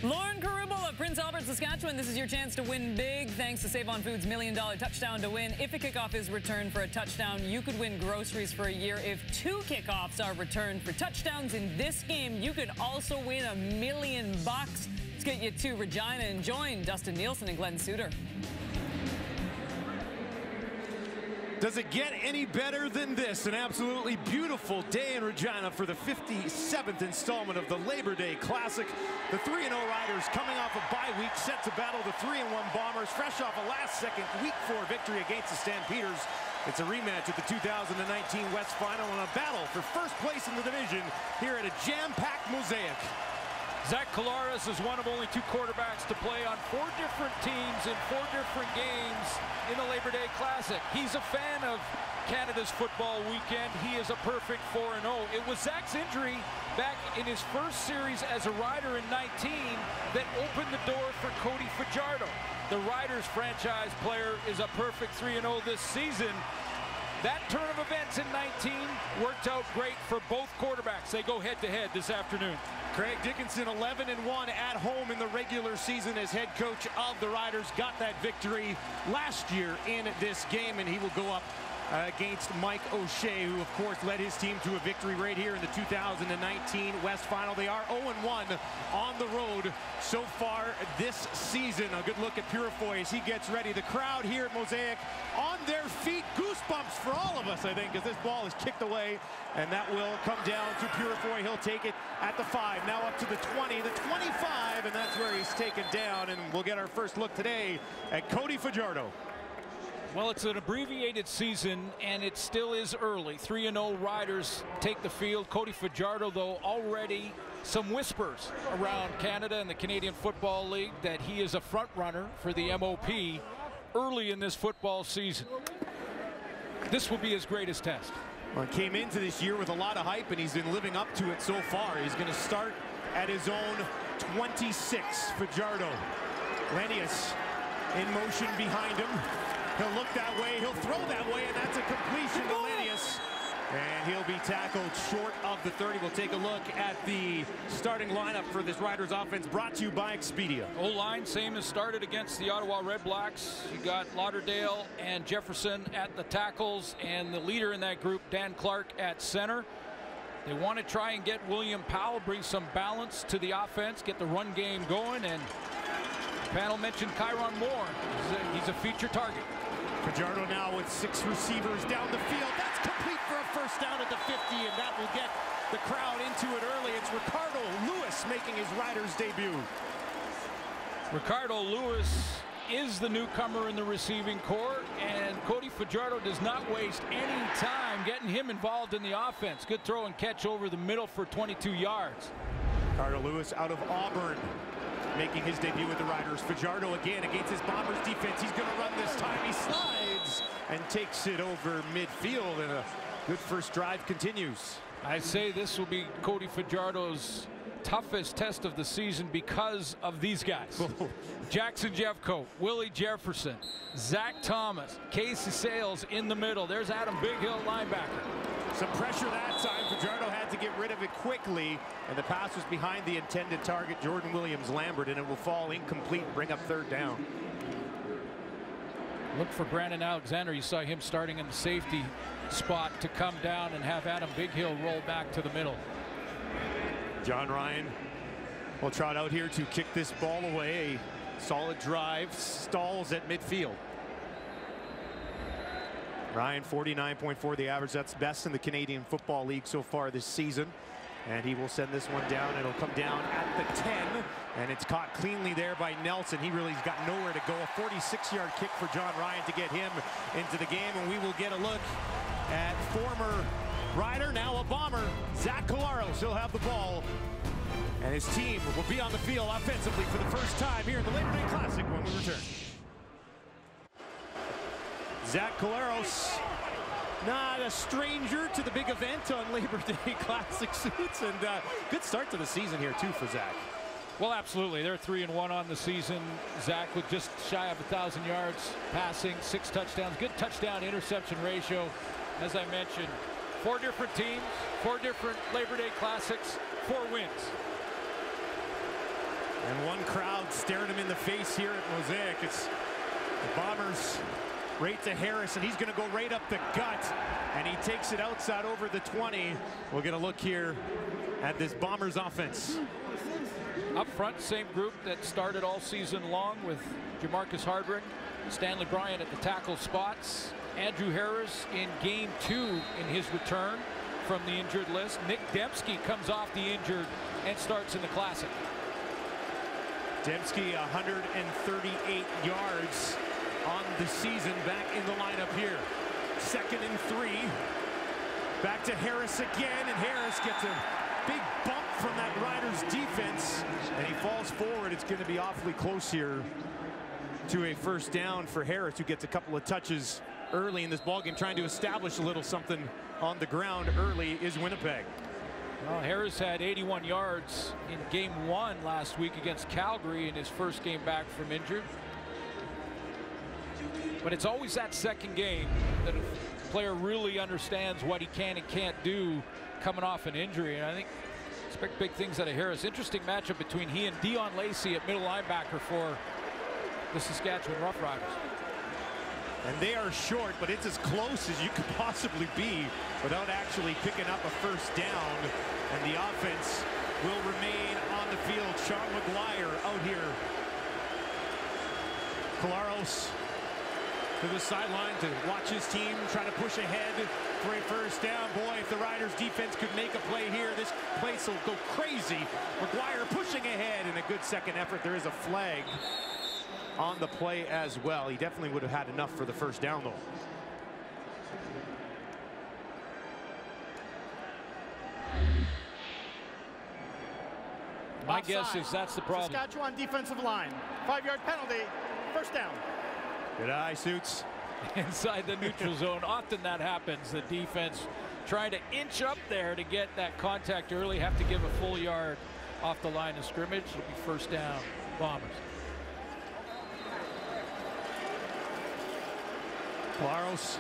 Lauren Caribble of Prince Albert, Saskatchewan. This is your chance to win big thanks to Save on Foods' $1 Million Touchdown to Win. If a kickoff is returned for a touchdown, you could win groceries for a year. If 2 kickoffs are returned for touchdowns in this game, you could also win $1 million. Let's get you to Regina and join Dustin Nielsen and Glenn Suter. Does it get any better than this? An absolutely beautiful day in Regina for the 57th installment of the Labor Day Classic. The 3-0 Riders coming off a bye week set to battle the 3-1 Bombers, fresh off a last-second Week 4 victory against the Stampeders. It's a rematch at the 2019 West Final and a battle for first place in the division here at a jam-packed Mosaic. Zach Collaros is one of only 2 quarterbacks to play on 4 different teams in 4 different games in the Labor Day Classic. He's a fan of Canada's football weekend. He is a perfect 4-0. It was Zach's injury back in his first series as a Rider in 19 that opened the door for Cody Fajardo. The Riders franchise player is a perfect 3-0 this season. That turn of events in 19 worked out great for both quarterbacks. They go head-to-head this afternoon. Craig Dickinson 11-1 at home in the regular season as head coach of the Riders. Got that victory last year in this game, and he will go up against Mike O'Shea, who of course led his team to a victory right here in the 2019 West Final. They are 0-1 on the road so far this season. A good look at Purifoy as he gets ready. The crowd here at Mosaic on their feet. Goosebumps for all of us, I think, as this ball is kicked away, and that will come down to Purifoy. He'll take it at the 5, now up to the 20, the 25, and that's where he's taken down. And we'll get our first look today at Cody Fajardo. Well, it's an abbreviated season, and it still is early. 3-0 Riders take the field. Cody Fajardo, though, already some whispers around Canada and the Canadian Football League that he is a front runner for the MOP early in this football season. This will be his greatest test. Well, he came into this year with a lot of hype, and he's been living up to it so far. He's going to start at his own 26. Fajardo. Lenius in motion behind him. He'll look that way, he'll throw that way, and that's a completion to Lenius. And he'll be tackled short of the 30. We'll take a look at the starting lineup for this Riders offense, brought to you by Expedia. O-line, same as started against the Ottawa Redblacks. You got Lauderdale and Jefferson at the tackles, and the leader in that group, Dan Clark, at center. They want to try and get William Powell, bring some balance to the offense, get the run game going, and the panel mentioned Kyron Moore. He's a feature target. Fajardo now with 6 receivers down the field. That's complete for a first down at the 50, and that will get the crowd into it early. It's Ricardo Lewis making his Riders debut. Ricardo Lewis is the newcomer in the receiving corps, and Cody Fajardo does not waste any time getting him involved in the offense. Good throw and catch over the middle for 22 yards. Ricardo Lewis out of Auburn, making his debut with the Riders. Fajardo again against his Bombers defense. He's going to run this time. He slides and takes it over midfield, and a good first drive continues. I say this will be Cody Fajardo's toughest test of the season because of these guys. Jackson Jeffcoat, Willie Jefferson, Zach Thomas, Casey Sales in the middle. There's Adam Bighill, linebacker. Some pressure that time. Fajardo had to get rid of it quickly, and the pass was behind the intended target, Jordan Williams-Lambert, and it will fall incomplete and bring up 3rd down. Look for Brandon Alexander. You saw him starting in the safety spot to come down and have Adam Bighill roll back to the middle. John Ryan will trot out here to kick this ball away. A solid drive, stalls at midfield. Ryan, 49.4 the average. That's best in the Canadian Football League so far this season. And he will send this one down. It'll come down at the 10. And it's caught cleanly there by Nelson. He really's got nowhere to go. A 46-yard kick for John Ryan to get him into the game. And we will get a look at former Rider, now a Bomber, Zach Collaros. He'll have the ball. And his team will be on the field offensively for the first time here in the Labor Day Classic when we return. Zach Collaros, not a stranger to the big event on Labor Day Classic suits, and good start to the season here too for Zach. Well, absolutely. They're 3-1 on the season. Zach with just shy of 1,000 yards passing, 6 touchdowns, good touchdown interception ratio. As I mentioned, 4 different teams, 4 different Labor Day Classics, 4 wins. And one crowd staring him in the face here at Mosaic. It's the Bombers right to Harris, and he's going to go right up the gut, and he takes it outside over the 20. We'll get a look here at this Bombers offense. Up front, same group that started all season long with Jamarcus Hardring, Stanley Bryant at the tackle spots, Andrew Harris in game 2 in his return from the injured list. Nick Dembski comes off the injured and starts in the Classic. Dembski 138 yards on the season, back in the lineup here. 2nd and 3. Back to Harris again, and Harris gets a big bump from that Riders defense, and he falls forward. It's going to be awfully close here to a first down for Harris, who gets a couple of touches early in this ballgame, trying to establish a little something on the ground early is Winnipeg. Well, Harris had 81 yards in game 1 last week against Calgary in his first game back from injured. But it's always that second game that a player really understands what he can and can't do coming off an injury. And I think expect big things out of Harris. Interesting matchup between he and Dion Lacey at middle linebacker for the Saskatchewan Roughriders. And they are short, but it's as close as you could possibly be without actually picking up a first down. And the offense will remain on the field. Sean McGuire out here. Collaros to the sideline to watch his team try to push ahead for a first down. Boy, if the Riders defense could make a play here, this place will go crazy. McGuire pushing ahead in a good second effort. There is a flag on the play as well. He definitely would have had enough for the first down, though. My guess is that's the problem. Saskatchewan defensive line. 5-yard penalty. First down. Good eye, Suits. Inside the neutral zone. Often that happens. The defense trying to inch up there to get that contact early. Have to give a full yard off the line of scrimmage. It'll be first down. Bombers. Collaros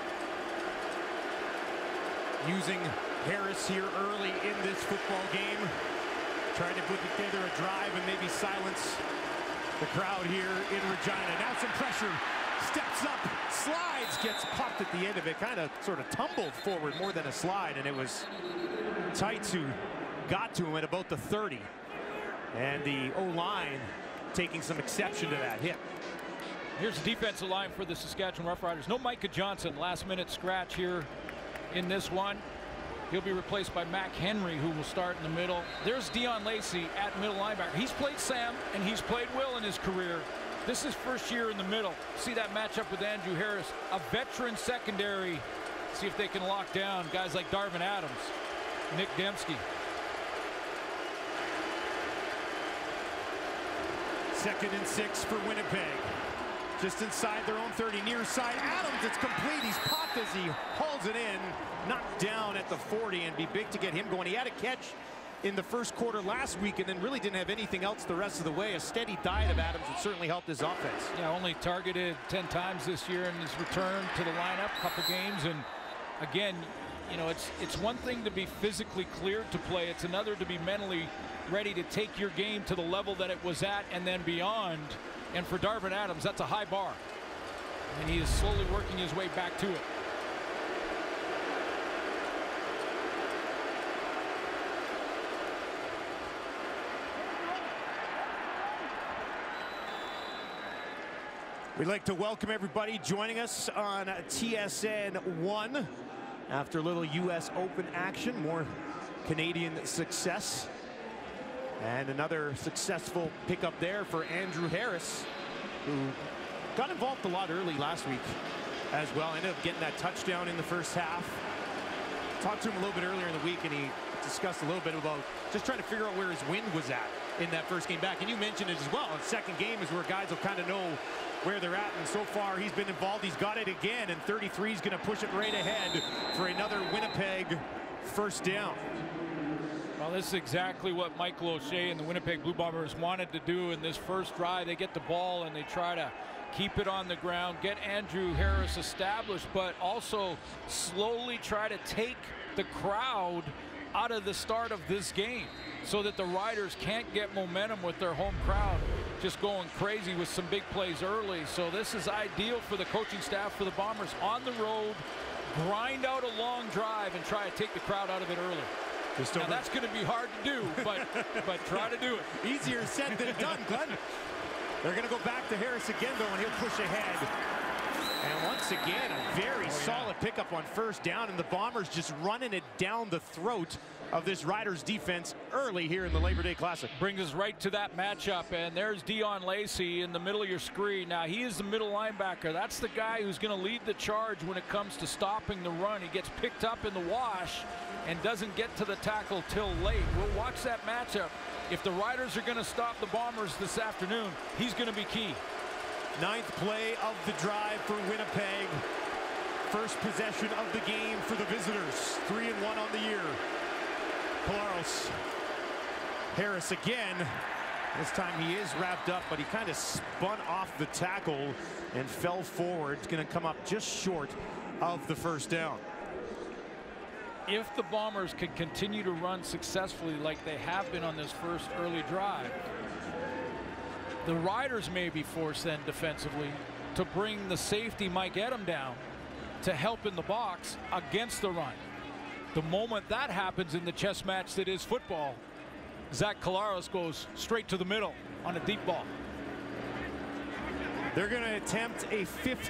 using Harris here early in this football game. Trying to put together a drive and maybe silence the crowd here in Regina. Now some pressure. Steps up, slides, gets popped at the end of it. Kind of sort of tumbled forward more than a slide, and it was Tights who got to him at about the 30. And the O-line taking some exception to that hit. Here's the defensive line for the Saskatchewan Roughriders. No Micah Johnson, last-minute scratch here in this one. He'll be replaced by Mac Henry, who will start in the middle. There's Dion Lacey at middle linebacker. He's played Sam, and he's played Will in his career. This is first year in the middle. See that matchup with Andrew Harris, a veteran secondary. See if they can lock down guys like Darvin Adams, Nick Dembski. 2nd and 6 for Winnipeg. Just inside their own 30, near side. Adams, it's complete. He's popped as he hauls it in. Knocked down at the 40, and be big to get him going. He had a catch in the first quarter last week and then really didn't have anything else the rest of the way. A steady diet of Adams would certainly help his offense. Yeah, only targeted 10 times this year in his return to the lineup, couple games. And again, you know, it's one thing to be physically cleared to play. It's another to be mentally ready to take your game to the level that it was at and then beyond. And for Darvin Adams, that's a high bar. And he is slowly working his way back to it. We'd like to welcome everybody joining us on TSN 1 after a little U.S. Open action, more Canadian success. And another successful pickup there for Andrew Harris, who got involved a lot early last week as well. Ended up getting that touchdown in the first half. Talked to him a little bit earlier in the week, and he discussed a little bit about just trying to figure out where his wind was at in that first game back. And you mentioned it as well. The second game is where guys will kind of know where they're at, and so far he's been involved. He's got it again, and 33 is going to push it right ahead for another Winnipeg first down. Well, this is exactly what Michael O'Shea and the Winnipeg Blue Bombers wanted to do in this first drive. They get the ball and they try to keep it on the ground, get Andrew Harris established, but also slowly try to take the crowd out of the start of this game so that the Riders can't get momentum with their home crowd just going crazy with some big plays early. So this is ideal for the coaching staff for the Bombers. On the road, grind out a long drive and try to take the crowd out of it early. Now that's going to be hard to do, but try to do it. Easier said than done, Glenn. They're going to go back to Harris again, though, and he'll push ahead. And once again, a very solid pickup on first down, and the Bombers just running it down the throat of this Riders defense early here in the Labor Day Classic. Brings us right to that matchup, and there's Dion Lacey in the middle of your screen. Now, he is the middle linebacker. That's the guy who's going to lead the charge when it comes to stopping the run. He gets picked up in the wash and doesn't get to the tackle till late. We'll watch that matchup. If the Riders are going to stop the Bombers this afternoon, he's going to be key. 9th play of the drive for Winnipeg. First possession of the game for the visitors. 3-1 on the year. Collaros. Harris again. This time he is wrapped up, but he kind of spun off the tackle and fell forward. It's going to come up just short of the first down. If the Bombers can continue to run successfully like they have been on this first early drive, the Riders may be forced then defensively to bring the safety Mike Edem down to help in the box against the run. The moment that happens in the chess match that is football, Zach Collaros goes straight to the middle on a deep ball. They're going to attempt a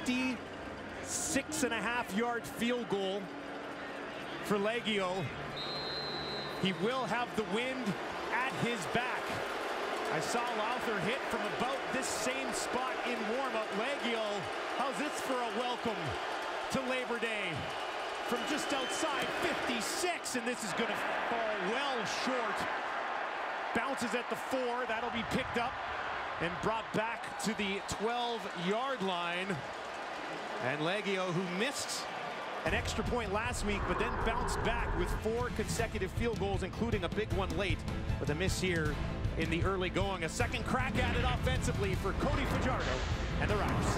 56.5-yard field goal for Leggio. He will have the wind at his back. I saw Lowther hit from about this same spot in warm-up. Leggio, how's this for a welcome to Labor Day? From just outside 56, and this is going to fall well short. Bounces at the 4. That'll be picked up and brought back to the 12-yard line. And Leggio, who missed an extra point last week, but then bounced back with 4 consecutive field goals, including a big one late, with a miss here in the early going. A second crack at it offensively for Cody Fajardo and the Riders.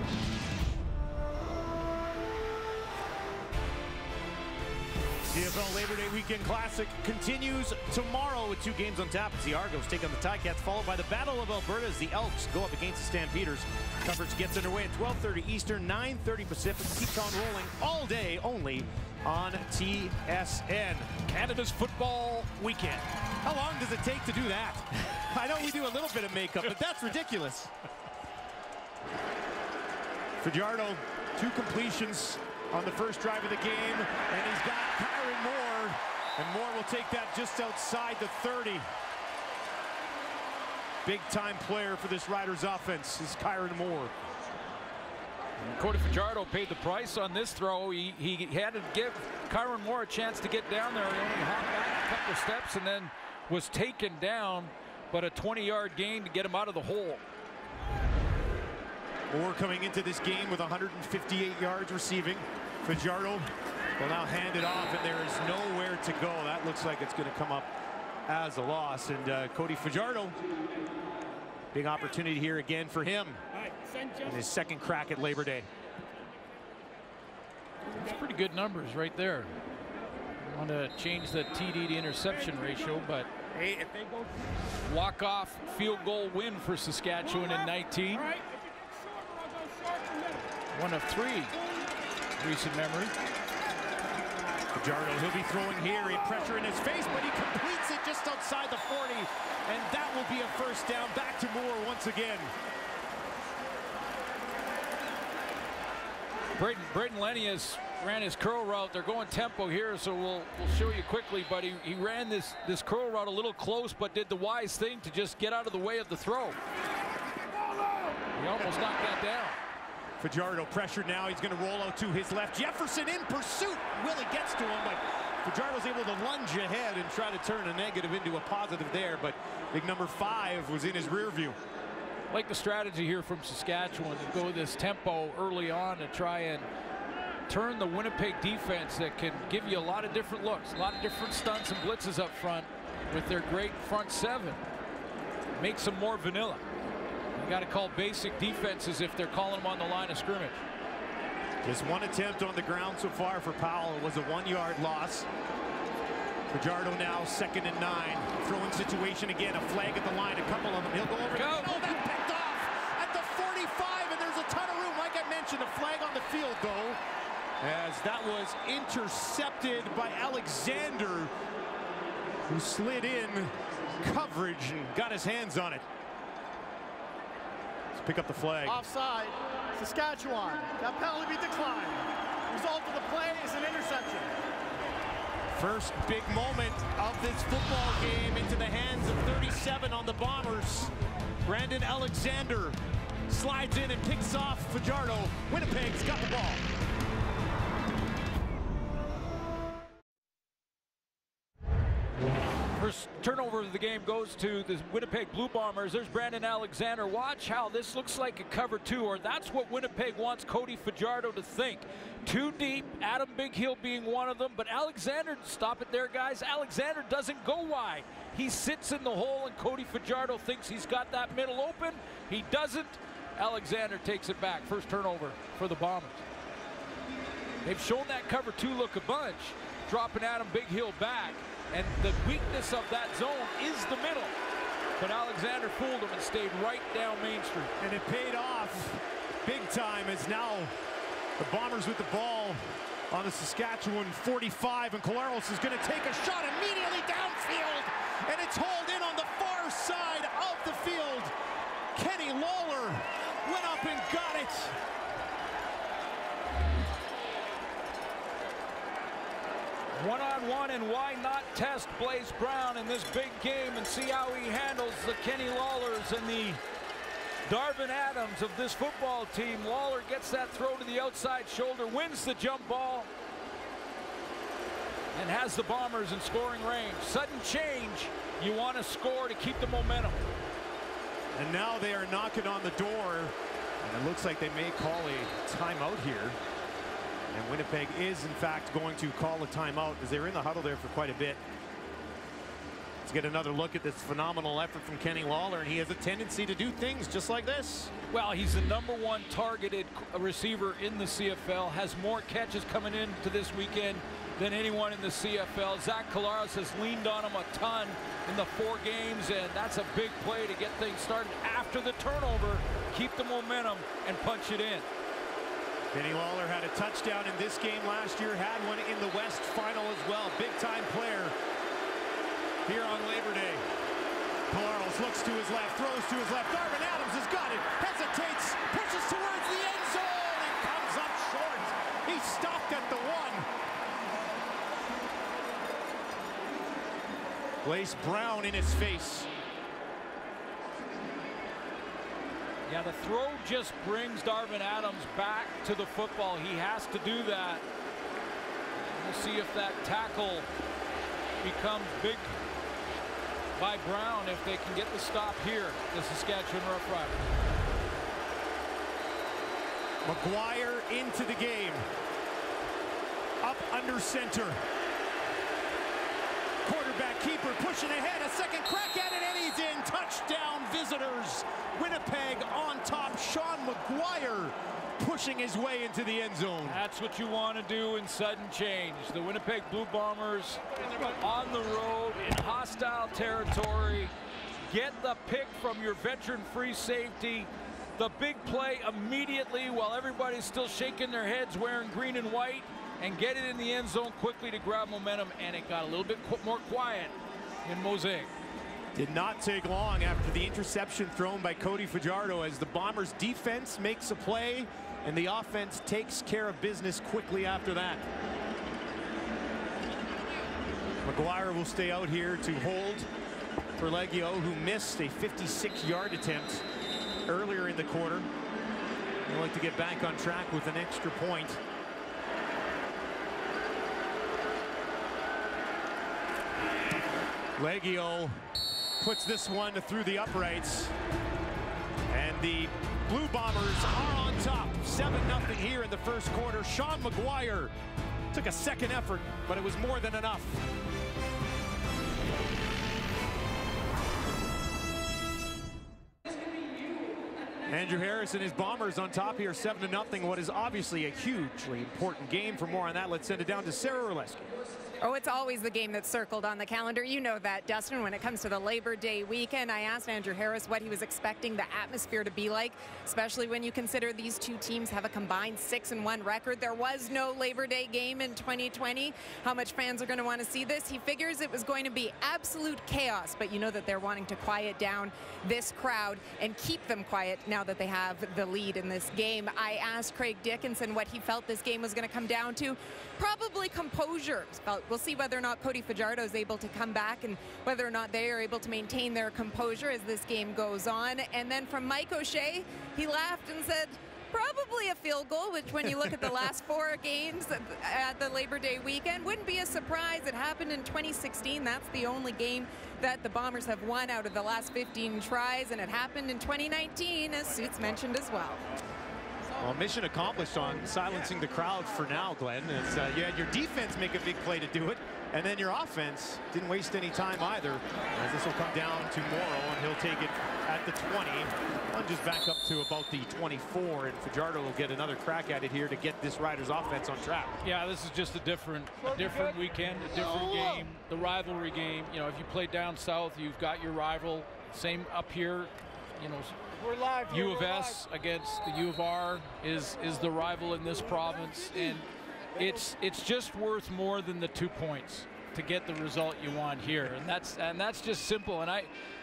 CFL Labor Day Weekend Classic continues tomorrow with 2 games on tap as the Argos take on the Ticats, followed by the Battle of Alberta as the Elks go up against the Stampeders. Coverage gets underway at 12:30 Eastern, 9:30 Pacific. Keeps on rolling all day only on TSN. Canada's football weekend. How long does it take to do that? I know we do a little bit of makeup, but that's ridiculous. Fajardo, 2 completions on the first drive of the game, and he's got Kyron Moore, and Moore will take that just outside the 30. Big-time player for this Riders offense is Kyron Moore. And Cody Fajardo paid the price on this throw. He had to give Kyron Moore a chance to get down there. He only hopped back a couple of steps and then was taken down, but a 20-yard gain to get him out of the hole. Moore coming into this game with 158 yards receiving. Fajardo will now hand it off, and there is nowhere to go. That looks like it's going to come up as a loss. And Cody Fajardo, big opportunity here again for him in his second crack at Labor Day. It's pretty good numbers right there. I want to change the TD to interception ratio, but walk-off field goal win for Saskatchewan in 19. One of 3 recent memory. Fajardo, he'll be throwing here. He pressure in his face, but he completes it just outside the 40. And that will be a first down. Back to Moore once again. Braden Lenny ran his curl route. They're going tempo here, so we'll show you quickly. But he ran this curl route a little close, but did the wise thing to just get out of the way of the throw. He almost knocked that down. Fajardo pressured now. He's going to roll out to his left. Jefferson in pursuit. Willie gets to him, but Fajardo's able to lunge ahead and try to turn a negative into a positive there. But big number 5 was in his rear view. Like the strategy here from Saskatchewan to go this tempo early on to try and turn the Winnipeg defense that can give you a lot of different looks, a lot of different stunts and blitzes up front with their great front 7. Makes them more vanilla. You got to call basic defenses if they're calling them on the line of scrimmage. Just one attempt on the ground so far for Powell. It was a 1-yard loss. Fajardo now 2nd and 9. Throwing situation again, a flag at the line, a couple of them. He'll go over. Oh, that picked off at the 45, and there's a ton of room. Like I mentioned, a flag on the field, though, as that was intercepted by Alexander, who slid in coverage and got his hands on it. Let's pick up the flag. Offside, Saskatchewan. That penalty be declined. Result of the play is an interception. First big moment of this football game into the hands of 37 on the Bombers. Brandon Alexander slides in and picks off Fajardo. Winnipeg's got the ball. First turnover of the game goes to the Winnipeg Blue Bombers. There's Brandon Alexander. Watch how this looks like a cover 2, or that's what Winnipeg wants Cody Fajardo to think. Too deep, Adam Bighill being one of them, but Alexander, stop it there, guys. Alexander doesn't go wide. He sits in the hole, and Cody Fajardo thinks he's got that middle open. He doesn't. Alexander takes it back. First turnover for the Bombers. They've shown that cover 2 look a bunch, dropping Adam Bighill back. And the weakness of that zone is the middle. But Alexander fooled him and stayed right down Main Street. And it paid off big time, as now the Bombers with the ball on the Saskatchewan 45. And Collaros is going to take a shot immediately downfield. And it's hauled in on the far side of the field. Kenny Lawler went up and got it. One-on-one, and why not test Blaze Brown in this big game and see how he handles the Kenny Lawlers and the Darvin Adams of this football team. Lawler gets that throw to the outside shoulder, wins the jump ball, and has the Bombers in scoring range. Sudden change. You want to score to keep the momentum. And now they are knocking on the door, and it looks like they may call a timeout here. And Winnipeg is, in fact, going to call a timeout, as they were in the huddle there for quite a bit. Let's get another look at this phenomenal effort from Kenny Lawler, and he has a tendency to do things just like this. Well, he's the #1 targeted receiver in the CFL, has more catches coming into this weekend than anyone in the CFL. Zach Collaros has leaned on him a ton in the 4 games, and that's a big play to get things started after the turnover, keep the momentum, and punch it in. Kenny Lawler had a touchdown in this game last year, had one in the West Final as well. Big-time player here on Labor Day. Collaros looks to his left, throws to his left. Darvin Adams has got it, hesitates, pushes towards the end zone, and comes up short. He stopped at the 1. Blaze Brown in his face. Yeah, the throw just brings Darvin Adams back to the football. He has to do that. We'll see if that tackle becomes big by Brown, if they can get the stop here, the Saskatchewan Roughriders. McGuire into the game. Up under center. Quarterback keeper pushing ahead, a second crack at it, and he's in. Touchdown visitors. Winnipeg on top. Sean McGuire pushing his way into the end zone. That's what you want to do in sudden change. The Winnipeg Blue Bombers on the road in hostile territory. Get the pick from your veteran free safety. The big play immediately while everybody's still shaking their heads wearing green and white, and get it in the end zone quickly to grab momentum, and it got a little bit more quiet in Mosaic. Did not take long after the interception thrown by Cody Fajardo, as the Bombers defense makes a play and the offense takes care of business quickly after that. McGuire will stay out here to hold for Leggio, who missed a 56-yard attempt earlier in the quarter. He'd like to get back on track with an extra point. Leggio puts this one through the uprights, and the Blue Bombers are on top, 7-0 here in the first quarter. Sean McGuire took a second effort, but it was more than enough. Andrew Harris and his Bombers on top here, 7-0. What is obviously a hugely important game. For more on that, let's send it down to Sarah Orlesky. Oh, it's always the game that's circled on the calendar. You know that, Dustin. When it comes to the Labor Day weekend, I asked Andrew Harris what he was expecting the atmosphere to be like, especially when you consider these two teams have a combined 6-1 record. There was no Labor Day game in 2020. How much fans are going to want to see this? He figures it was going to be absolute chaos, but you know that they're wanting to quiet down this crowd and keep them quiet now that they have the lead in this game. I asked Craig Dickinson what he felt this game was going to come down to. Probably composure. We'll see whether or not Cody Fajardo is able to come back and whether or not they are able to maintain their composure as this game goes on. And then from Mike O'Shea, he laughed and said, probably a field goal, which when you look at the last 4 games at the Labor Day weekend, wouldn't be a surprise. It happened in 2016. That's the only game that the Bombers have won out of the last 15 tries, and it happened in 2019, as Suits mentioned as well. Well, mission accomplished on silencing the crowd for now, Glenn. It's, you had your defense make a big play to do it, and then your offense didn't waste any time either, as this will come down to Morrow, and he'll take it at the 20. Lunges back up to about the 24, and Fajardo will get another crack at it here to get this Riders offense on track. Yeah, this is just a different weekend, a different game, the rivalry game. You know, if you play down south, you've got your rival. Same up here, you know. We're live. U of S against the U of R is the rival in this province, and it's just worth more than the 2 points to get the result you want here, and that's just simple. And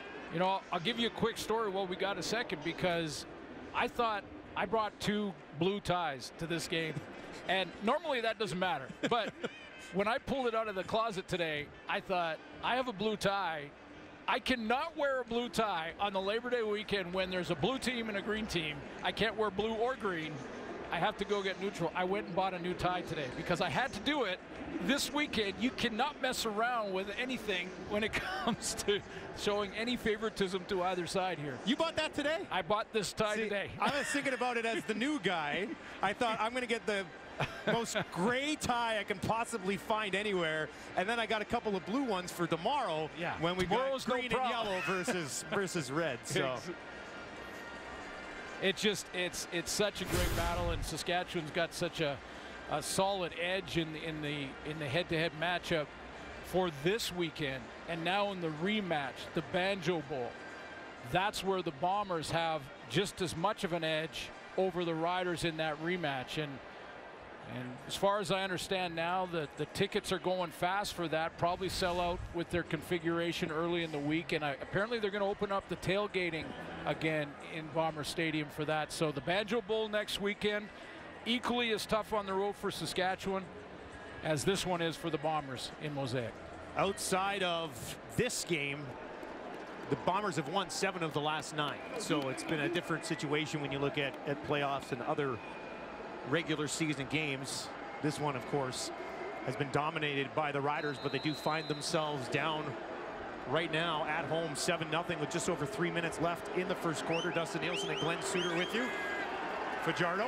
I'll give you a quick story while we got a second, because I thought I brought 2 blue ties to this game, and normally that doesn't matter, but when I pulled it out of the closet today, I thought, I have a blue tie. I cannot wear a blue tie on the Labor Day weekend when there's a blue team and a green team. I can't wear blue or green. I have to go get neutral. I went and bought a new tie today because I had to do it. This weekend, you cannot mess around with anything when it comes to showing any favoritism to either side here. You bought that today? I bought this tie today. I was thinking about it as the new guy. I thought, I'm going to get the most gray tie I can possibly find anywhere, and then I got a couple of blue ones for tomorrow. Yeah, when we got green no and yellow versus red. So it's such a great battle, and Saskatchewan's got such a solid edge in the head-to-head matchup for this weekend, and now in the rematch, the Banjo Bowl. That's where the Bombers have just as much of an edge over the Riders in that rematch. And as far as I understand now, the tickets are going fast for that, probably sell out with their configuration early in the week, and apparently they're going to open up the tailgating again in Bomber Stadium for that. So the Banjo Bowl next weekend, equally as tough on the road for Saskatchewan as this one is for the Bombers in Mosaic. Outside of this game, the Bombers have won 7 of the last 9. So it's been a different situation when you look at playoffs and other regular season games. This one, of course, has been dominated by the Riders, but they do find themselves down right now at home 7-0 with just over 3 minutes left in the first quarter. Dustin Nielsen and Glenn Suter with you. Fajardo.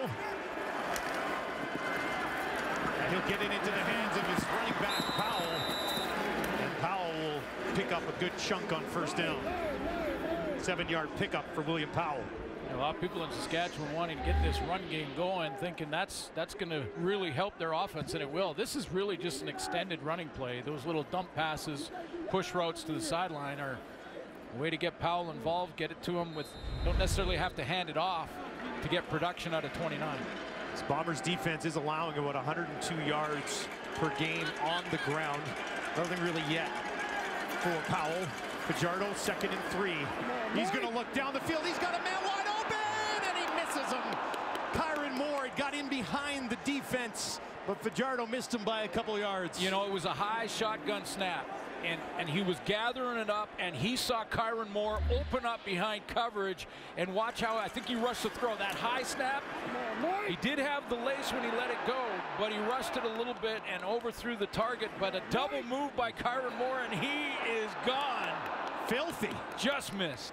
And he'll get it into the hands of his running back, Powell. And Powell will pick up a good chunk on first down. 7-yard pickup for William Powell. A lot of people in Saskatchewan wanting to get this run game going, thinking that's going to really help their offense, and it will. This is really just an extended running play. Those little dump passes, push routes to the sideline are a way to get Powell involved, get it to him with, don't necessarily have to hand it off to get production out of 29. This Bombers defense is allowing about 102 yards per game on the ground. Nothing really yet for Powell. Fajardo, 2nd and 3. He's going to look down the field. He's got a man wide open, and he misses him. Kyron Moore got in behind the defense, but Fajardo missed him by a couple of yards. You know, it was a high shotgun snap, and he was gathering it up, and he saw Kyron Moore open up behind coverage, and watch how, I think he rushed the throw. That high snap, he did have the lace when he let it go, but he rushed it a little bit and overthrew the target, but a double move by Kyron Moore, and he is gone. Filthy. Just missed.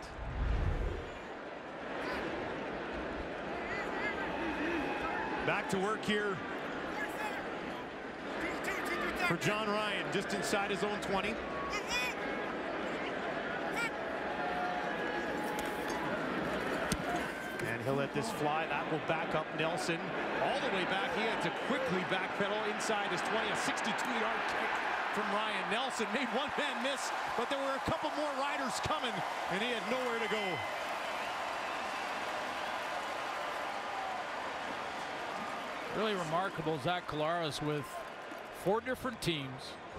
Back to work here for John Ryan, just inside his own 20. And he'll let this fly. That will back up Nelson all the way back. He had to quickly backpedal inside his 20. A 62-yard kick from Ryan Nelson. Made one man miss, but there were a couple more riders coming, and he had nowhere to go. Really remarkable, Zach Collaros with 4 different teams,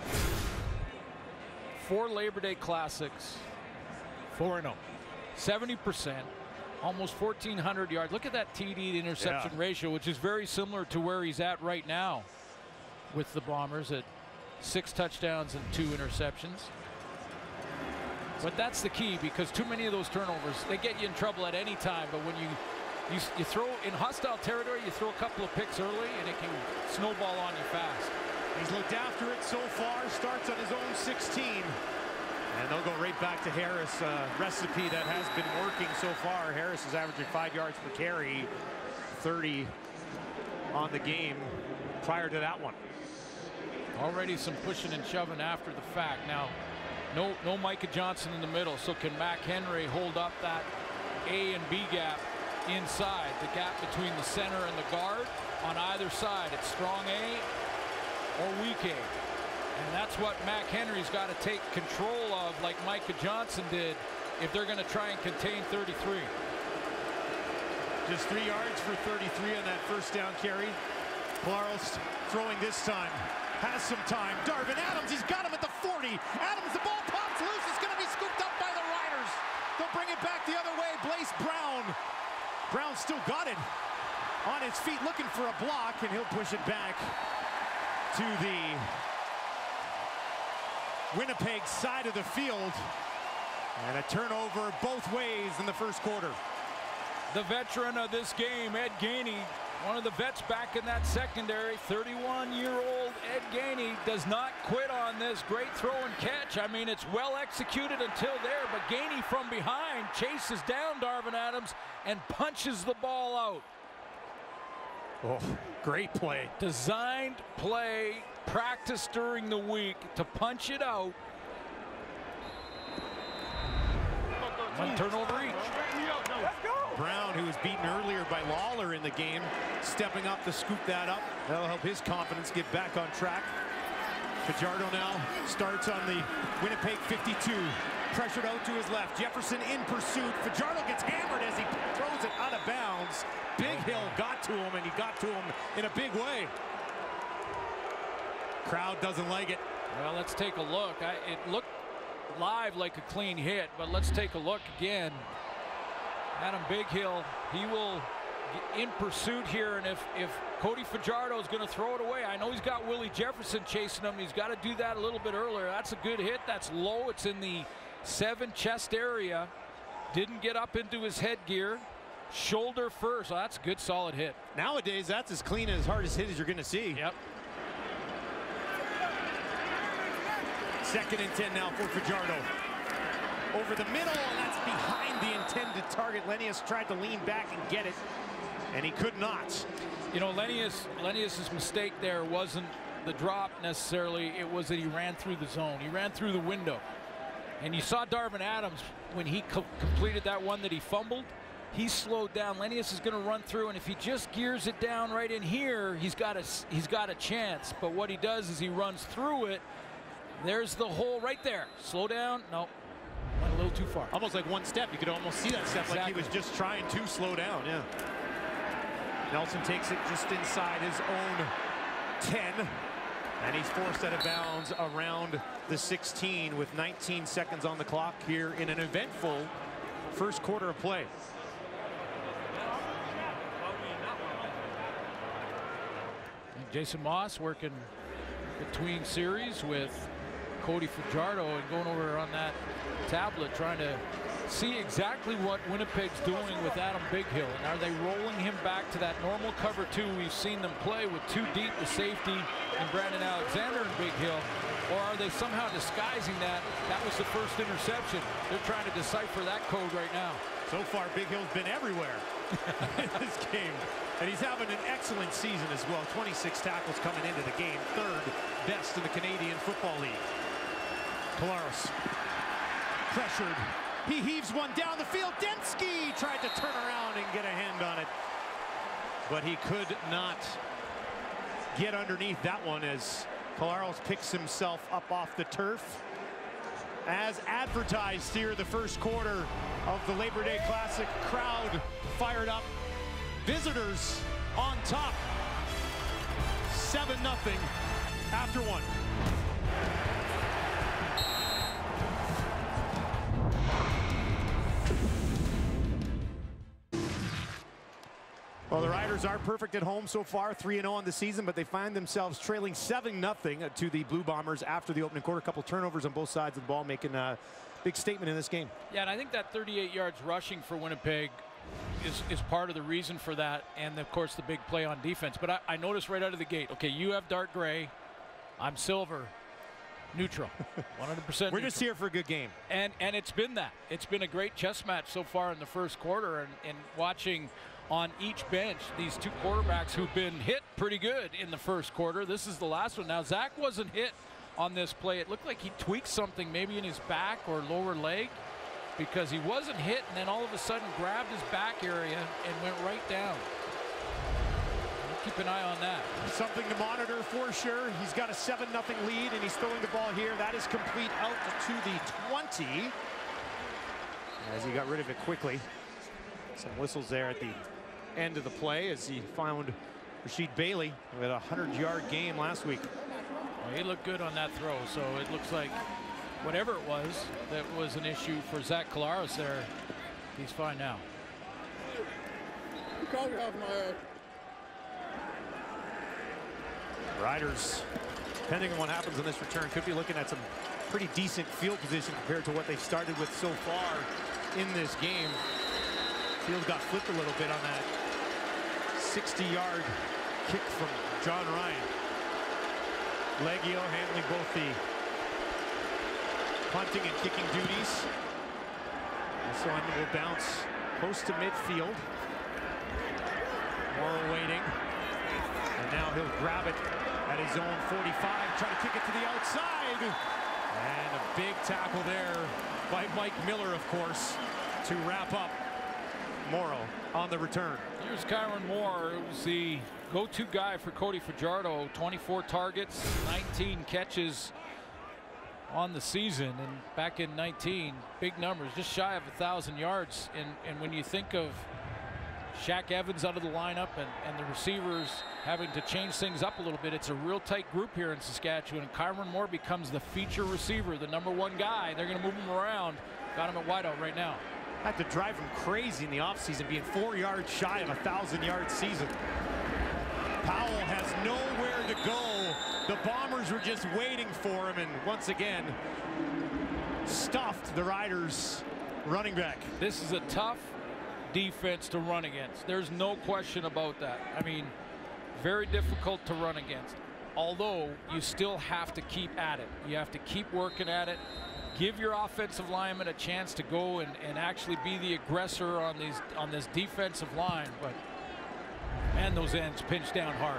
4 Labor Day Classics, 4-0, 70%, almost 1,400 yards. Look at that TD to interception ratio, which is very similar to where he's at right now with the Bombers at 6 touchdowns and 2 interceptions. But that's the key, because too many of those turnovers, they get you in trouble at any time. But when you throw in hostile territory, you throw a couple of picks early, and it can snowball on you fast. He's looked after it so far, starts on his own 16. And they'll go right back to Harris, a recipe that has been working so far. Harris is averaging 5 yards per carry, 30 on the game prior to that one. Already some pushing and shoving after the fact. Now, no Micah Johnson in the middle, so can Mac Henry hold up that A and B gap inside, the gap between the center and the guard on either side? It's strong A or weak A, and that's what Mac Henry's got to take control of, like Micah Johnson did, if they're going to try and contain 33. Just 3 yards for 33 on that first down carry. Collaros throwing this time, has some time. Darvin Adams, he's got him at the 40. Adams, the ball pops loose. It's going to be scooped up by the Riders. They'll bring it back the other way. Blaise Brown. Brown still got it on his feet, looking for a block, and he'll push it back to the Winnipeg side of the field. And a turnover both ways in the first quarter. The veteran of this game, Ed Gainey, one of the vets back in that secondary, 31-year-old Ed Gainey does not quit on this. Great throw and catch. I mean, it's well executed until there, but Gainey from behind chases down Darvin Adams and punches the ball out. Oh, great play. Designed play, practice during the week to punch it out. One turnover each. Brown, who was beaten earlier by Lawler in the game, stepping up to scoop that up. That'll help his confidence get back on track. Fajardo now starts on the Winnipeg 52. Pressured out to his left. Jefferson in pursuit. Fajardo gets hammered as he throws it out of bounds. Big Hill got to him, and he got to him in a big way. Crowd doesn't like it. Well, let's take a look. It looked live like a clean hit, but let's take a look again. Adam Bighill, he will in pursuit here, and if Cody Fajardo is going to throw it away, I know he's got Willie Jefferson chasing him. He's got to do that a little bit earlier. That's a good hit. That's low. It's in the 7 chest area. Didn't get up into his headgear. Shoulder first. So that's a good, solid hit. Nowadays, that's as clean and as hard as hit as you're going to see. Yep. 2nd and 10 now for Fajardo. Over the middle, and that's behind the intended target. Lenius tried to lean back and get it, and he could not. You know, Lenius's mistake there wasn't the drop necessarily. It was that he ran through the zone. He ran through the window. And you saw Darvin Adams when he completed that one that he fumbled. He slowed down. Lenius is going to run through, and if he just gears it down right in here, he's got a chance. But what he does is he runs through it. There's the hole right there. Slow down. No. Went a little too far. Almost like one step. You could almost see that step, like he was just trying to slow down. Yeah. Nelson takes it just inside his own 10, and he's forced out of bounds around the 16 with 19 seconds on the clock here in an eventful first quarter of play. And Jason Moss working between series with Cody Fajardo and going over on that tablet, trying to see exactly what Winnipeg's doing with Adam Bighill. And are they rolling him back to that normal cover 2 we've seen them play with 2 deep, the safety and Brandon Alexander and Bighill? Or are they somehow disguising that? That was the first interception. They're trying to decipher that code right now. So far, Bighill's been everywhere in this game. And he's having an excellent season as well. 26 tackles coming into the game. 3rd best in the Canadian Football League. Collaros pressured. He heaves one down the field. Dembski tried to turn around and get a handoff. but he could not get underneath that one as Collaros picks himself up off the turf. As advertised here, the first quarter of the Labor Day Classic. Crowd fired up. Visitors on top. 7-0 after one. Well, the Riders are perfect at home so far, 3-0 on the season, but they find themselves trailing 7-0 to the Blue Bombers after the opening quarter. A couple turnovers on both sides of the ball, making a big statement in this game. Yeah, and I think that 38 yards rushing for Winnipeg is part of the reason for that, and of course the big play on defense. But I noticed right out of the gate, okay, you have dark gray, I'm silver, neutral, 100%. We're just here for a good game. And it's been that. It's been a great chess match so far in the first quarter, and watching on each bench these two quarterbacks who've been hit pretty good in the first quarter. This is the last one. Now, Zach wasn't hit on this play. It looked like he tweaked something maybe in his back or lower leg, because he wasn't hit and then all of a sudden grabbed his back area and went right down. Keep an eye on that. Something to monitor for sure. He's got a 7-0 lead, and he's throwing the ball here. That is complete out to the 20. As he got rid of it quickly. Some whistles there at the end of the play as he found Rasheed Bailey with a 100-yard game last week. Well, he looked good on that throw, so it looks like whatever it was that was an issue for Zach Collaros there, he's fine now. Riders, depending on what happens on this return, could be looking at some pretty decent field position compared to what they've started with so far in this game. Field got flipped a little bit on that 60-yard kick from John Ryan. Leggio handling both the punting and kicking duties. This one will bounce close to midfield. Morrow waiting. And now he'll grab it at his own 45, try to kick it to the outside. And a big tackle there by Mike Miller, of course, to wrap up Morrow on the return. Here's Kyron Moore, who's the go-to guy for Cody Fajardo. 24 targets, 19 catches on the season, and back in 19, big numbers, just shy of 1,000 yards. And when you think of Shaq Evans out of the lineup and the receivers having to change things up a little bit, it's a real tight group here in Saskatchewan. Kyron Moore becomes the feature receiver, the #1 guy. They're going to move him around. Got him at wideout right now. Had to drive him crazy in the offseason, being 4 yards shy of a 1,000-yard season. Powell has nowhere to go. The Bombers were just waiting for him, and once again, stuffed the Riders running back. This is a tough defense to run against. There's no question about that. I mean, very difficult to run against. Although, you still have to keep at it. You have to keep working at it. Give your offensive lineman a chance to go and actually be the aggressor on this defensive line. But, man, those ends pinch down hard.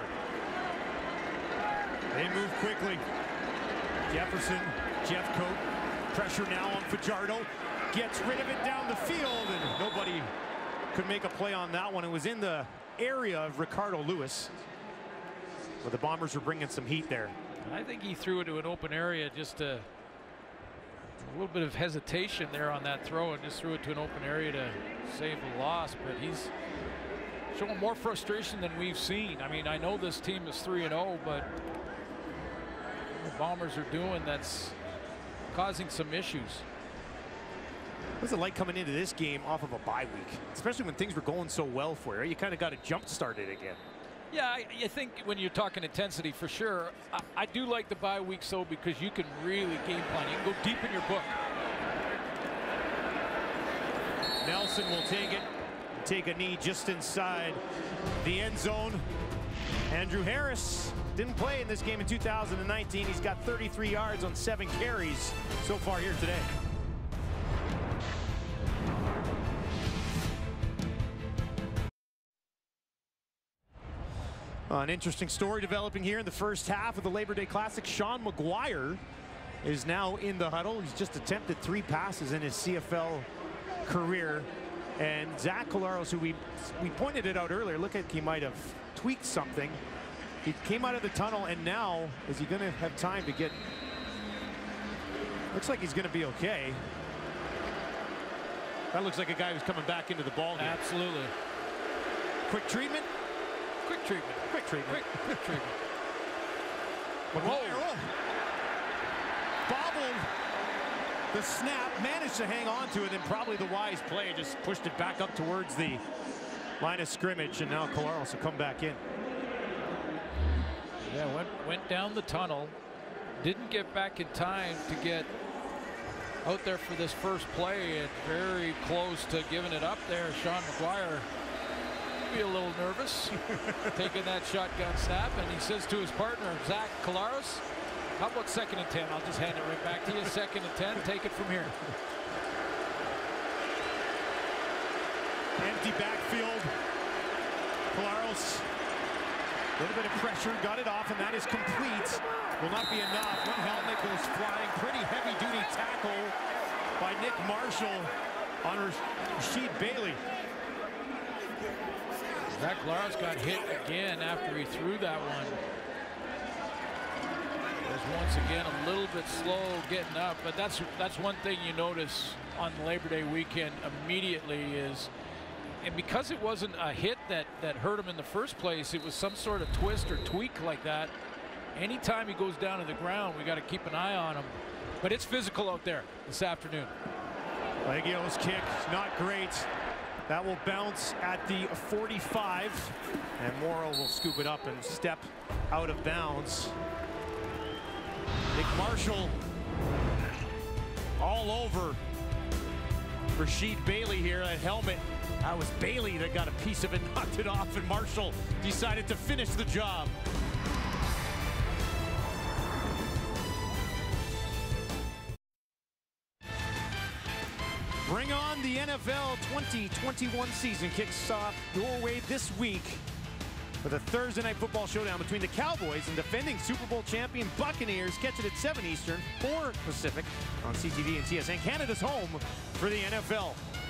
They move quickly. Jefferson, Jeffcoat, pressure now on Fajardo. Gets rid of it down the field, and nobody could make a play on that one. It was in the area of Ricardo Lewis. But the Bombers were bringing some heat there. I think he threw it to an open area, just a little bit of hesitation there on that throw, and just threw it to an open area to save the loss. But he's showing more frustration than we've seen. I mean, I know this team is 3-0, but the Bombers are doing that's causing some issues. What's it like coming into this game off of a bye week, especially when things were going so well for you? Right? You kind of got to jump start it again. Yeah, I think when you're talking intensity, for sure. I do like the bye weeks, though, because you can really game plan. You can go deep in your book. Nelson will take it, take a knee just inside the end zone. Andrew Harris didn't play in this game in 2019. He's got 33 yards on 7 carries so far here today. An interesting story developing here in the first half of the Labor Day Classic. Sean McGuire is now in the huddle. He's just attempted 3 passes in his CFL career. And Zach Collaros, who we pointed it out earlier, look like he might have tweaked something. He came out of the tunnel, and now is he going to have time to get? Looks like he's going to be okay. That looks like a guy who's coming back into the ball game. Absolutely. Quick treatment. Quick treatment. Quick treatment. Quick treatment. Whoa. Bobbled the snap, managed to hang on to it, and probably the wise play just pushed it back up towards the line of scrimmage, and now Collaros will come back in. Yeah, went down the tunnel, didn't get back in time to get out there for this first play, and very close to giving it up there. Sean McGuire be a little nervous taking that shotgun snap, and he says to his partner, Zach Collaros, how about 2nd and 10? I'll just hand it right back to you. 2nd and 10, take it from here. Empty backfield. Collaros, a little bit of pressure, got it off, and that is complete. Will not be enough. One helmet goes flying. Pretty heavy-duty tackle by Nick Marshall on Rasheed Bailey. Zach Collaros got hit again after he threw that one. Was once again a little bit slow getting up, but that's one thing you notice on Labor Day weekend immediately is, and because it wasn't a hit that hurt him in the first place, it was some sort of twist or tweak like that. Anytime he goes down to the ground, we got to keep an eye on him. But it's physical out there this afternoon. Leggio's kick, not great. That will bounce at the 45, and Morrow will scoop it up and step out of bounds. Nick Marshall all over Rasheed Bailey here. That helmet, that was Bailey that got a piece of it, knocked it off, and Marshall decided to finish the job. Bring on the NFL 2021 season. Kicks off your way this week with a Thursday night football showdown between the Cowboys and defending Super Bowl champion Buccaneers. Catch it at 7 Eastern, 4 Pacific on CTV and TSN, Canada's home for the NFL.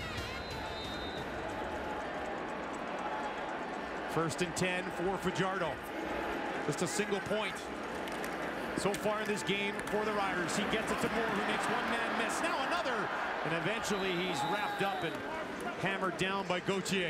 1st and 10 for Fajardo. Just a single point so far in this game for the Riders. He gets it to Moore, who makes one-man miss. Now another, and eventually he's wrapped up and hammered down by Gauthier.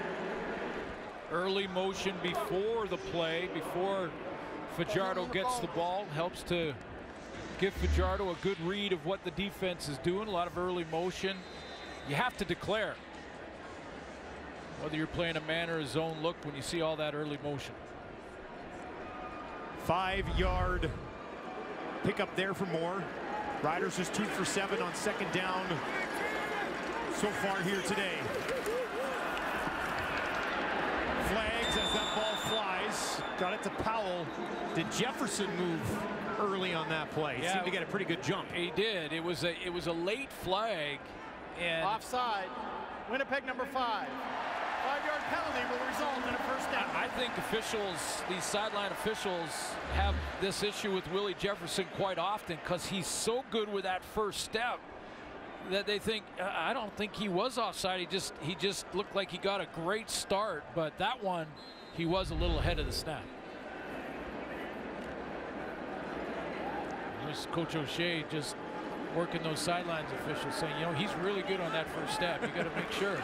Early motion before the play, before Fajardo gets the ball, helps to give Fajardo a good read of what the defense is doing. A lot of early motion. You have to declare whether you're playing a man or a zone look when you see all that early motion. 5-yard pickup there for Moore. Riders just 2 for 7 on 2nd down so far here today. Flags as that ball flies. Got it to Powell. Did Jefferson move early on that play? He seemed to get a pretty good jump. He did. It was a late flag. And offside. Winnipeg number 5. 5-yard penalty will result in a first down. I think officials, these sideline officials, have this issue with Willie Jefferson quite often because he's so good with that first step that they think, I don't think he was offside. He just looked like he got a great start, but that one, he was a little ahead of the snap. There's Coach O'Shea just working those sidelines officials, saying, you know, he's really good on that first step. You got to make sure.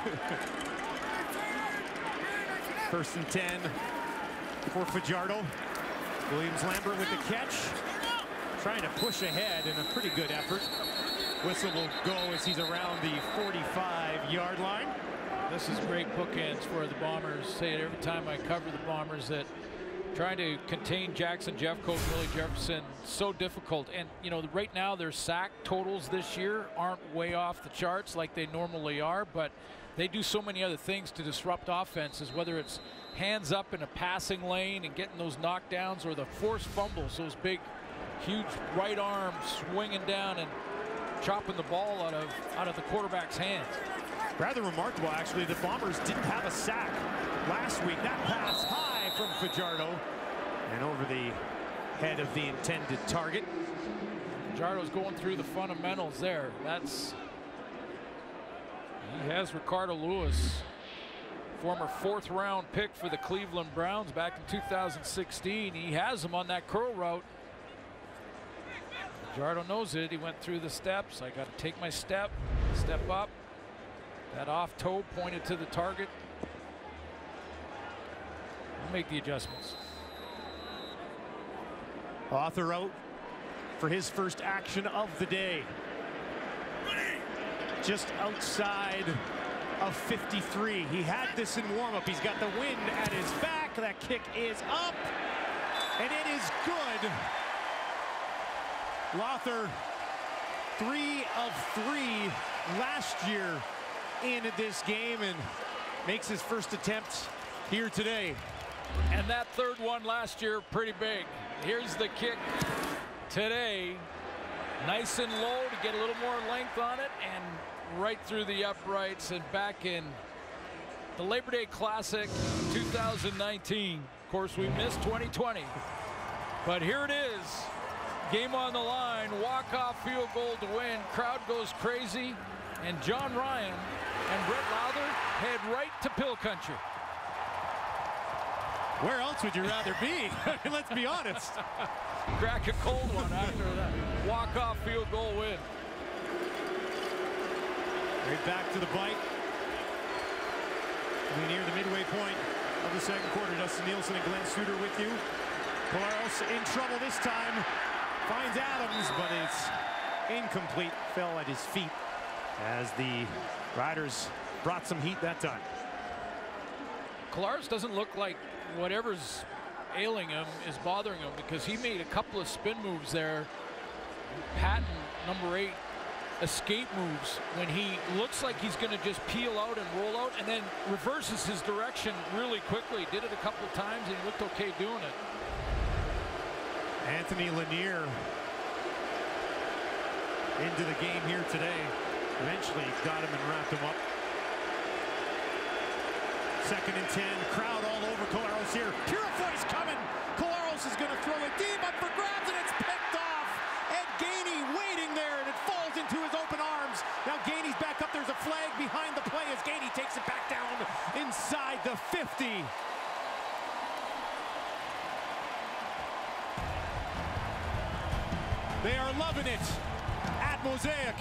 1st and 10 for Fajardo. Williams Lambert with the catch. Trying to push ahead in a pretty good effort. Whistle will go as he's around the 45-yard line. This is great bookends for the Bombers. Say it every time I cover the Bombers, that trying to contain Jackson Jeffcoat and Willie Jefferson, so difficult. And, you know, right now their sack totals this year aren't way off the charts like they normally are, but they do so many other things to disrupt offenses, whether it's hands up in a passing lane and getting those knockdowns, or the forced fumbles, those big, huge right arms swinging down and chopping the ball out of the quarterback's hands. Rather remarkable, actually. The Bombers didn't have a sack last week. That pass high from Fajardo and over the head of the intended target. Fajardo's going through the fundamentals there. He has Ricardo Lewis, former 4th round pick for the Cleveland Browns back in 2016. He has him on that curl route. Fajardo knows it. He went through the steps. I got to take my step up. That off toe pointed to the target. I'll make the adjustments. Arthur out for his first action of the day. Just outside of 53. He had this in warm-up. He's got the wind at his back. That kick is up, and it is good. Rother, 3 of 3 last year in this game, and makes his first attempt here today. And that 3rd one last year, pretty big. Here's the kick today. Nice and low to get a little more length on it, and right through the uprights and back in the Labor Day Classic 2019. Of course, we missed 2020, but here it is. Game on the line, walk-off field goal to win. Crowd goes crazy, and John Ryan and Brett Lowther head right to Pill Country. Where else would you rather be? Let's be honest. Crack a cold one after that walk-off field goal win. Right back to the bite. We near the midway point of the second quarter. Dustin Nielsen and Glenn Suter with you. Collaros in trouble this time. Finds Adams, but it's incomplete. Fell at his feet as the Riders brought some heat that time. Collaros doesn't look like whatever's ailing him is bothering him, because he made a couple of spin moves there. Patent number 8 escape moves when he looks like he's going to just peel out and roll out, and then reverses his direction really quickly. Did it a couple of times and he looked okay doing it. Anthony Lanier into the game here today. Eventually got him and wrapped him up. 2nd and 10. Crowd all over Collaros here. Purifoy's coming. Collaros is going to throw it deep up for grabs, and it's picked off. Ed Gainey waiting there, and it falls into his open arms. Now Gainey's back up. There's a flag behind the play as Gainey takes it back down inside the 50. They are loving it at Mosaic.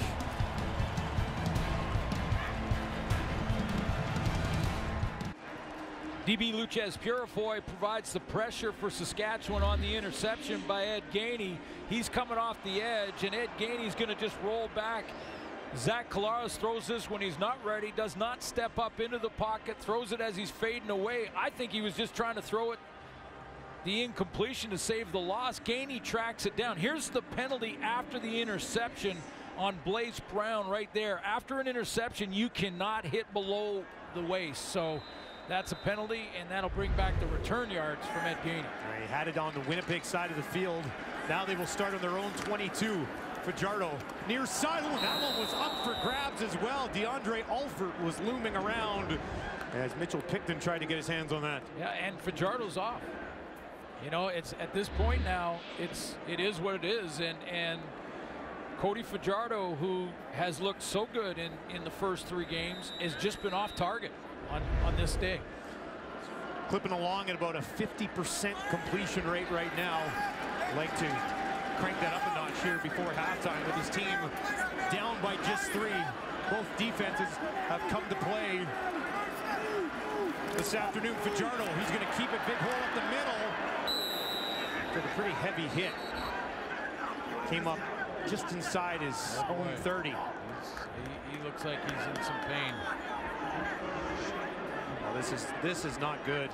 DB Luchez Purifoy provides the pressure for Saskatchewan on the interception by Ed Gainey. He's coming off the edge, and Ed Gainey's going to just roll back. Zach Collaros throws this when he's not ready, does not step up into the pocket, throws it as he's fading away. I think he was just trying to throw it the incompletion to save the loss. Gainey tracks it down. Here's the penalty after the interception on Blaze Brown right there. After an interception, you cannot hit below the waist. So that's a penalty, and that'll bring back the return yards from Ed Gainey. They had it on the Winnipeg side of the field. Now they will start on their own 22. Fajardo near sideline. That one was up for grabs as well. DeAndre Alford was looming around as Mitchell Picton tried to get his hands on that. Yeah, and Fajardo's off. You know, it's at this point now, it is what it is, and Cody Fajardo, who has looked so good in the first 3 games, has just been off target on this day. Clipping along at about a 50% completion rate right now. Like to crank that up a notch here before halftime with his team down by just 3. Both defenses have come to play this afternoon. Fajardo, he's going to keep it, big hole up the middle. Took a pretty heavy hit. Came up just inside his own 30. He looks like he's in some pain. Well, this is not good.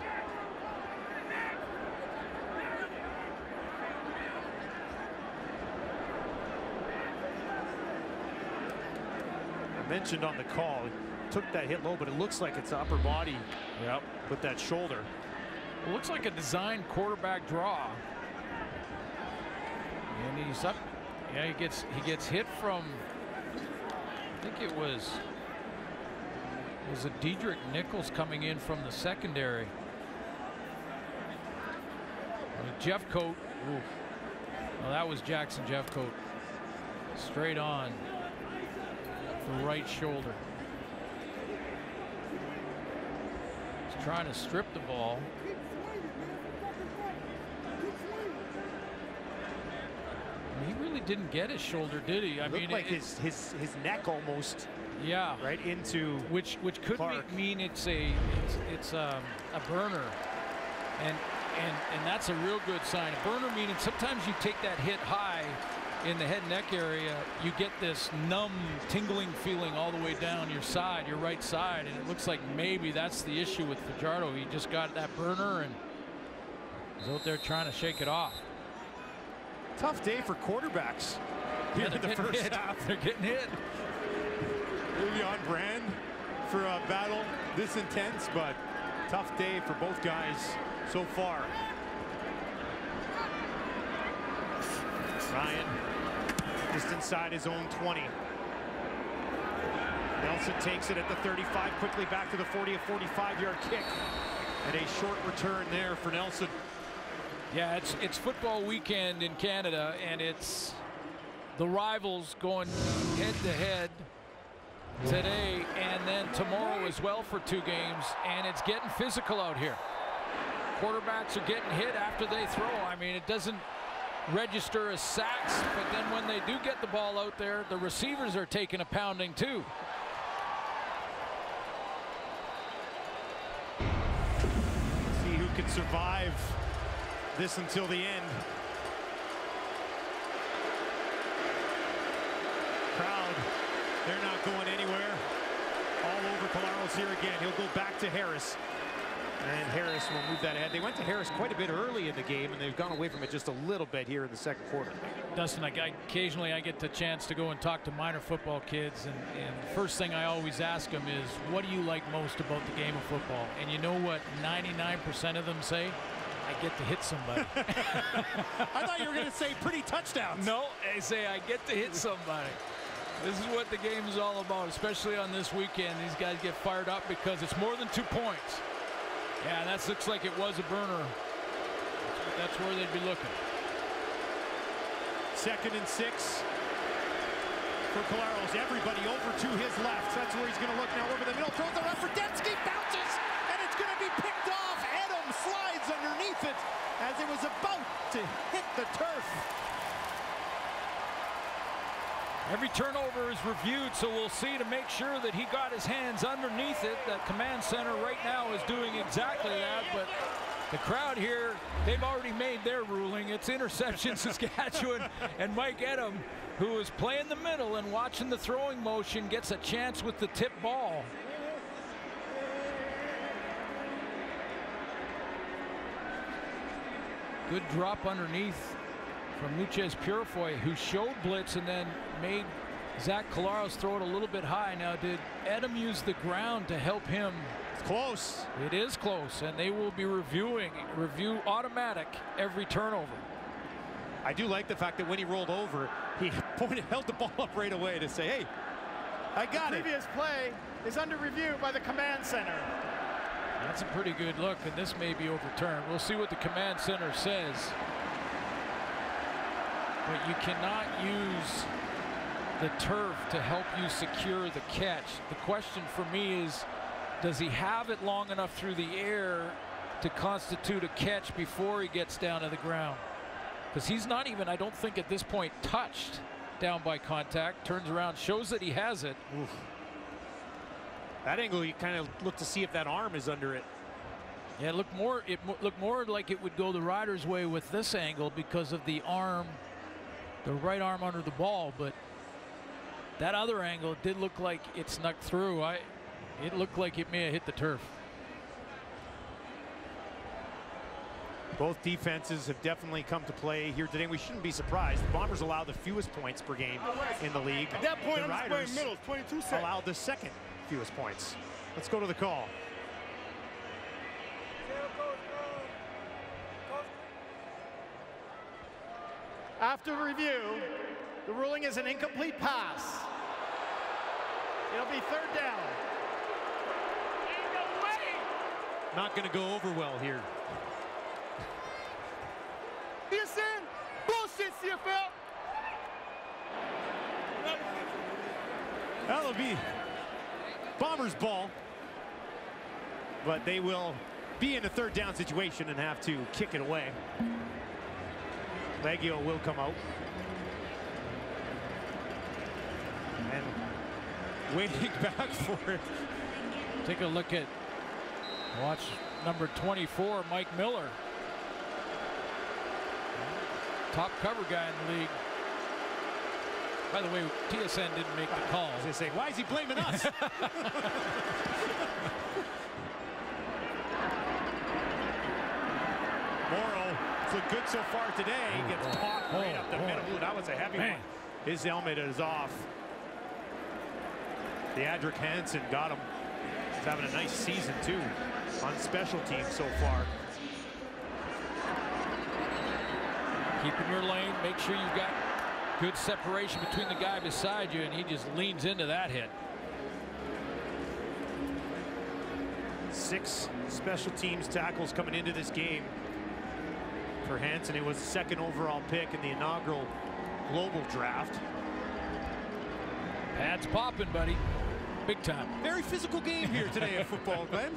I mentioned on the call, he took that hit low, but it looks like it's the upper body. Yep. With that shoulder. It looks like a designed quarterback draw. And he's up. Yeah, he gets hit from, I think it was a Diedrich Nichols coming in from the secondary. Jeffcoat. Ooh. Well, that was Jackson Jeffcoat. Straight on the right shoulder. trying to strip the ball. He really didn't get his shoulder, did he? I mean, like his neck almost. Yeah. Right into which could mean it's a burner, and that's a real good sign. A burner meaning sometimes you take that hit high in the head neck area, you get this numb, tingling feeling all the way down your side, your right side, and it looks like maybe that's the issue with Fajardo. He just got that burner and he's out there trying to shake it off. Tough day for quarterbacks. Yeah, in the first half. They're getting hit. Maybe on brand for a battle this intense, but tough day for both guys so far. Ryan just inside his own 20. Nelson takes it at the 35, quickly back to the 40, a 45-yard kick, and a short return there for Nelson. Yeah, it's football weekend in Canada, and it's the rivals going head-to-head today and then tomorrow as well for 2 games, and it's getting physical out here. Quarterbacks are getting hit after they throw. I mean, it doesn't register as sacks, but then when they do get the ball out there, the receivers are taking a pounding too. See who can survive this until the end. Crowd, they're not going anywhere. All over Collaros here again. He'll go back to Harris. And Harris will move that ahead. They went to Harris quite a bit early in the game, and they've gone away from it just a little bit here in the second quarter. Dustin, occasionally I get the chance to go and talk to minor football kids, and the first thing I always ask them is, what do you like most about the game of football? And you know what 99% of them say? I get to hit somebody. I thought you were going to say pretty touchdowns. No, they say I get to hit somebody. This is what the game is all about, especially on this weekend. These guys get fired up because it's more than 2 points. Yeah, that looks like it was a burner. That's where they'd be looking. 2nd and 6 for Collaros. Everybody over to his left. That's where he's going to look now. Over the middle, throws it up for Dembski, bounces, and it's going to be picked off. Edom slides underneath it as it was about to hit the turf. Every turnover is reviewed, so we'll see to make sure that he got his hands underneath it. The command center right now is doing exactly that, but the crowd here, they've already made their ruling. It's interception Saskatchewan, and Mike Edom, who is playing the middle and watching the throwing motion, gets a chance with the tip ball. Good drop underneath from Nuches Purifoy, who showed blitz and then made Zach Collaros throw it a little bit high. Now, did Edom use the ground to help him? It's close. It is close, and they will be review automatic every turnover. I do like the fact that when he rolled over, he held the ball up right away to say, hey, I got it. The previous play is under review by the command center. That's a pretty good look, and this may be overturned. We'll see what the command center says. But you cannot use the turf to help you secure the catch. The question for me is, does he have it long enough through the air to constitute a catch before he gets down to the ground? Because he's not even, I don't think at this point, touched down by contact. Turns around, shows that he has it. Oof. That angle, you kind of look to see if that arm is under it. Yeah, it looked more like it would go the Riders' way with this angle because of the arm, the right arm under the ball, but that other angle did look like it snuck through. It looked like it may have hit the turf. Both defenses have definitely come to play here today. We shouldn't be surprised. The Bombers allow the fewest points per game in the league. At that point, the I'm Riders middle, 22 seconds. allowed the second fewest points. Let's go to the call. After review, the ruling is an incomplete pass. It'll be 3rd down. Not going to go over well here. Listen, bullshit, CFL. That'll be Bombers ball. but they will be in a third down situation and have to kick it away. Leggio will come out. And waiting back for it. Take a look at, watch number 24, Mike Miller. Top cover guy in the league. By the way, TSN didn't make the call. They say, why is he blaming us? Morrow, so good so far today. He gets caught right up the middle. Ooh, that was a heavy one. His helmet is off. Deadrick Hansen got him. He's having a nice season, too, on special teams so far. Keep in your lane. Make sure you've got good separation between the guy beside you, and he just leans into that hit. 6 special teams tackles coming into this game for Hansen. He was the 2nd overall pick in the inaugural global draft. Pads popping, buddy. Big time. Very physical game here today at football, Glenn.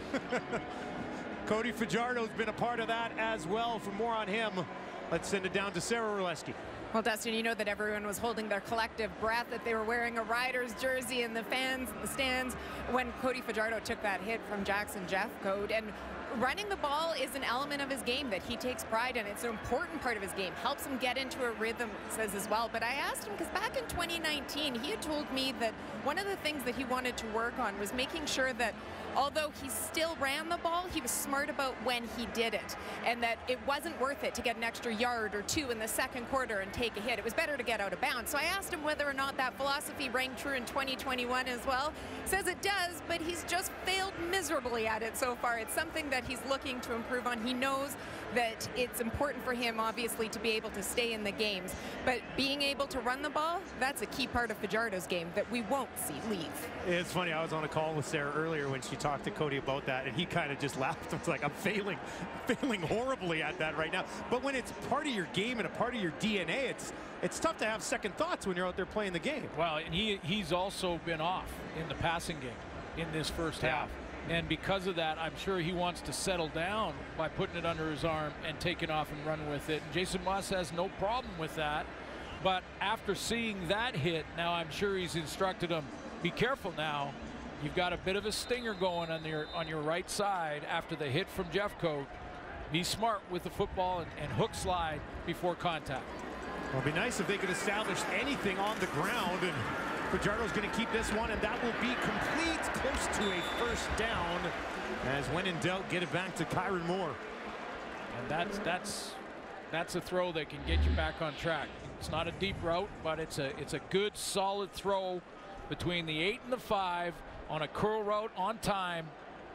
Cody Fajardo's been a part of that as well. For more on him, let's send it down to Sarah Orlesky. Well, Dustin, you know that everyone was holding their collective breath, that they were wearing a Riders jersey, and the fans in the stands when Cody Fajardo took that hit from Jackson Jeffcoat. And running the ball is an element of his game that he takes pride in. It's an important part of his game. Helps him get into a rhythm, says as well. But I asked him, because back in 2019, he had told me that one of the things that he wanted to work on was making sure that although he still ran the ball, he was smart about when he did it, and that it wasn't worth it to get an extra yard or 2 in the 2nd quarter and take a hit. It was better to get out of bounds. So I asked him whether or not that philosophy rang true in 2021 as well. Says it does, but he's just failed miserably at it so far. It's something that he's looking to improve on. He knows that it's important for him, obviously, to be able to stay in the games, but being able to run the ball, that's a key part of Fajardo's game that we won't see leave. It's funny, I was on a call with Sarah earlier when she talked to Cody about that, and he kind of just laughed. It's like, I'm failing horribly at that right now. But when it's part of your game and a part of your DNA, it's tough to have second thoughts when you're out there playing the game. Well, and he's also been off in the passing game in this first half. And because of that, I'm sure he wants to settle down by putting it under his arm and taking off and running with it. And Jason Maas has no problem with that. But after seeing that hit, now I'm sure he's instructed him, be careful now. You've got a bit of a stinger going on your right side after the hit from Jeffcoat. Be smart with the football and hook slide before contact. Well, it'd be nice if they could establish anything on the ground, and Fajardo's going to keep this one, and that will be complete, close to a first down, as when in doubt, get it back to Kyron Moore. And that's a throw that can get you back on track. It's not a deep route, but it's a good, solid throw between the 8 and the 5 on a curl route on time.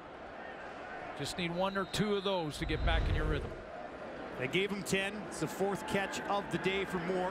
Just need 1 or 2 of those to get back in your rhythm. They gave him 10. It's the 4th catch of the day for Moore.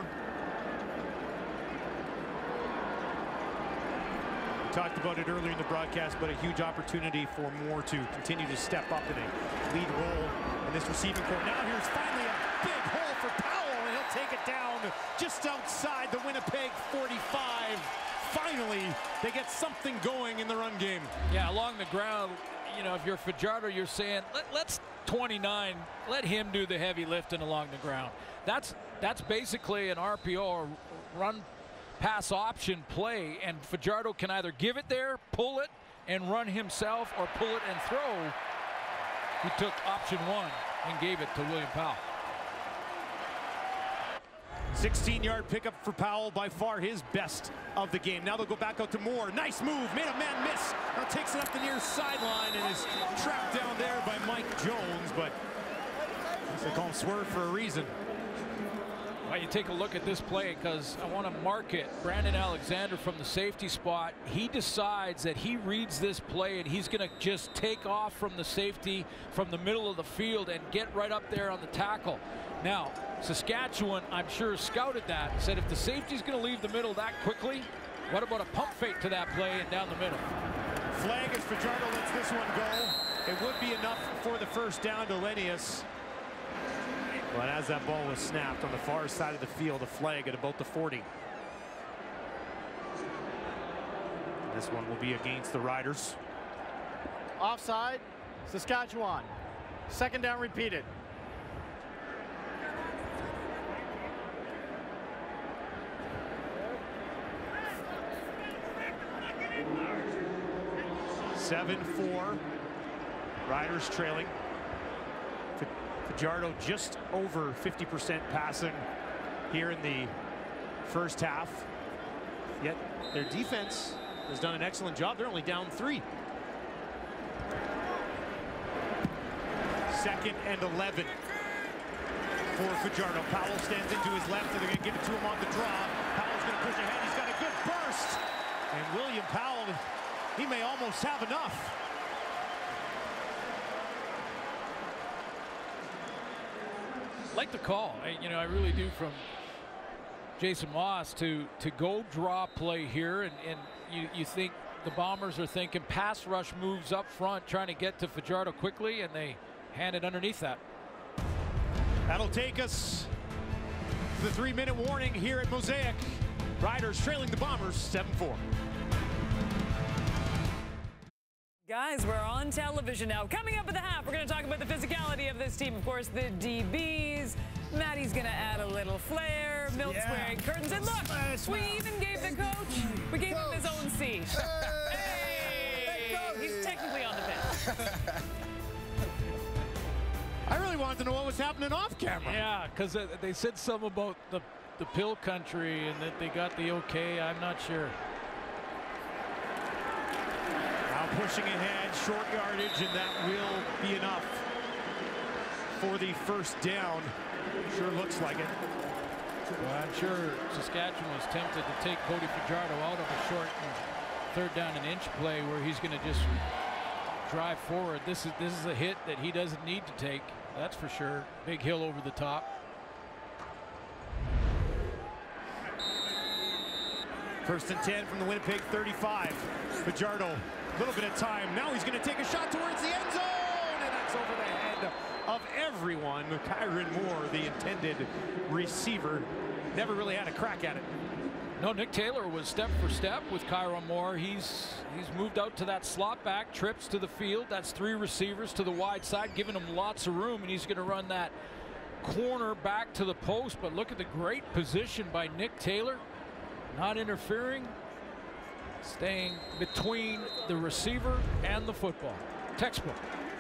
We talked about it earlier in the broadcast, but a huge opportunity for Moore to continue to step up in a lead role in this receiving corps. Now here's finally a big hole for Powell, and he'll take it down just outside the Winnipeg 45. Finally, they get something going in the run game. Yeah, along the ground, you know, if you're Fajardo, you're saying, let's 29, let him do the heavy lifting along the ground. That's basically an RPO, or run pass option play, and Fajardo can either give it there, pull it, and run himself, or pull it and throw. He took option 1 and gave it to William Powell. 16-yard pickup for Powell, by far his best of the game. Now they'll go back out to Moore. Nice move, made a man miss. Now takes it up the near sideline and is trapped down there by Mike Jones, but they call him Swerve for a reason. Well, you take a look at this play, because I want to mark it. Brandon Alexander from the safety spot, he decides that he reads this play and he's going to just take off from the safety from the middle of the field and get right up there on the tackle. Now, Saskatchewan, I'm sure, scouted that, said if the safety's going to leave the middle that quickly, what about a pump fake to that play and down the middle? Flag as Fajardo lets this one go. It would be enough for the first down to Lenius. But as that ball was snapped on the far side of the field, a flag at about the 40. This one will be against the Riders. Offside, Saskatchewan. Second down repeated. (7-4). Riders trailing. Fajardo just over 50% passing here in the first half. Yet their defense has done an excellent job. They're only down 3. Second and 11 for Fajardo. Powell stands into his left, and they're going to give it to him on the draw. Powell's going to push ahead. He's got a good burst. And William Powell, he may almost have enough. Like the call, I really do, from Jason Maas to go draw play here, and you think the Bombers are thinking pass rush moves up front, trying to get to Fajardo quickly, and they hand it underneath that. That'll take us to the 3-minute warning here at Mosaic. Riders trailing the Bombers 7-4. Guys, we're on television now. Coming up at the half, we're going to talk about the physicality of this team. Of course, the DBs. Maddie's going to add a little flair. Milt's wearing curtains. And look, we even gave the coach, we gave him his own seat. Hey! He's technically on the bench. I really wanted to know what was happening off camera. Yeah, because they said something about the pill country and that they got the okay. I'm not sure. Now pushing ahead, short yardage, and that will be enough for the first down. Sure looks like it. Well, I'm sure Saskatchewan was tempted to take Cody Fajardo out of a short third down and inch play where he's going to just drive forward. This is a hit that he doesn't need to take. That's for sure. Big hill over the top. First and 10 from the Winnipeg 35. Fajardo, a little bit of time. Now he's going to take a shot towards the end zone, and that's over the head of everyone. Kyron Moore, the intended receiver, never really had a crack at it. No, Nick Taylor was step for step with Kyron Moore. He's moved out to that slot back, trips to the field. That's 3 receivers to the wide side, giving him lots of room, and he's going to run that corner back to the post. But look at the great position by Nick Taylor, not interfering, staying between the receiver and the football. Textbook.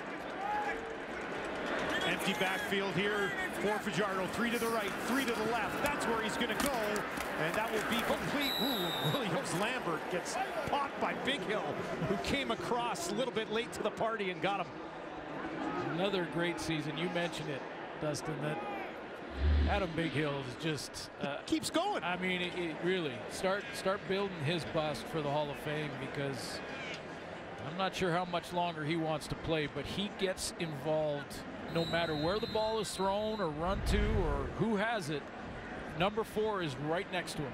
Empty backfield here for Fajardo. 3 to the right, 3 to the left. That's where he's going to go, and that will be complete. Ooh, Williams-Lambert gets popped by Big Hill, who came across a little bit late to the party and got him. Another great season. You mentioned it, Dustin, that Adam Big Hill is just keeps going. I mean, it really start building his bust for the Hall of Fame, because I'm not sure how much longer he wants to play, but he gets involved no matter where the ball is thrown or run to or who has it. Number 4 is right next to him.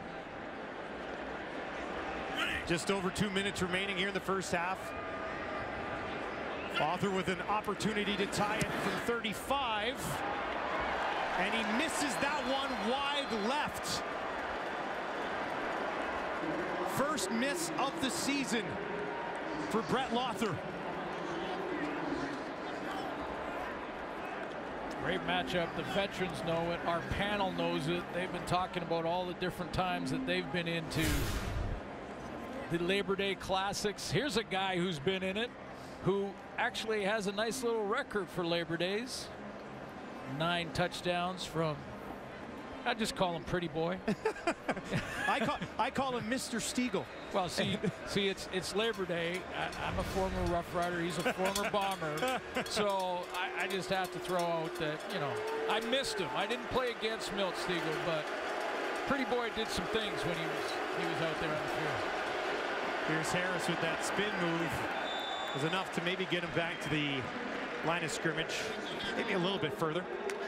Just over 2 minutes remaining here in the first half. Arthur with an opportunity to tie it from 35. And he misses that one wide left. First miss of the season for Brett Lothar. Great matchup. The veterans know it. Our panel knows it. They've been talking about all the different times that they've been into the Labor Day Classics. Here's a guy who's been in it, who actually has a nice little record for Labor Days. 9 touchdowns from, I just call him Pretty Boy. I call him Mr. Stiegel. Well, see, it's Labor Day. I'm a former Rough Rider. He's a former Bomber. So I just have to throw out that, I missed him. I didn't play against Milt Stiegel, but Pretty Boy did some things when he was out there on the field. Here's Harris with that spin move. It was enough to maybe get him back to the line of scrimmage, maybe a little bit further.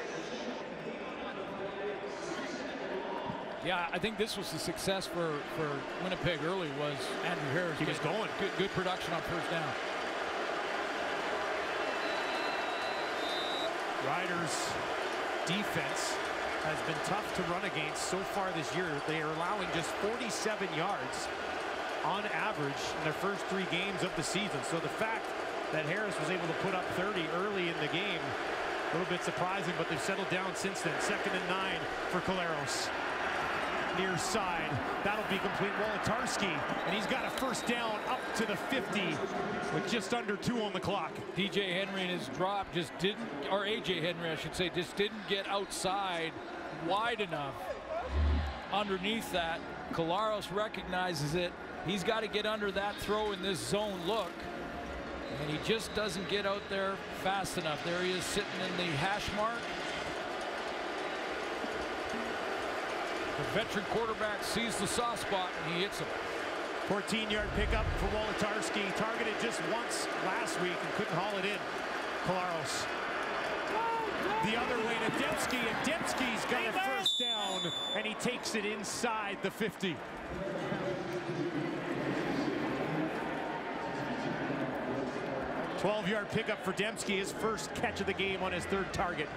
Yeah, I think this was the success for Winnipeg early, was Andrew Harris. He was going. Good production on first down. Riders' defense has been tough to run against so far this year. They are allowing just 47 yards on average in their first 3 games of the season. So the fact that Harris was able to put up 30 early in the game. A little bit surprising, but they've settled down since then. 2nd and 9 for Collaros. Near side, that'll be complete. Wolodarski, and he's got a first down up to the 50 with just under 2 on the clock. DJ Henry in his drop just didn't, or AJ Henry I should say, just didn't get outside wide enough underneath that. Collaros recognizes it. He's got to get under that throw in this zone look, and he just doesn't get out there fast enough. There he is sitting in the hash mark. The veteran quarterback sees the soft spot and he hits him. 14-yard pickup for Wolodarski. Targeted just once last week and couldn't haul it in. Collaros. The other way to Dembski, and Dembski's got a first down, and he takes it inside the 50. Twelve-yard pickup for Dembski, his first catch of the game on his 3rd target.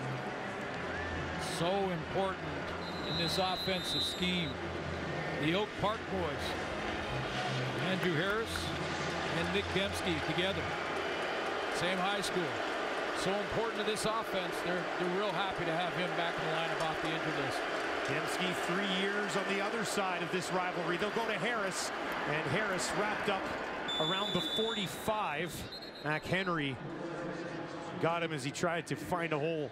So important in this offensive scheme. The Oak Park boys, Andrew Harris and Nick Dembski together, same high school. So important to this offense. They're real happy to have him back in the lineup off the injured list. Dembski 3 years on the other side of this rivalry. They'll go to Harris, and Harris wrapped up around the 45. Mac Henry got him as he tried to find a hole.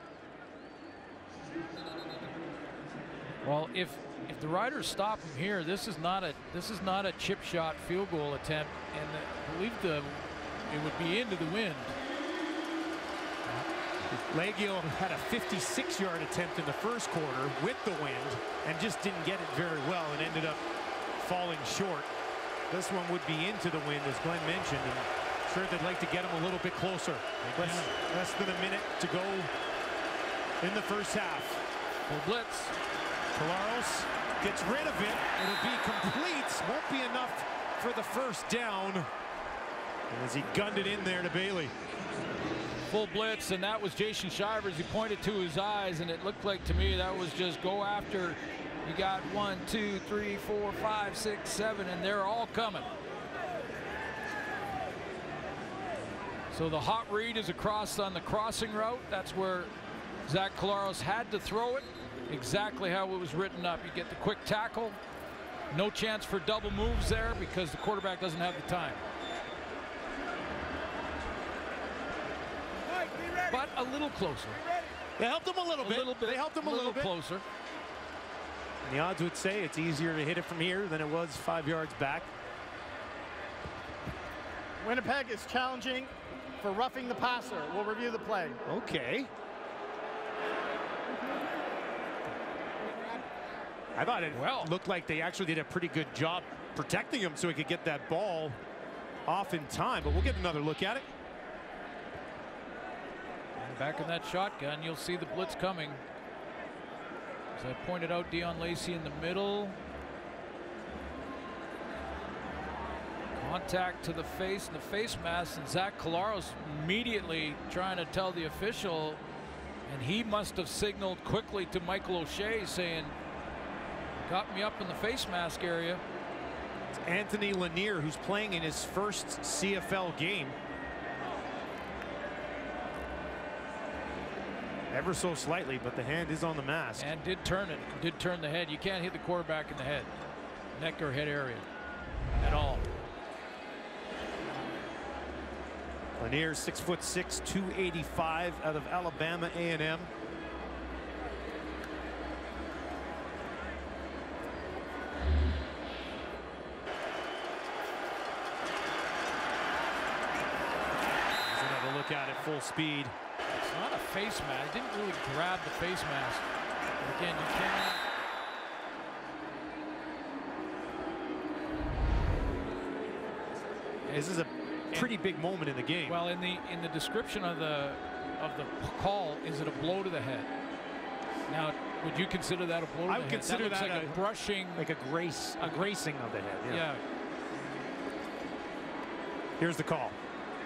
Well, if the Riders stop him here, this is not a chip shot field goal attempt, and I believe it would be into the wind. Leggio had a 56-yard attempt in the first quarter with the wind and just didn't get it very well and ended up falling short. This one would be into the wind, as Glenn mentioned, and I'm sure they'd like to get him a little bit closer. Less than a minute to go in the first half. Full blitz. Collaros gets rid of it. It'll be complete. Won't be enough for the first down. And as he gunned it in there to Bailey. Full blitz, and that was Jason Shivers. He pointed to his eyes, and it looked like to me that was just go after. You got 1, 2, 3, 4, 5, 6, 7, and they're all coming. So the hot read is across on the crossing route. That's where Zach Collaros had to throw it. Exactly how it was written up. You get the quick tackle. No chance for double moves there because the quarterback doesn't have the time. But a little closer. They helped him a little bit. They helped him a little bit closer. And the odds would say it's easier to hit it from here than it was 5 yards back. Winnipeg is challenging for roughing the passer. We'll review the play. Okay. I thought it looked like they actually did a pretty good job protecting him so he could get that ball off in time, but we'll get another look at it. And back in that shotgun, you'll see the blitz coming. As I pointed out, Dion Lacey in the middle. Contact to the face and the face mask, and Zach Collaros immediately trying to tell the official, and he must have signaled quickly to Michael O'Shea saying, got me up in the face mask area. It's Anthony Lanier, who's playing in his first CFL game. Ever so slightly, but the hand is on the mask. And did turn it, did turn the head. You can't hit the quarterback in the head, neck or head area at all. Lanier, 6'6", 285 out of Alabama A&M. Look at it full speed. It's not a face mask. It didn't really grab the face mask. But again, you cannot. This is a pretty big moment in the game. Well, in the description of the call, is it a blow to the head? Now, would you consider that a blow to the head? I would consider that like a brushing, like a gracing of the head. Yeah. Here's the call.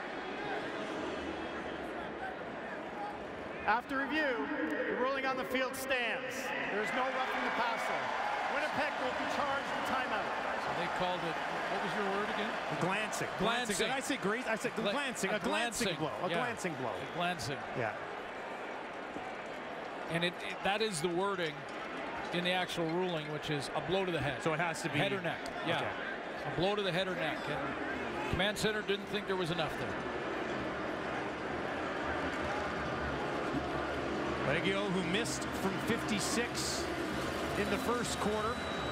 After review, the ruling on the field stands. There is no roughing the passer. Winnipeg will be charged a timeout. So they called it What was your word again? Glancing. Glancing. Did I say grace? I said glancing. A glancing blow. A glancing blow. A glancing. Yeah. And that is the wording in the actual ruling, which is a blow to the head. So it has to be head or neck. Yeah. Okay. A blow to the head or neck. And command center didn't think there was enough there. Leggio, who missed from 56 in the first quarter,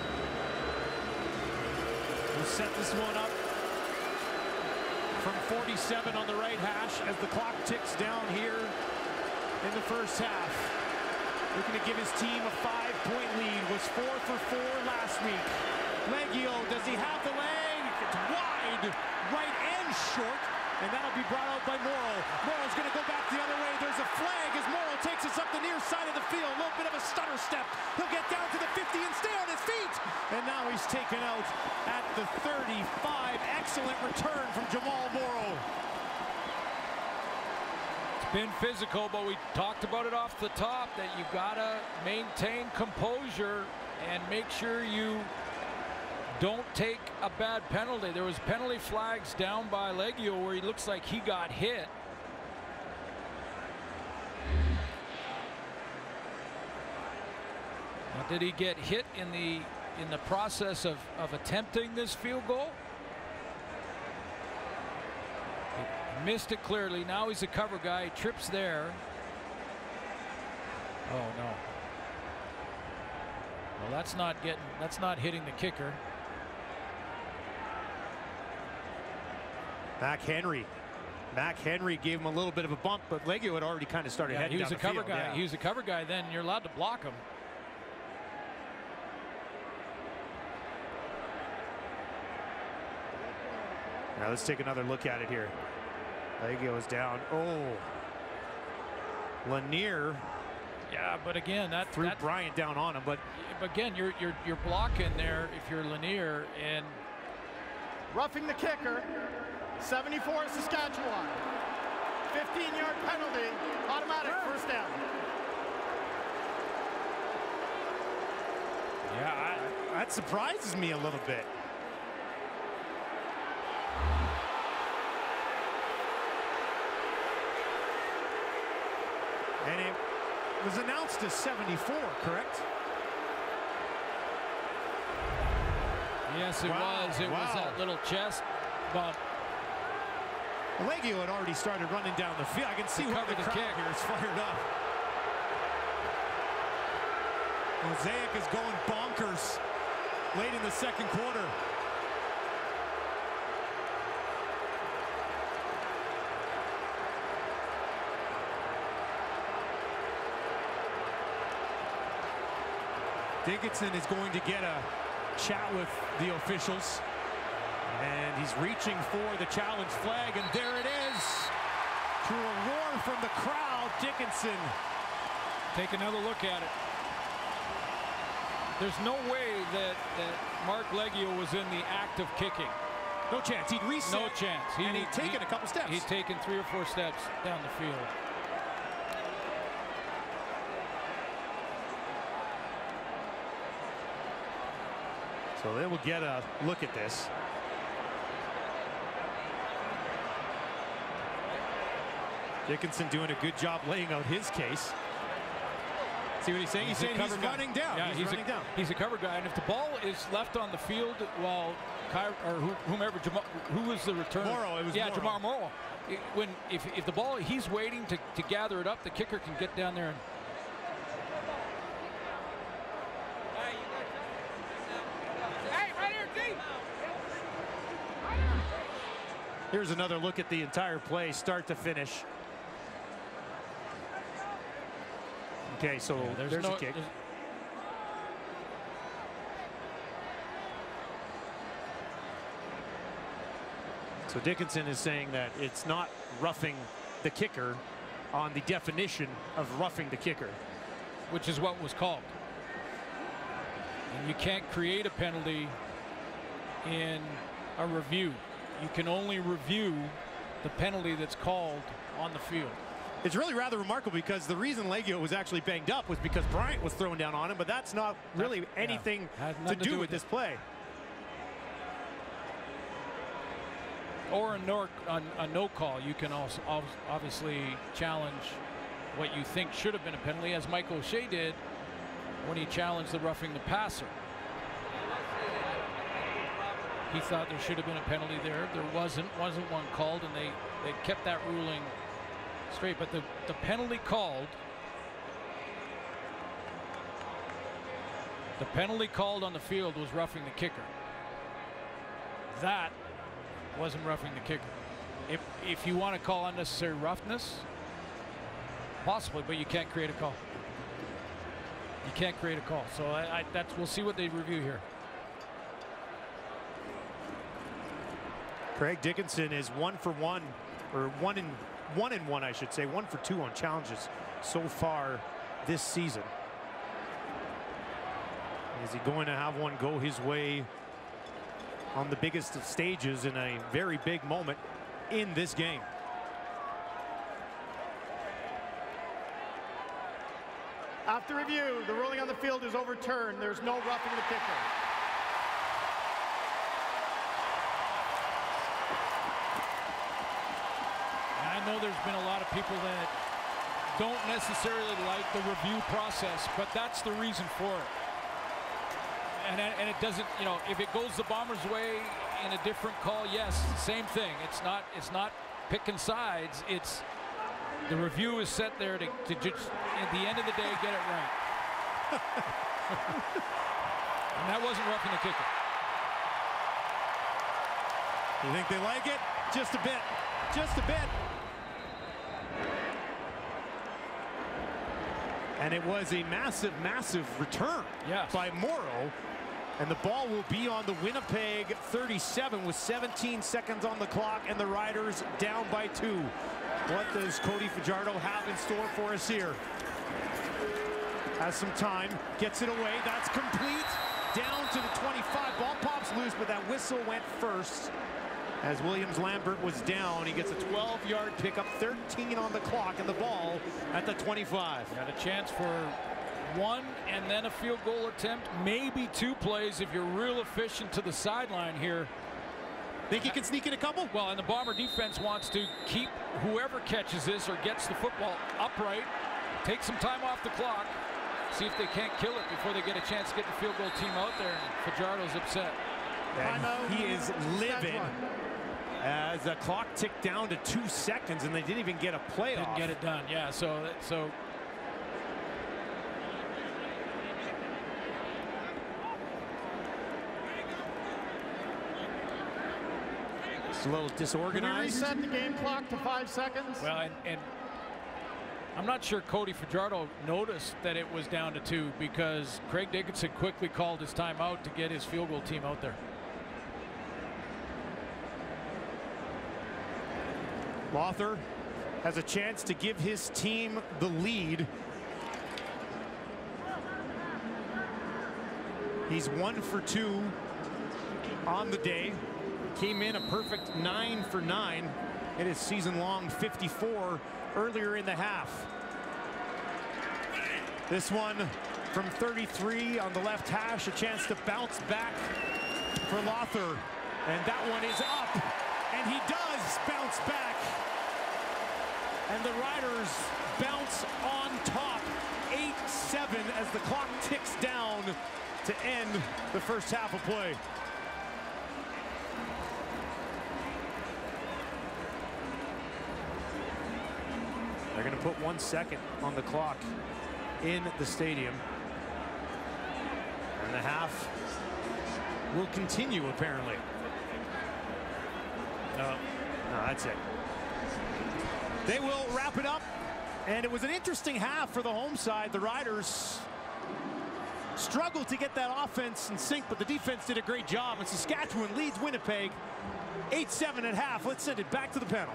will set this one up from 47 on the right hash as the clock ticks down here in the first half. Looking to give his team a 5-point lead. Was 4 for 4 last week. Leggio, does he have the leg? It's wide, right and short, and that'll be brought out by Morrow. Morrow's going to go back the other way. There's a flag as Morrow takes us up the near side of the field. A little bit of a stutter step. He'll get down to the 50 and stay on his feet. And now he's taken out at the 35. Excellent return from Jamal Morrow. It's been physical, but we talked about it off the top that you gotta maintain composure and make sure you don't take a bad penalty. There was penalty flags down by Leggio where he looks like he got hit. Now, did he get hit in the process of attempting this field goal? He missed it clearly. Now he's a cover guy. He trips there. Oh no. Well, that's not hitting the kicker. Mac Henry gave him a little bit of a bump, but Leggio had already kind of started heading down the field. He was a cover guy. Yeah. He was a cover guy. Then you're allowed to block him. Now let's take another look at it here. Leggio is down. Oh, Lanier. Yeah, but again, that threw Bryant down on him. But again, you're blocking there if you're Lanier and roughing the kicker. 74 Saskatchewan. 15-yard penalty. Automatic first down. Yeah, that surprises me a little bit. And it was announced as 74, correct? Yes, it was. It was that little chest bump. Leggio had already started running down the field. I can see where the crowd here is fired up. Mosaic is going bonkers late in the second quarter. Dickinson is going to get a chat with the officials. And he's reaching for the challenge flag, and there it is. To a roar from the crowd, Dickinson. Take another look at it. There's no way that Mark Leggio was in the act of kicking. No chance. He'd reset. No chance. And he'd taken a couple steps. He'd taken 3 or 4 steps down the field. So they will get a look at this. Dickinson doing a good job laying out his case. See what he's saying? He's saying he's running down. Yeah, he's running down. He's a cover guy, and if the ball is left on the field while whomever, who was the returner? Morrow. It was yeah, Morrow. Jamar Morrow. If the ball, he's waiting to gather it up, the kicker can get down there and. Here's another look at the entire play, start to finish. Okay, so there's a kick. So Dickinson is saying that it's not roughing the kicker on the definition of roughing the kicker, which is what was called. And you can't create a penalty in a review. You can only review the penalty that's called on the field. It's really rather remarkable because the reason Leggio was actually banged up was because Bryant was thrown down on him, but that's not really anything to do with this play. or a no call. You can also obviously challenge what you think should have been a penalty, as Mike O'Shea did when he challenged the roughing the passer. He thought there should have been a penalty there. There wasn't one called, and they kept that ruling straight. But the penalty called, on the field was roughing the kicker. That wasn't roughing the kicker. If you want to call unnecessary roughness, possibly, but you can't create a call. You can't create a call. So we'll see what they review here. Craig Dickinson is 1 for 1, or 1 in 1, I should say, 1 for 2 on challenges so far this season. Is he going to have one go his way on the biggest of stages in a very big moment in this game? After review, the ruling on the field is overturned. There's no roughing the kicker. I know there's been a lot of people that don't necessarily like the review process, but that's the reason for it. And it doesn't, you know, if it goes the Bombers' way in a different call, yes, same thing. It's not picking sides. It's the review is set there to just, at the end of the day, get it right. And that wasn't roughing the kicker. You think they like it? Just a bit. Just a bit. And it was a massive, massive return by Morrow. And the ball will be on the Winnipeg 37 with 17 seconds on the clock, and the Riders down by 2. What does Cody Fajardo have in store for us here? Has some time, gets it away. That's complete. Down to the 25. Ball pops loose, but that whistle went first. As Williams Lambert was down, he gets a 12-yard pickup, 13 on the clock, and the ball at the 25. Got a chance for 1 and then a field goal attempt, maybe 2 plays if you're real efficient to the sideline here. Think he can sneak in a couple? Well, and the Bomber defense wants to keep whoever catches this or gets the football upright, take some time off the clock, see if they can't kill it before they get a chance to get the field goal team out there. And Fajardo's upset. And he is livid as the clock ticked down to 2 seconds, and they didn't even get a play off. Didn't get it done, yeah. So a little disorganized. Can we reset the game clock to 5 seconds? Well, and I'm not sure Cody Fajardo noticed that it was down to 2, because Craig Dickinson quickly called his timeout to get his field goal team out there. Lothar has a chance to give his team the lead. He's 1 for 2 on the day. Came in a perfect 9 for 9. It is season-long 54 earlier in the half. This one from 33 on the left hash, a chance to bounce back for Lothar. And that one is up, and he does bounce back. And the Riders bounce on top, 8-7 as the clock ticks down to end the first half of play. They're going to put 1 second on the clock in the stadium. And the half will continue, apparently. No, that's it. They will wrap it up. And it was an interesting half for the home side. The Riders struggled to get that offense in sync, but the defense did a great job. And Saskatchewan leads Winnipeg 8-7 at half. Let's send it back to the panel.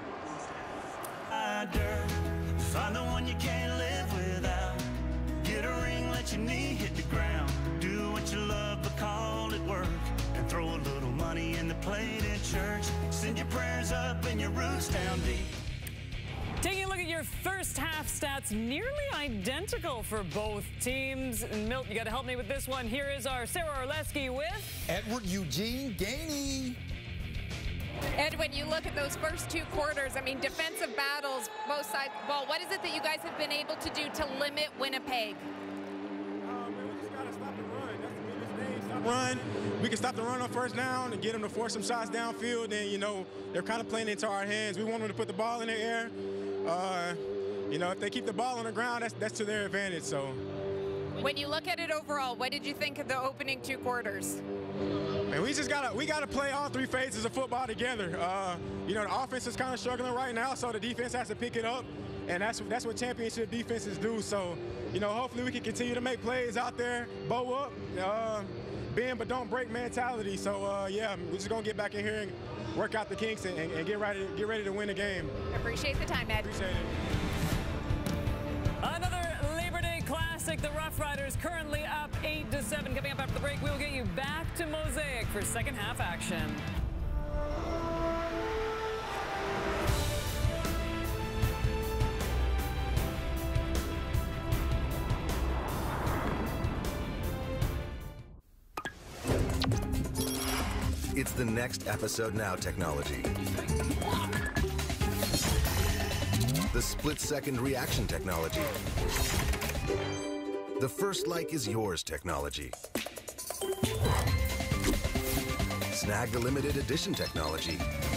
Find the one you can't live without. Get a ring, let your knee hit the ground. Do what you love, but call it work. And throw a little money in the plate at church. Send your prayers up and your roots down deep. Taking a look at your first half stats, nearly identical for both teams. Milt, you got to help me with this one. Here is our Sarah Orlesky with Edward Eugene Gainey. And when you look at those first 2 quarters, I mean, defensive battles, both sides. Well, what is it that you guys have been able to do to limit Winnipeg? We just got to stop the run. That's the biggest thing. Stop run. We can stop the run on first down and get them to force some shots downfield. And, you know, they're kind of playing into our hands. We want them to put the ball in the air. You know, if they keep the ball on the ground, that's to their advantage. So, when you look at it overall, what did you think of the opening 2 quarters? and we gotta play all 3 phases of football together. You know, the offense is kind of struggling right now, so the defense has to pick it up, and that's what championship defenses do. So, you know, hopefully we can continue to make plays out there, bow up, bend but don't break mentality. So yeah, we're just gonna get back in here and work out the kinks and get ready to win the game. Appreciate the time, Ed. Appreciate it. Another Labor Day classic. The Rough Riders currently up 8-7. Coming up after the break, we'll get you back to Mosaic for second half action. It's the next episode now technology. The split-second reaction technology. The first like is yours technology. Snag the limited edition technology.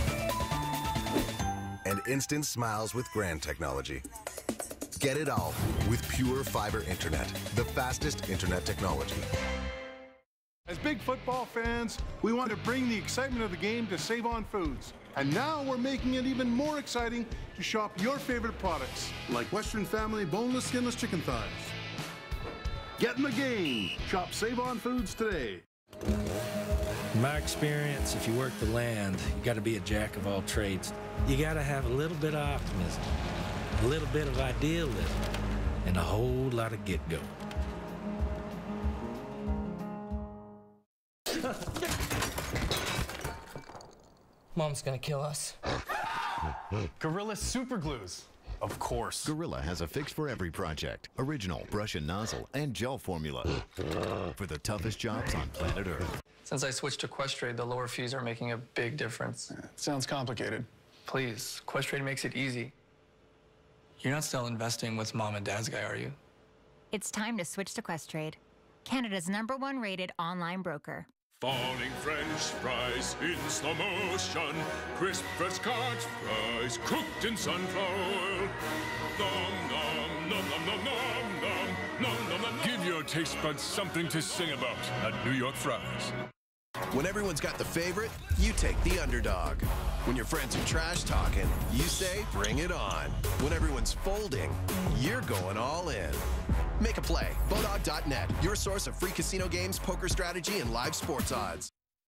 And instant smiles with Grand technology. Get it all with Pure Fiber Internet, the fastest internet technology. As big football fans, we want to bring the excitement of the game to Save On Foods. And now we're making it even more exciting to shop your favorite products, like Western Family boneless, skinless chicken thighs. Get in the game. Shop Save On Foods today. In my experience, if you work the land, you got to be a jack of all trades. You got to have a little bit of optimism, a little bit of idealism, and a whole lot of get-go. Mom's gonna kill us. Gorilla Super Glues. Of course. Gorilla has a fix for every project. Original brush and nozzle and gel formula for the toughest jobs on planet Earth. Since I switched to Questrade, the lower fees are making a big difference. Sounds complicated. Please, Questrade makes it easy. You're not still investing with Mom and Dad's guy, are you? It's time to switch to Questrade, Canada's #1 rated online broker. Falling French fries in slow motion, crisp fresh cut fries cooked in sunflower oil. Nom nom nom nom nom nom nom nom nom nom. Give your taste buds something to sing about at New York Fries. When everyone's got the favorite, you take the underdog. When your friends are trash talking, you say, bring it on. When everyone's folding, you're going all in. Make a play. Bodog.net, your source of free casino games, poker strategy, and live sports odds.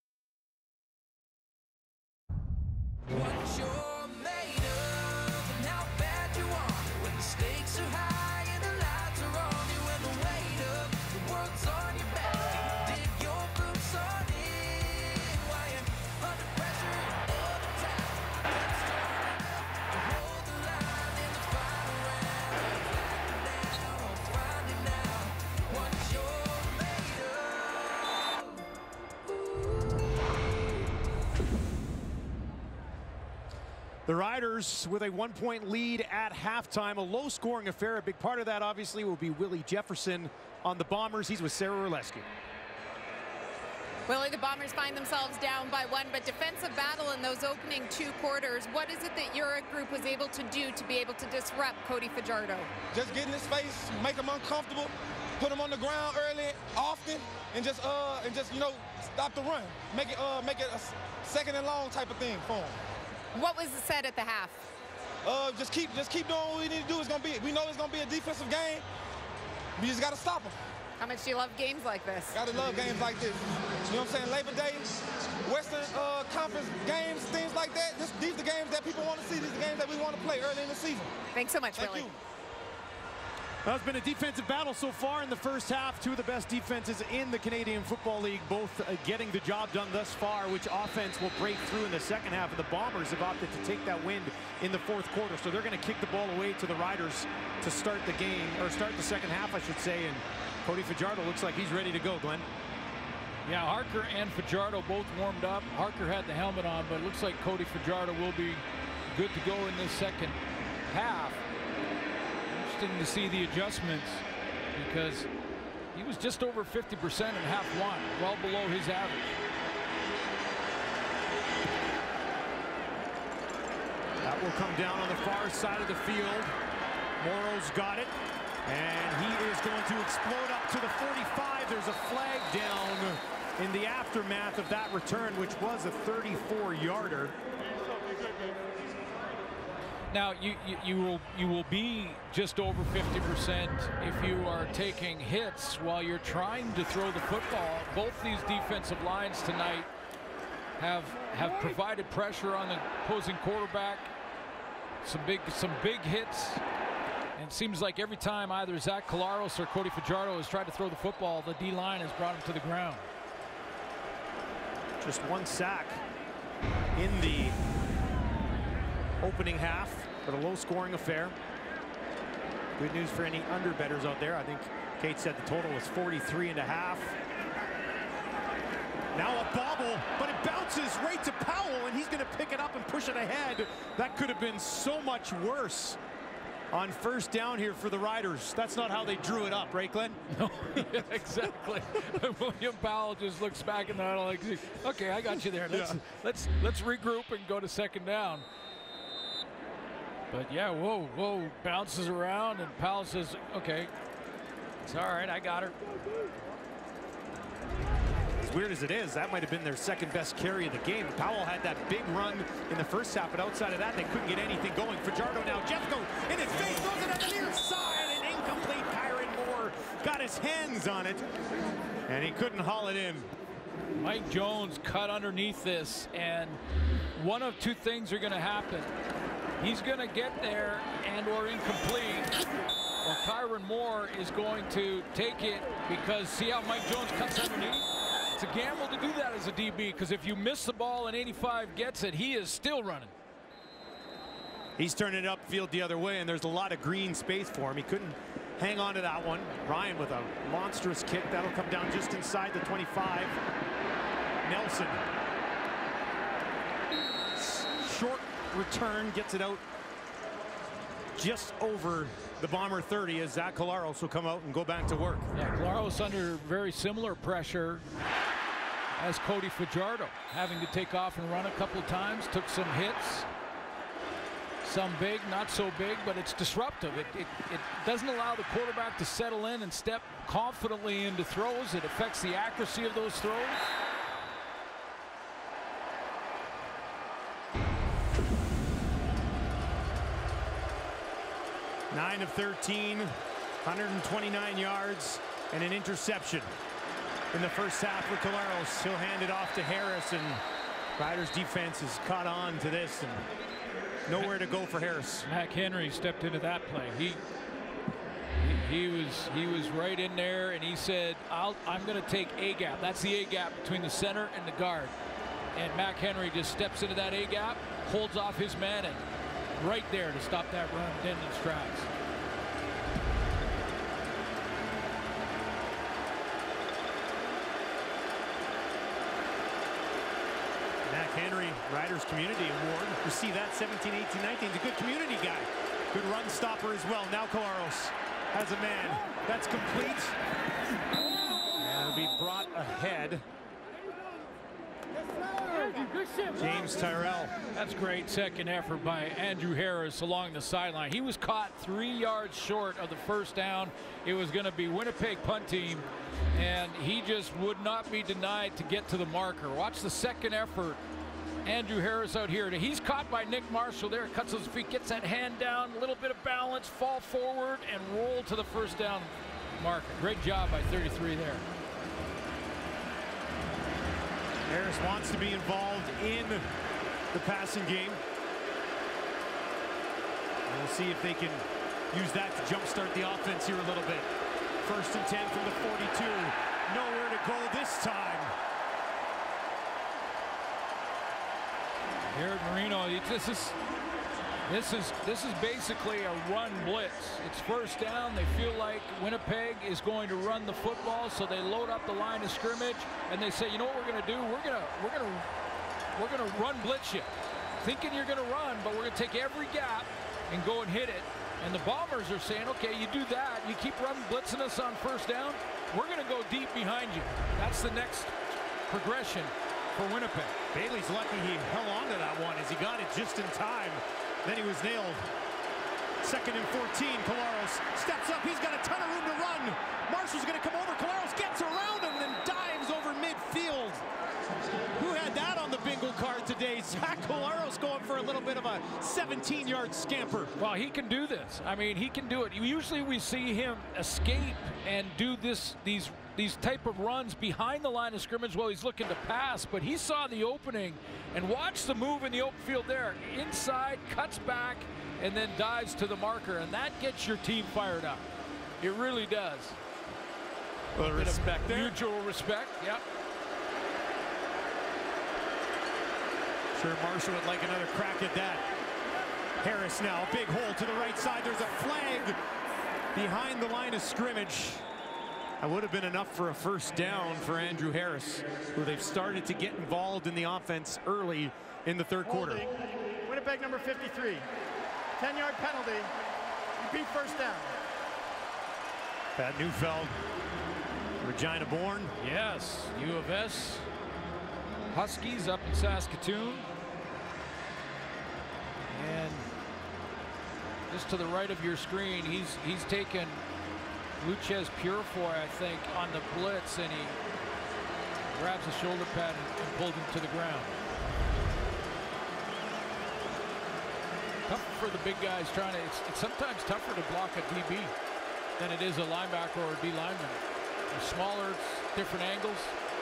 The Riders with a 1-point lead at halftime, a low-scoring affair. A big part of that, obviously, will be Willie Jefferson on the Bombers. He's with Sarah Orlescu. Willie, the Bombers find themselves down by 1, but defensive battle in those opening 2 quarters. What is it that your group was able to do to be able to disrupt Cody Fajardo? Just get in his face, make him uncomfortable, put him on the ground early, often, and just you know, stop the run. Make it a second and long type of thing for him. What was said at the half? Just keep doing what we need to do. We know it's gonna be a defensive game. We just gotta stop them. How much do you love games like this? Gotta love games like this. You know what I'm saying? Labor Day, Western Conference games, things like that. These are the games that people want to see. These are the games that we want to play early in the season. Thanks so much, Willie. Well, it's been a defensive battle so far in the first half. 2 of the best defenses in the Canadian Football League, both getting the job done thus far. Which offense will break through in the second half? And the Bombers have opted to take that win in the 4th quarter. So they're going to kick the ball away to the Riders to start the game, or start the second half, I should say. And Cody Fajardo looks like he's ready to go, Glenn. Yeah, Harker and Fajardo both warmed up. Harker had the helmet on, but it looks like Cody Fajardo will be good to go in this second half. Interesting to see the adjustments because he was just over 50% in half one, well below his average. That will come down on the far side of the field. Morrow's got it, and he is going to explode up to the 45. There's a flag down in the aftermath of that return, which was a 34-yarder. Now, you will be just over 50% if you are taking hits while you're trying to throw the football. Both these defensive lines tonight have provided pressure on the opposing quarterback. Some big hits. And it seems like every time either Zach Collaros or Cody Fajardo has tried to throw the football, the D-line has brought him to the ground. Just one sack in the opening half, but a low-scoring affair. Good news for any underbettors out there. I think Kate said the total was 43.5. Now a bobble, but it bounces right to Powell, and he's going to pick it up and push it ahead. That could have been so much worse on first down here for the Riders. That's not how they drew it up, right, Glenn? No, yeah, exactly. William Powell just looks back in the huddle like, okay, I got you there. Let's regroup and go to second down. But yeah, whoa, bounces around, and Powell says, okay, it's all right, I got her. As weird as it is, that might have been their second best carry of the game. Powell had that big run in the first half, but outside of that, they couldn't get anything going. Fajardo now, Jeffco in his face, throws it at the near side, and incomplete. Kyron Moore got his hands on it, and he couldn't haul it in. Mike Jones cut underneath this, and one of two things are going to happen. He's going to get there and or incomplete, or Kyron Moore is going to take it, because see how Mike Jones cuts underneath? It's a gamble to do that as a DB, because if you miss the ball and 85 gets it, he is still running. He's turning it upfield the other way, and there's a lot of green space for him. He couldn't hang on to that one. Ryan with a monstrous kick. That'll come down just inside the 25. Nelson. Short return, gets it out just over the Bomber 30 as Zach Collaros will come out and go back to work. Yeah, Collaros under very similar pressure as Cody Fajardo, having to take off and run a couple of times, took some hits, some big, not so big, but it's disruptive. It doesn't allow the quarterback to settle in and step confidently into throws. It affects the accuracy of those throws. Nine of 13, 129 yards, and an interception in the first half for Collaros. He'll hand it off to Harris, and Riders defense has caught on to this, and nowhere to go for Harris. Mac Henry stepped into that play. He was right in there, and he said, I'm going to take A gap. That's the A gap between the center and the guard. And Mac Henry just steps into that A gap, holds off his man, and right there to stop that run dead in its tracks. Mac Henry, Riders Community Award. You see that 17, 18, 19. He's a good community guy. Good run stopper as well. Now Collaros has a man. That's complete. And it'll be brought ahead. James Tyrell. That's great second effort by Andrew Harris along the sideline. He was caught 3 yards short of the first down. It was going to be Winnipeg punt team, and he just would not be denied to get to the marker. Watch the second effort. Andrew Harris out here. He's caught by Nick Marshall there. Cuts his feet, gets that hand down, a little bit of balance, fall forward, and roll to the first down marker. Great job by 33 there. Harris wants to be involved in the passing game. And we'll see if they can use that to jumpstart the offense here a little bit. 1st and 10 from the 42. Nowhere to go this time. Jared Marino, This is basically a run blitz. It's first down. They feel like Winnipeg is going to run the football, so they load up the line of scrimmage and they say, you know what we're going to do? We're going to run blitz you, thinking you're going to run, but we're going to take every gap and go and hit it. And the Bombers are saying, okay, you do that, you keep running blitzing us on first down, we're going to go deep behind you. That's the next progression for Winnipeg. Bailey's lucky he held on to that one as he got it just in time. Then he was nailed. 2nd and 14. Collaros steps up. He's got a ton of room to run. Marshall's going to come over. Collaros gets around him and then dives over midfield. Who had that on the bingo card today? Zach Collaros going for a little bit of a 17-yard scamper. Well, he can do this. I mean, he can do it. Usually we see him escape and do these type of runs behind the line of scrimmage while he's looking to pass, but he saw the opening and watched the move in the open field there. Inside, cuts back, and then dives to the marker, and that gets your team fired up. It really does. A little respect there. Mutual respect, yep. Sure, Marshall would like another crack at that. Harris now, big hole to the right side. There's a flag behind the line of scrimmage. That would have been enough for a first down for Andrew Harris, who they've started to get involved in the offense early in the third quarter. Winnipeg number 53. 10-yard penalty. Repeat first down. Pat Neufeld, Regina born. Yes, U of S. Huskies up in Saskatoon. And just to the right of your screen, he's taken Luchez Purifoy, I think, on the blitz, and he grabs the shoulder pad and pulled him to the ground. Tough for the big guys trying to, it's sometimes tougher to block a DB than it is a linebacker or a D lineman. They're smaller, it's different angles.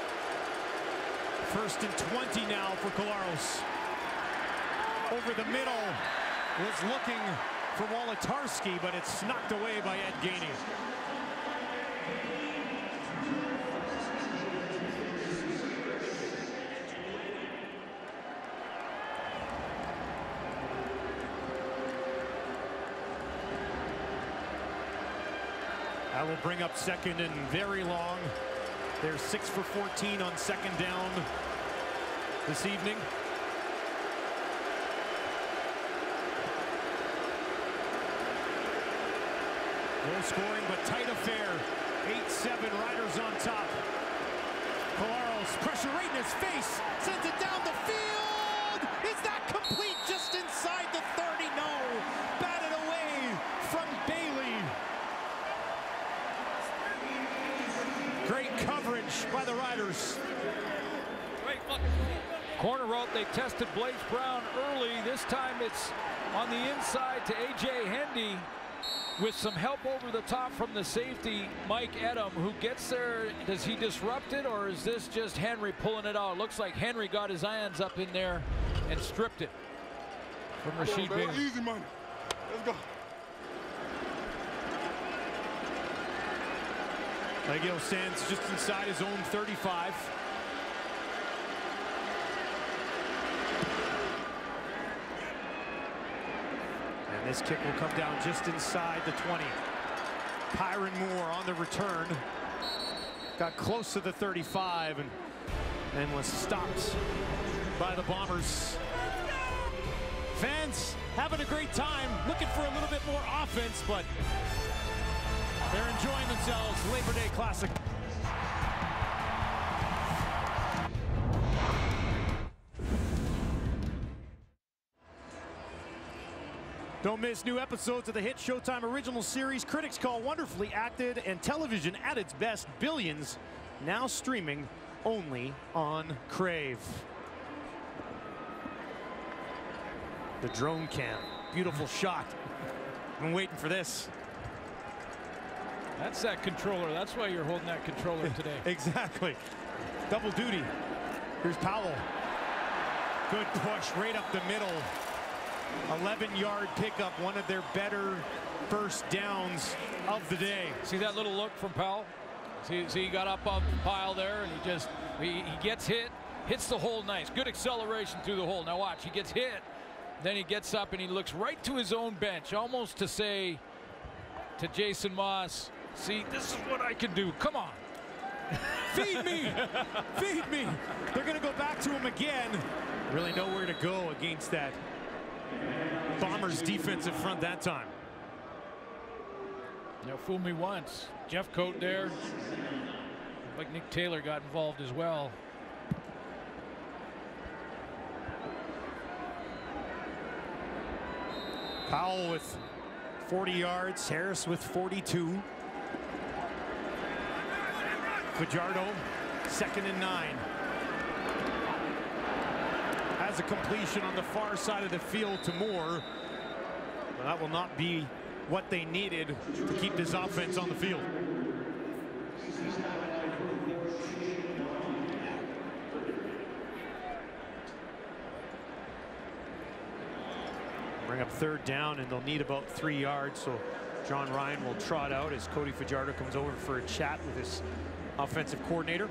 1st and 20 now for Collaros. Over the middle, was looking for Wolotarski, but it's knocked away by Ed Gainey. That will bring up 2nd and very long. They're 6 for 14 on 2nd down this evening. Low scoring but tight affair. 8-7, Riders on top. Collaros, pressure right in his face, sends it down the field. Is that complete just inside the 30? No. Batted away from Bailey. Great coverage by the Riders. Corner route, they tested Blaze Brown early. This time it's on the inside to A.J. Hendy with some help over the top from the safety, Mike Edom, who gets there. Does he disrupt it, or is this just Henry pulling it out? It looks like Henry got his hands up in there and stripped it from Rashid Bailey. Easy money. Let's go. Leggio stands just inside his own 35. And this kick will come down just inside the 20. Kyron Moore on the return. Got close to the 35 and was stopped by the Bombers. Fans having a great time, looking for a little bit more offense, but they're enjoying themselves. Labor Day Classic. Don't miss new episodes of the hit Showtime original series critics call wonderfully acted and television at its best. Billions, now streaming only on Crave. The drone cam, beautiful shot. Been waiting for this. That's that controller. That's why you're holding that controller today. Exactly. Double duty. Here's Powell. Good push right up the middle. 11-yard pickup, one of their better first downs of the day. See that little look from Powell? See he got up on the pile there, and he gets hit, hits the hole nice. Good acceleration through the hole. Now watch, he gets hit, Then he gets up and he looks right to his own bench, almost to say to Jason Maas, see, this is what I can do. Come on. Feed me! Feed me! They're going to go back to him again. Really nowhere to go against that Bombers defensive front that time. Now, fool me once. Jeff Coat there. Like Nick Taylor got involved as well. Powell with 40 yards, Harris with 42. Fajardo, 2nd and 9. Has a completion on the far side of the field to Moore. Well, that will not be what they needed to keep this offense on the field. Bring up 3rd down, and they'll need about 3 yards, so John Ryan will trot out as Cody Fajardo comes over for a chat with his offensive coordinator.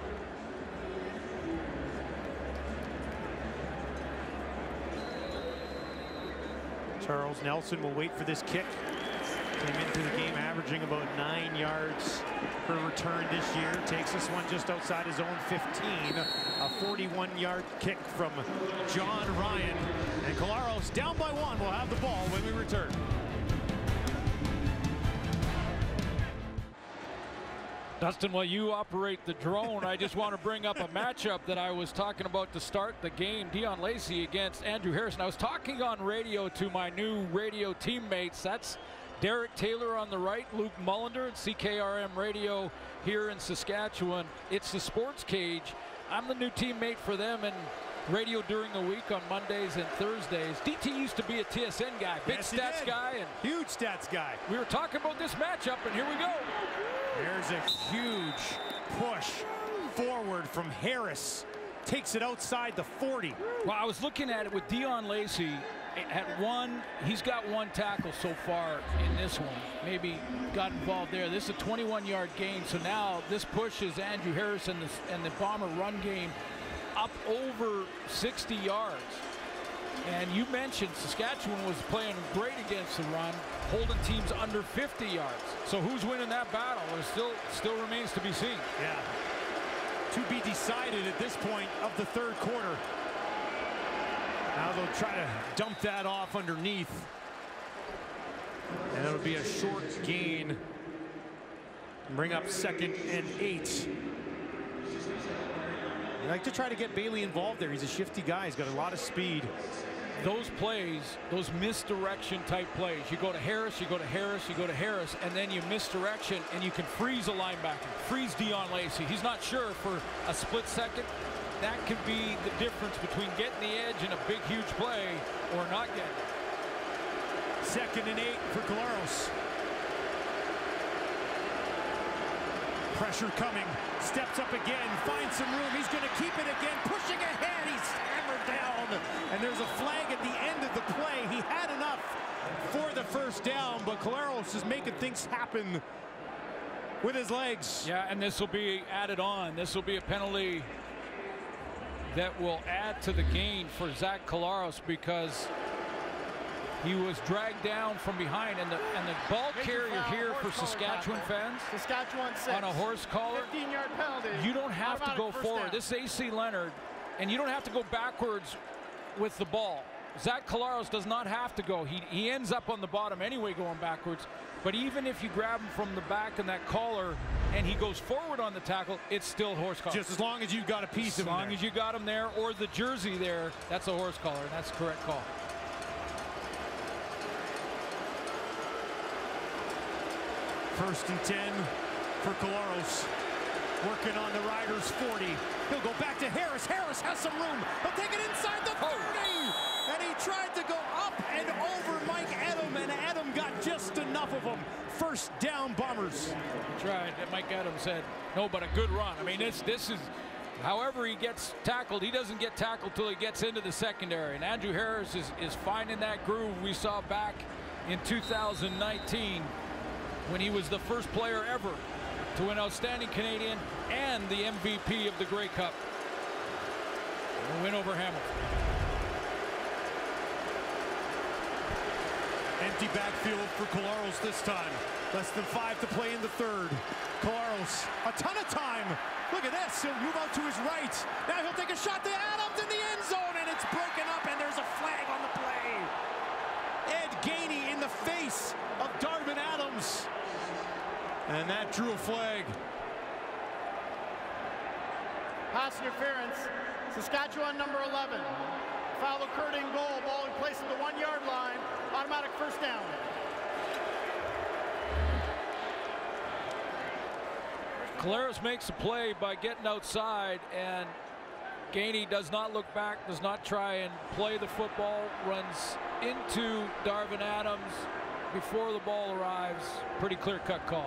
Charles Nelson will wait for this kick. Came into the game averaging about 9 yards per return this year. Takes this one just outside his own 15. A 41-yard kick from John Ryan. And Collaros, down by 1, will have the ball when we return. Dustin, while you operate the drone, I just want to bring up a matchup that I was talking about to start the game. Dion Lacey against Andrew Harrison. I was talking on radio to my new radio teammates. That's Derek Taylor on the right, Luke Mullender at CKRM Radio here in Saskatchewan. It's the Sports Cage. I'm the new teammate for them and radio during the week on Mondays and Thursdays. DT used to be a TSN guy, big stats guy, and huge stats guy. We were talking about this matchup, and here we go. There's a huge push forward from Harris. Takes it outside the 40. Well, I was looking at it with Dion Lacey. He's got 1 tackle so far in this one. Maybe got involved there. This is a 21-yard gain. So now this pushes Andrew Harris and the Bomber run game up over 60 yards. And you mentioned Saskatchewan was playing great against the run, holding teams under 50 yards. So who's winning that battle? It still remains to be seen. Yeah. To be decided at this point of the 3rd quarter. Now they'll try to dump that off underneath. And it'll be a short gain. Bring up 2nd and 8. I like to try to get Bailey involved there. He's a shifty guy. He's got a lot of speed. Those plays, those misdirection type plays, you go to Harris, you go to Harris, you go to Harris, and then you misdirection and you can freeze a linebacker, freeze Dion Lacey. He's not sure for a split second. That could be the difference between getting the edge in a big, huge play or not getting it. 2nd and 8 for Collaros. Pressure coming, steps up again, finds some room. He's going to keep it again, pushing ahead. He's hammered down, and there's a flag at the end of the play. He had enough for the 1st down, but Collaros is making things happen with his legs. Yeah, and this will be added on. This will be a penalty that will add to the gain for Zach Collaros because he was dragged down from behind, and the ball carrier here for Saskatchewan fans, Saskatchewan 6 on a horse collar, 15-yard penalty. You don't have to go forward. This is AC Leonard, and you don't have to go backwards with the ball. Zach Collaros does not have to go. He ends up on the bottom anyway going backwards. But even if you grab him from the back in that collar and he goes forward on the tackle, it's still horse collar. Just as long as you've got a piece of him. As long as you got him there or the jersey there, that's a horse collar, and that's the correct call. First and 10 for Collaros. Working on the Riders' 40. He'll go back to Harris. Harris has some room. He'll take it inside the 30. And he tried to go up and over Mike Edom, and Edom got just enough of him. First down, Bombers. He tried. Mike Edom said, no, but a good run. I mean, this is, however he gets tackled, he doesn't get tackled till he gets into the secondary. And Andrew Harris is finding that groove we saw back in 2019 when he was the first player ever to win Outstanding Canadian and the MVP of the Grey Cup. A win over Hamilton. Empty backfield for Collaros this time. Less than 5 to play in the third. Collaros, a ton of time. Look at this. He'll move out to his right. Now he'll take a shot to Adams in the end zone, and it's broken up, and there's a flag on the play. Ed Gainey in the face of Darvin Adams. And that drew a flag. Pass interference. Saskatchewan number 11. Foul occurred in goal. Ball in place at the 1-yard line. Automatic first down. Collaros makes a play by getting outside, and Gainey does not look back, does not try and play the football, runs into Darvin Adams before the ball arrives. Pretty clear-cut call.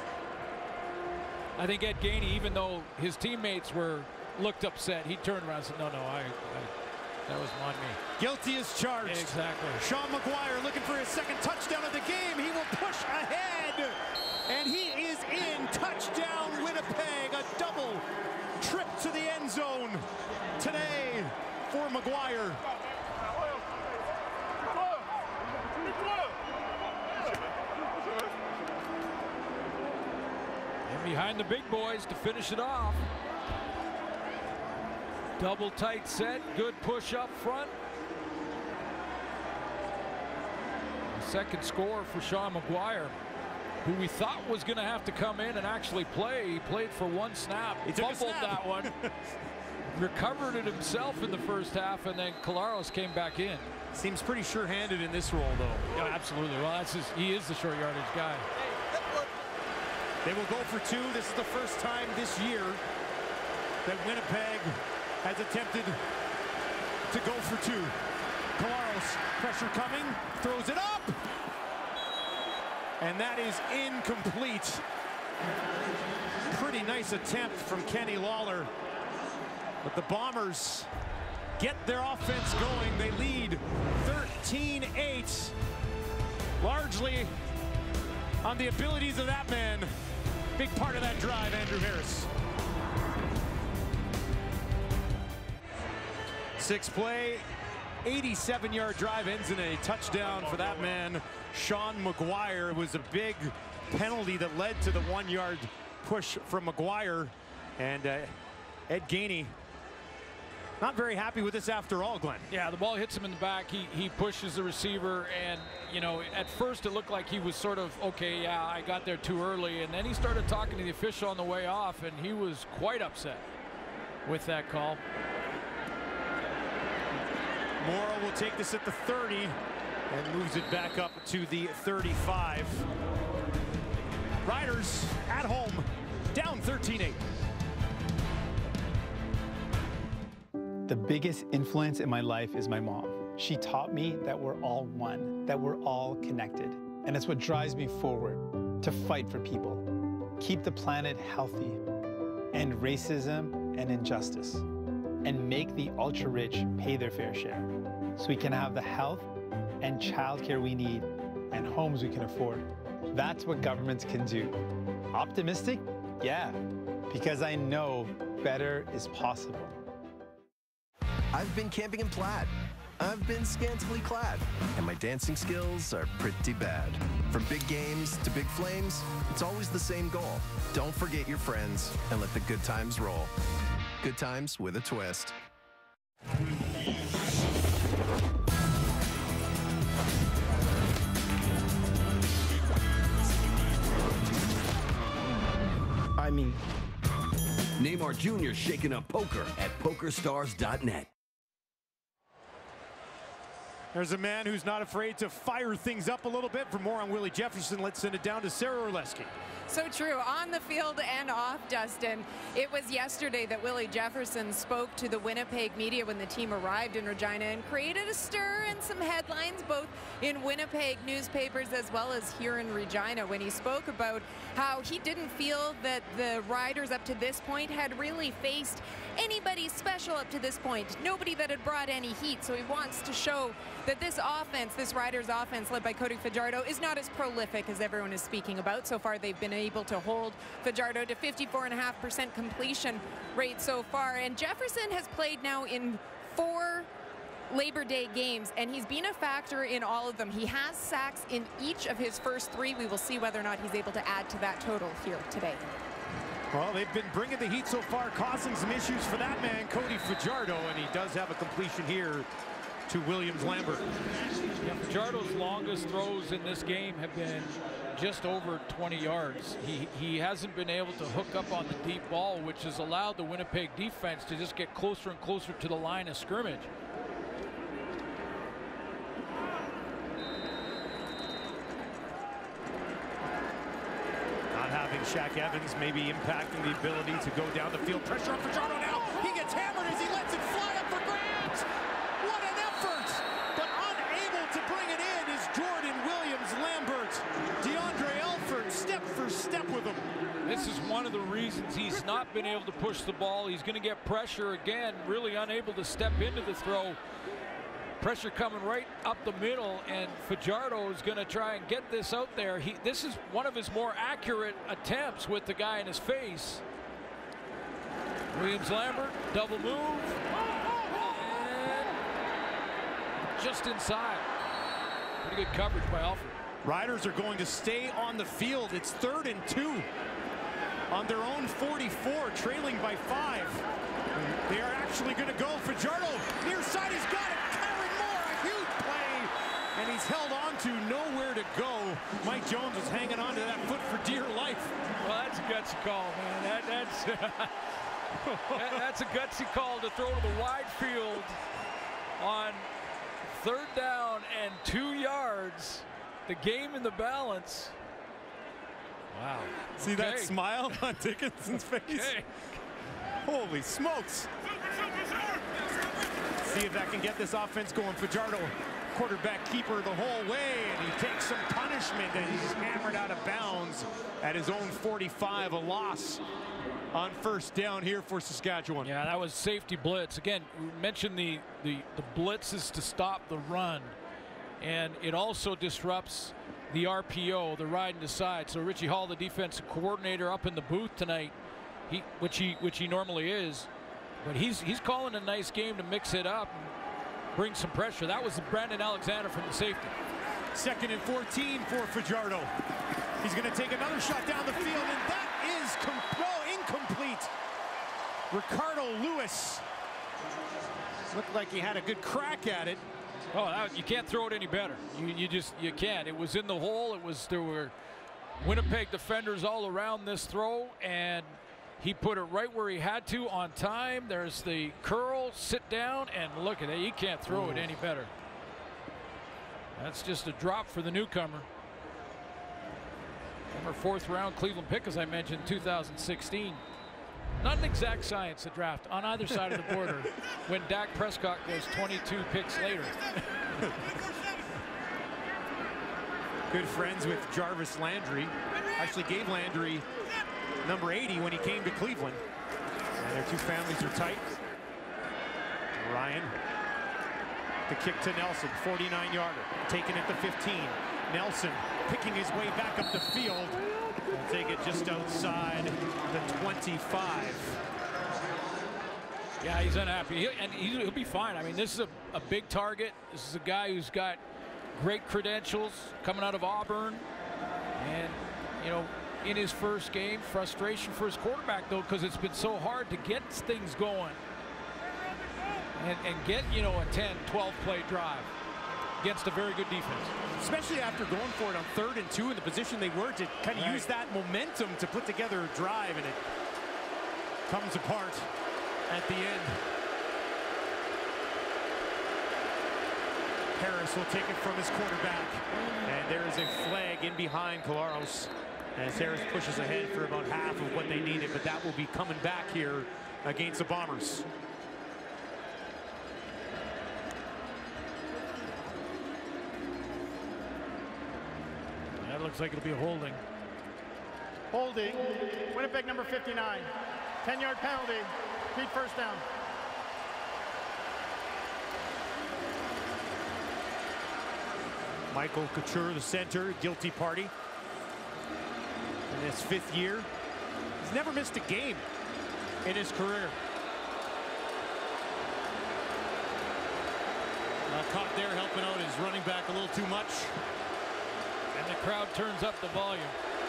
I think Ed Gainey, even though his teammates looked upset, he turned around and said, no, that was on me. Guilty as charged. Exactly. Sean McGuire looking for his second touchdown of the game. He will push ahead, and he is in. Touchdown Winnipeg. A double trip to the end zone today for McGuire. And behind the big boys to finish it off. Double tight set, good push up front. Second score for Sean McGuire, who we thought was going to have to come in and actually play. He played for one snap. He fumbled that one. Recovered it himself in the first half, and then Collaros came back in. Seems pretty sure-handed in this role, though. Yeah, absolutely. Well, he is the short yardage guy. They will go for 2. This is the first time this year that Winnipeg has attempted to go for 2. Collaros, pressure coming, throws it up, and that is incomplete. Pretty nice attempt from Kenny Lawler, but the Bombers get their offense going. They lead 13-8, largely on the abilities of that man. Big part of that drive, Andrew Harris. 6-play, 87-yard drive ends in a touchdown for that man, Sean McGuire. It was a big penalty that led to the 1-yard push from McGuire, and Ed Gainey not very happy with this after all, Glenn. Yeah, the ball hits him in the back. He pushes the receiver, and at first it looked like he was sort of, okay, yeah, I got there too early, and then he started talking to the official on the way off, and he was quite upset with that call. Morrow will take this at the 30 and moves it back up to the 35. Riders at home, down 13-8. The biggest influence in my life is my mom. She taught me that we're all one, that we're all connected. And it's what drives me forward to fight for people, keep the planet healthy, end racism and injustice, and make the ultra-rich pay their fair share so we can have the health and childcare we need and homes we can afford. That's what governments can do. Optimistic? Yeah, because I know better is possible. I've been camping in Plaid. I've been scantily clad, and my dancing skills are pretty bad. From big games to big flames, it's always the same goal. Don't forget your friends and let the good times roll. Good times with a twist. Neymar Jr. shaking up poker at PokerStars.net. There's a man who's not afraid to fire things up a little bit. For more on Willie Jefferson, let's send it down to Sarah Orlesky. So true, on the field and off, Dustin. It was yesterday that Willie Jefferson spoke to the Winnipeg media when the team arrived in Regina and created a stir and some headlines, both in Winnipeg newspapers as well as here in Regina, when he spoke about how he didn't feel that the Riders up to this point had really faced anybody special up to this point. Nobody that had brought any heat, so he wants to show that this offense, this Riders offense led by Cody Fajardo, is not as prolific as everyone is speaking about. So far, they've been able to hold Fajardo to 54.5% completion rate so far. And Jefferson has played now in 4 Labor Day games, and he's been a factor in all of them. He has sacks in each of his first 3. We will see whether or not he's able to add to that total here today. Well, they've been bringing the heat so far, causing some issues for that man, Cody Fajardo, and he does have a completion here to Williams Lambert. Yeah, Fajardo's longest throws in this game have been just over 20 yards. He hasn't been able to hook up on the deep ball, which has allowed the Winnipeg defense to just get closer and closer to the line of scrimmage. Not having Shaq Evans maybe impacting the ability to go down the field. Pressure on Fajardo now. He gets hammered as he lets it fly up for grabs. What an effort! But unable to bring it in is Jordan Williams Lambert. DeAndre Elford step for step with him. This is one of the reasons he's not been able to push the ball. He's going to get pressure again, really unable to step into the throw. Pressure coming right up the middle, and Fajardo is going to try and get this out there. This is one of his more accurate attempts with the guy in his face. Williams Lambert, double move, and just inside. Pretty good coverage by Alfred. Riders are going to stay on the field. It's 3rd and 2 on their own 44, trailing by 5. They are actually going to go. Fajardo near side, he's got it. And he's held on to, nowhere to go. Mike Jones is hanging on to that foot for dear life. Well, that's a gutsy call, man. That's a gutsy call to throw to the wide field on 3rd down and 2 yards. The game in the balance. Wow. See that smile on Dickinson's face? Okay. Holy smokes. See if that can get this offense going. Fajardo, quarterback keeper the whole way, and he takes some punishment, and he's hammered out of bounds at his own 45. A loss on 1st down here for Saskatchewan. Yeah, that was safety blitz. Again, we mentioned the blitz is to stop the run, and it also disrupts the RPO, the ride and decide. So Richie Hall, the defensive coordinator, up in the booth tonight, which he normally is, but he's calling a nice game to mix it up and bring some pressure. That was Brandon Alexander from the safety. 2nd and 14 for Fajardo. He's going to take another shot down the field, and that is incomplete. Ricardo Lewis looked like he had a good crack at it. Oh, you can't throw it any better. You can't. It was in the hole. There were Winnipeg defenders all around this throw, and he put it right where he had to on time. There's the curl, sit down, and look at it. You can't throw it any better. That's just a drop for the newcomer. Former 4th round Cleveland pick, as I mentioned, 2016. Not an exact science, the draft, on either side of the border when Dak Prescott goes 22 picks later. Good friends with Jarvis Landry. Actually gave Landry number 80 when he came to Cleveland. And their 2 families are tight. Ryan, the kick to Nelson, 49-yarder, taken at the 15. Nelson picking his way back up the field. Will take it just outside the 25. Yeah, he's unhappy, and he'll be fine. I mean, this is a big target. This is a guy who's got great credentials coming out of Auburn, and in his first game, frustration for his quarterback though, because it's been so hard to get things going and get a 10, 12 play drive against a very good defense. Especially after going for it on 3rd and 2 in the position they were, to kind of use that momentum to put together a drive, and it comes apart at the end. Harris will take it from his quarterback, and there is a flag in behind Collaros as Harris pushes ahead for about half of what they needed, but that will be coming back here against the Bombers. That looks like it'll be a holding. Holding. Winnipeg number 59. 10-yard penalty. Repeat 1st down. Michael Couture, the center, guilty party. In his 5th year, he's never missed a game in his career. Caught there, helping out his running back a little too much. And the crowd turns up the volume.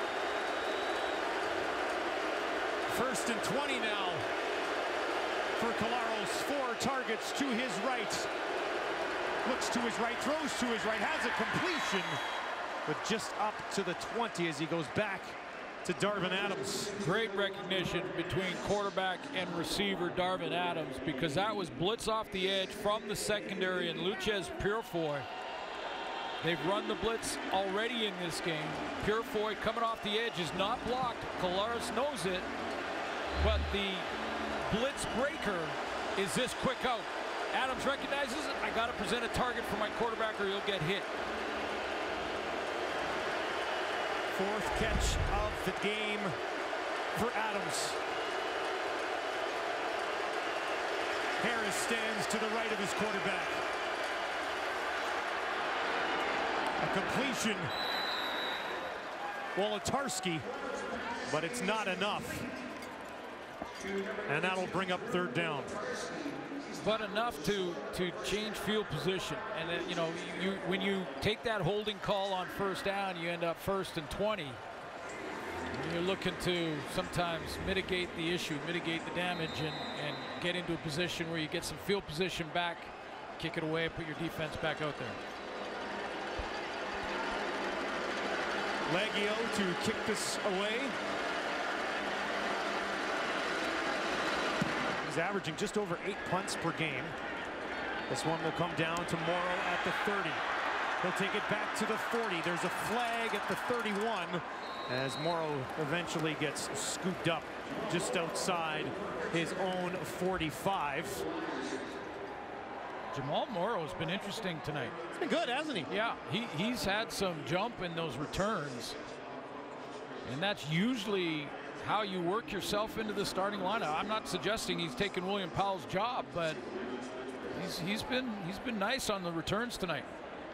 1st and 20 now for Collaros. 4 targets to his right. Looks to his right, throws to his right, has a completion, but just up to the 20 as he goes back to Darvin Adams. Great recognition between quarterback and receiver Darvin Adams, because that was blitz off the edge from the secondary and Luchez Purifoy. They've run the blitz already in this game. Purifoy coming off the edge is not blocked. Collaros knows it, but the blitz breaker is this quick out. Adams recognizes it. I got to present a target for my quarterback or he'll get hit. 4th catch of the game for Adams. Harris stands to the right of his quarterback. A completion. Wolodarski, but it's not enough. And that'll bring up 3rd down. But enough to change field position. And then, you know, when you take that holding call on 1st down, you end up 1st and 20. You're looking to sometimes mitigate the issue, mitigate the damage, and get into a position where you get some field position back, kick it away, put your defense back out there. Leggio to kick this away. He's averaging just over 8 punts per game. This one will come down to Morrow at the 30. He'll take it back to the 40. There's a flag at the 31 as Morrow eventually gets scooped up just outside his own 45. Jamal Morrow has been interesting tonight. It's been good, hasn't he? Yeah, he's had some jump in those returns. And that's usually how you work yourself into the starting lineup. I'm not suggesting he's taken William Powell's job, but he's been nice on the returns tonight.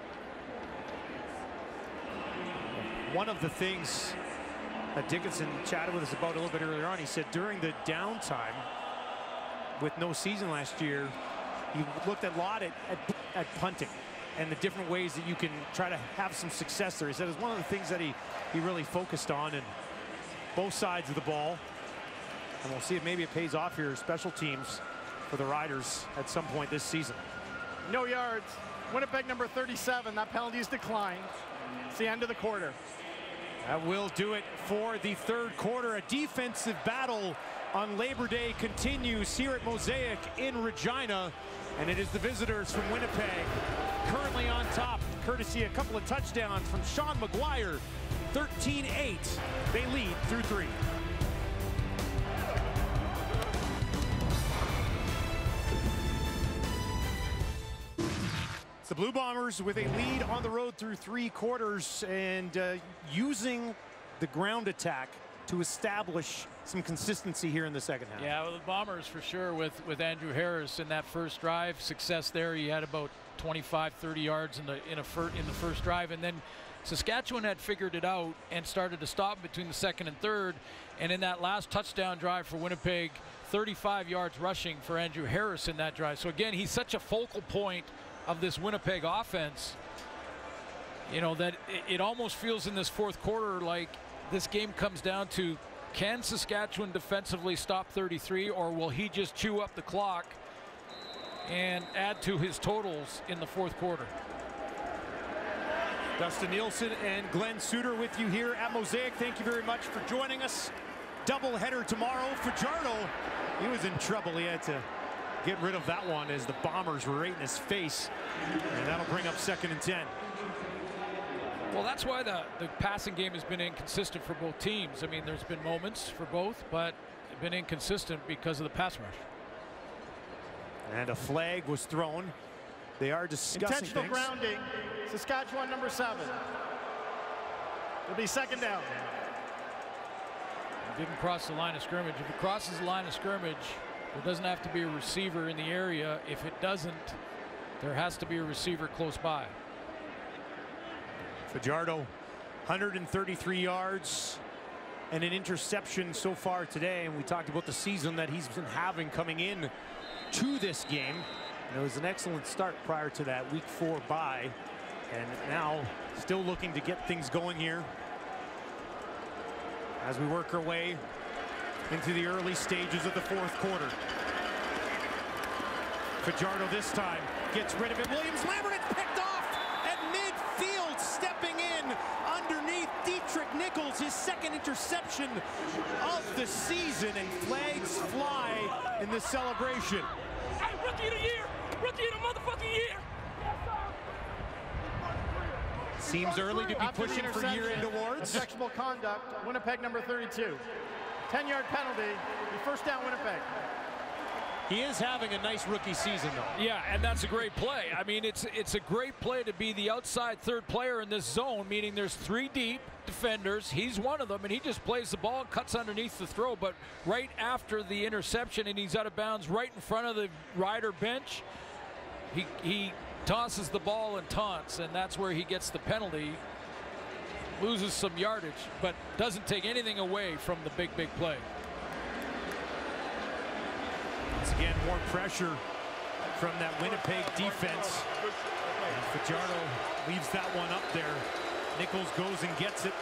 One of the things that Dickinson chatted with us about a little bit earlier on, he said during the downtime with no season last year, he looked a lot at punting and the different ways that you can try to have some success there. He said it's one of the things that he really focused on, and both sides of the ball. And we'll see if maybe it pays off here, special teams for the Riders at some point this season. No yards. Winnipeg number 37. That penalty is declined. It's the end of the quarter. That will do it for the 3rd quarter. A defensive battle on Labor Day continues here at Mosaic in Regina. And it is the visitors from Winnipeg currently on top, courtesy a couple of touchdowns from Sean McGuire. 13-8. They lead through 3. It's the Blue Bombers with a lead on the road through 3 quarters and using the ground attack to establish some consistency here in the 2nd half. Yeah, well, the Bombers for sure with Andrew Harris in that first drive. Success there. He had about 25, 30 yards in the first drive, and then Saskatchewan had figured it out and started to stop between the 2nd and 3rd. And in that last touchdown drive for Winnipeg, 35 yards rushing for Andrew Harris in that drive. So again, he's such a focal point of this Winnipeg offense, you know, that it almost feels in this 4th quarter like this game comes down to, can Saskatchewan defensively stop 33, or will he just chew up the clock and add to his totals in the 4th quarter? Dustin Nielsen and Glenn Suter with you here at Mosaic. Thank you very much for joining us. Doubleheader tomorrow. Fajardo, he was in trouble. He had to get rid of that one as the Bombers were right in his face. And that'll bring up 2nd and 10. Well, that's why the passing game has been inconsistent for both teams. I mean, there's been moments for both, but it's been inconsistent because of the pass rush. And a flag was thrown. They are discussing intentional things. Grounding. Saskatchewan number 7. It'll be 2nd down. It didn't cross the line of scrimmage. If it crosses the line of scrimmage, there doesn't have to be a receiver in the area. If it doesn't, there has to be a receiver close by. Fajardo, 133 yards and an interception so far today. And we talked about the season that he's been having coming in to this game. It was an excellent start prior to that week 4 bye, and now still looking to get things going here as we work our way into the early stages of the 4th quarter. Fajardo this time gets rid of it. Williams Lambert, it's picked off at midfield, stepping in underneath Dietrich Nichols, his 2nd interception of the season, and flags fly in the celebration. Hey, rookie of the year! Rookie of the motherfucking year! Seems early to be pushing for year-end awards. Objectionable conduct, Winnipeg number 32. 10-yard penalty, first down Winnipeg. He is having a nice rookie season, though. Yeah, and that's a great play. I mean, it's a great play to be the outside 3rd player in this zone, meaning there's 3 deep defenders. He's one of them, and he just plays the ball, cuts underneath the throw. But right after the interception, and he's out of bounds right in front of the Rider bench, he tosses the ball and taunts, and that's where he gets the penalty. Loses some yardage, but doesn't take anything away from the big play. Once again, more pressure from that Winnipeg defense. And Fajardo leaves that one up there. Nichols goes and gets it.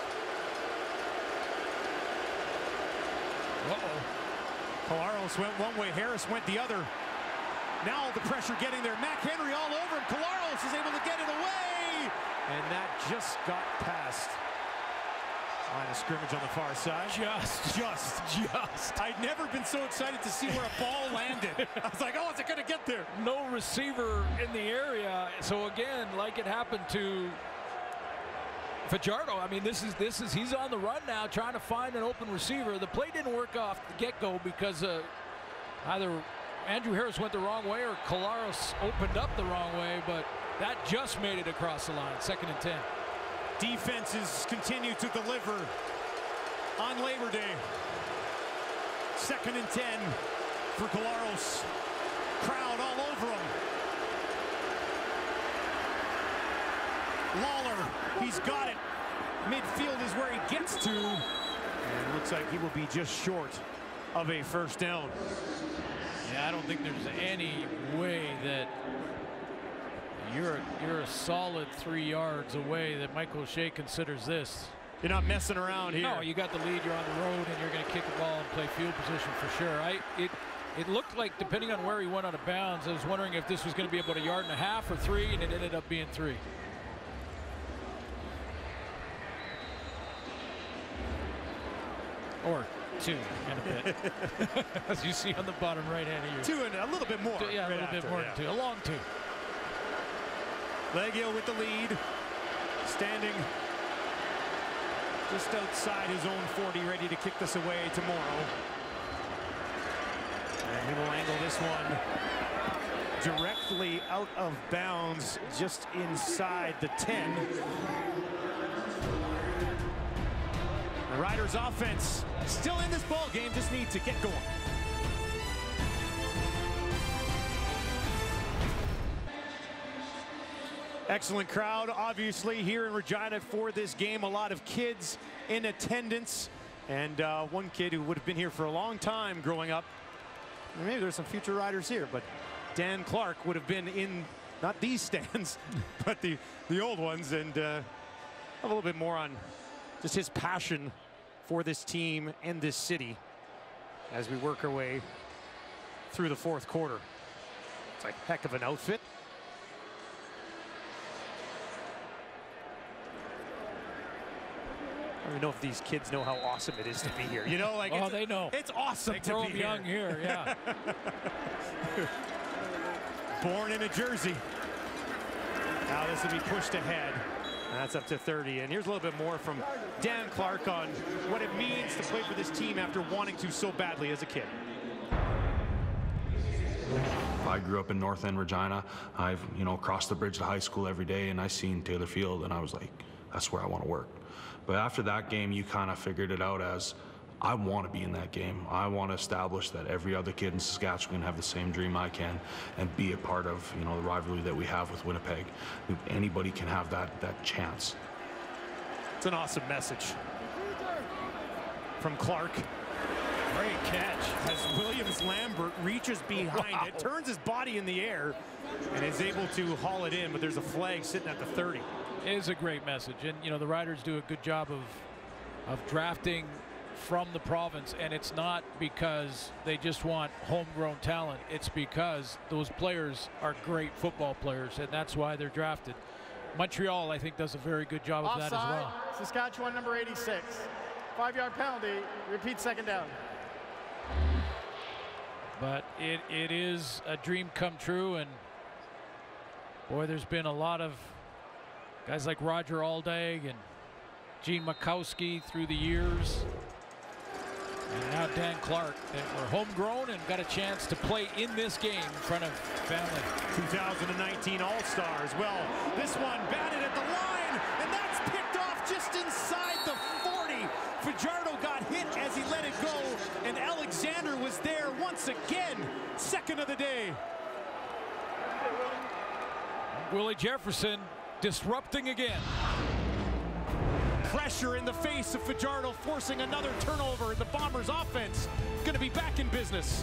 Collaros went one way, Harris went the other. Now the pressure getting there. Mac Henry all over him. Collaros is able to get it away. And that just got past. Line of scrimmage on the far side. Just. I'd never been so excited to see where a ball landed. I was like, oh, is it going to get there? No receiver in the area. So again, like it happened to Fajardo, I mean, this is he's on the run now, trying to find an open receiver. The play didn't work off the get-go because either Andrew Harris went the wrong way or Collaros opened up the wrong way, but that just made it across the line. 2nd and 10. Defenses continue to deliver on Labor Day. 2nd and 10 for Collaros. Crowd all over him. Lawler, he's got it. Midfield is where he gets to. And it looks like he will be just short of a first down. Yeah, I don't think there's any way that you're a solid 3 yards away that Michael O'Shea considers this. You're not messing around here. No, you got the lead, you're on the road, and you're going to kick the ball and play field position for sure. It looked like, depending on where he went out of bounds, I was wondering if this was going to be about 1.5 yards or 3, and it ended up being 3. Or 2 and a bit. As you see on the bottom right hand of you. 2 and a little bit more. Yeah, a little bit more than 2. A long 2. Leggio with the lead, standing just outside his own 40, ready to kick this away tomorrow. And he will angle this one directly out of bounds, just inside the 10. The Riders offense still in this ball game, just need to get going. Excellent crowd, obviously, here in Regina for this game. A lot of kids in attendance. And one kid who would have been here for a long time growing up. Maybe there's some future Riders here, but Dan Clark would have been in, not these stands, but the old ones. And a little bit more on just his passion for this team and this city as we work our way through the 4th quarter. It's a heck of an outfit. I don't even know if these kids know how awesome it is to be here. You know, like, oh, they know. It's awesome they to grow be up young here. Yeah. Born in a jersey. Now this will be pushed ahead. That's up to 30. And here's a little bit more from Dan Clark on what it means to play for this team after wanting to so badly as a kid. I grew up in North End, Regina. I've, crossed the bridge to high school every day, and I seen Taylor Field, and I was like, that's where I want to work. But after that game, you kind of figured it out as, I want to be in that game. I want to establish that every other kid in Saskatchewan have the same dream I can and be a part of, the rivalry that we have with Winnipeg. Anybody can have that chance. It's an awesome message from Clark. Great catch as Williams-Lambert reaches behind it, turns his body in the air, and is able to haul it in, but there's a flag sitting at the 30. It is a great message, and you know the Riders do a good job of drafting from the province, and it's not because they just want homegrown talent. It's because those players are great football players, and that's why they're drafted. Montreal, I think, does a very good job of that as well. Saskatchewan, number 86. 5-yard penalty. Repeat, second down. But it is a dream come true, and boy, there's been a lot of guys like Roger Aldag and Gene Makowski through the years. And now Dan Clark, that were homegrown and got a chance to play in this game in front of family. 2019 All-Stars. Well, this one batted at the line, and that's picked off just inside the 40. Fajardo got hit as he let it go, and Alexander was there once again. Second of the day. Willie Jefferson disrupting again. Pressure in the face of Fajardo, forcing another turnover, and the Bombers offense going to be back in business.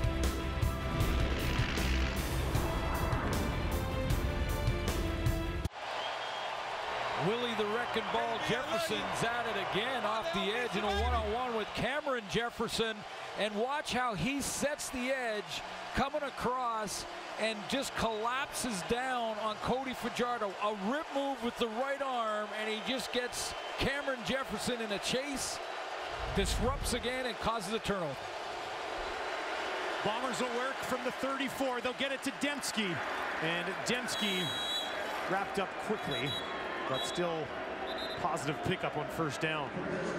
Willie the Wrecking Ball Jefferson's at it again off the edge in a one-on-one with Cameron Jefferson, and watch how he sets the edge coming across and just collapses down on Cody Fajardo. A rip move with the right arm, and he just gets Cameron Jefferson in a chase, disrupts again, and causes a turnover. Bombers will work from the 34. They'll get it to Dembski, and Dembski wrapped up quickly, but still positive pickup on first down.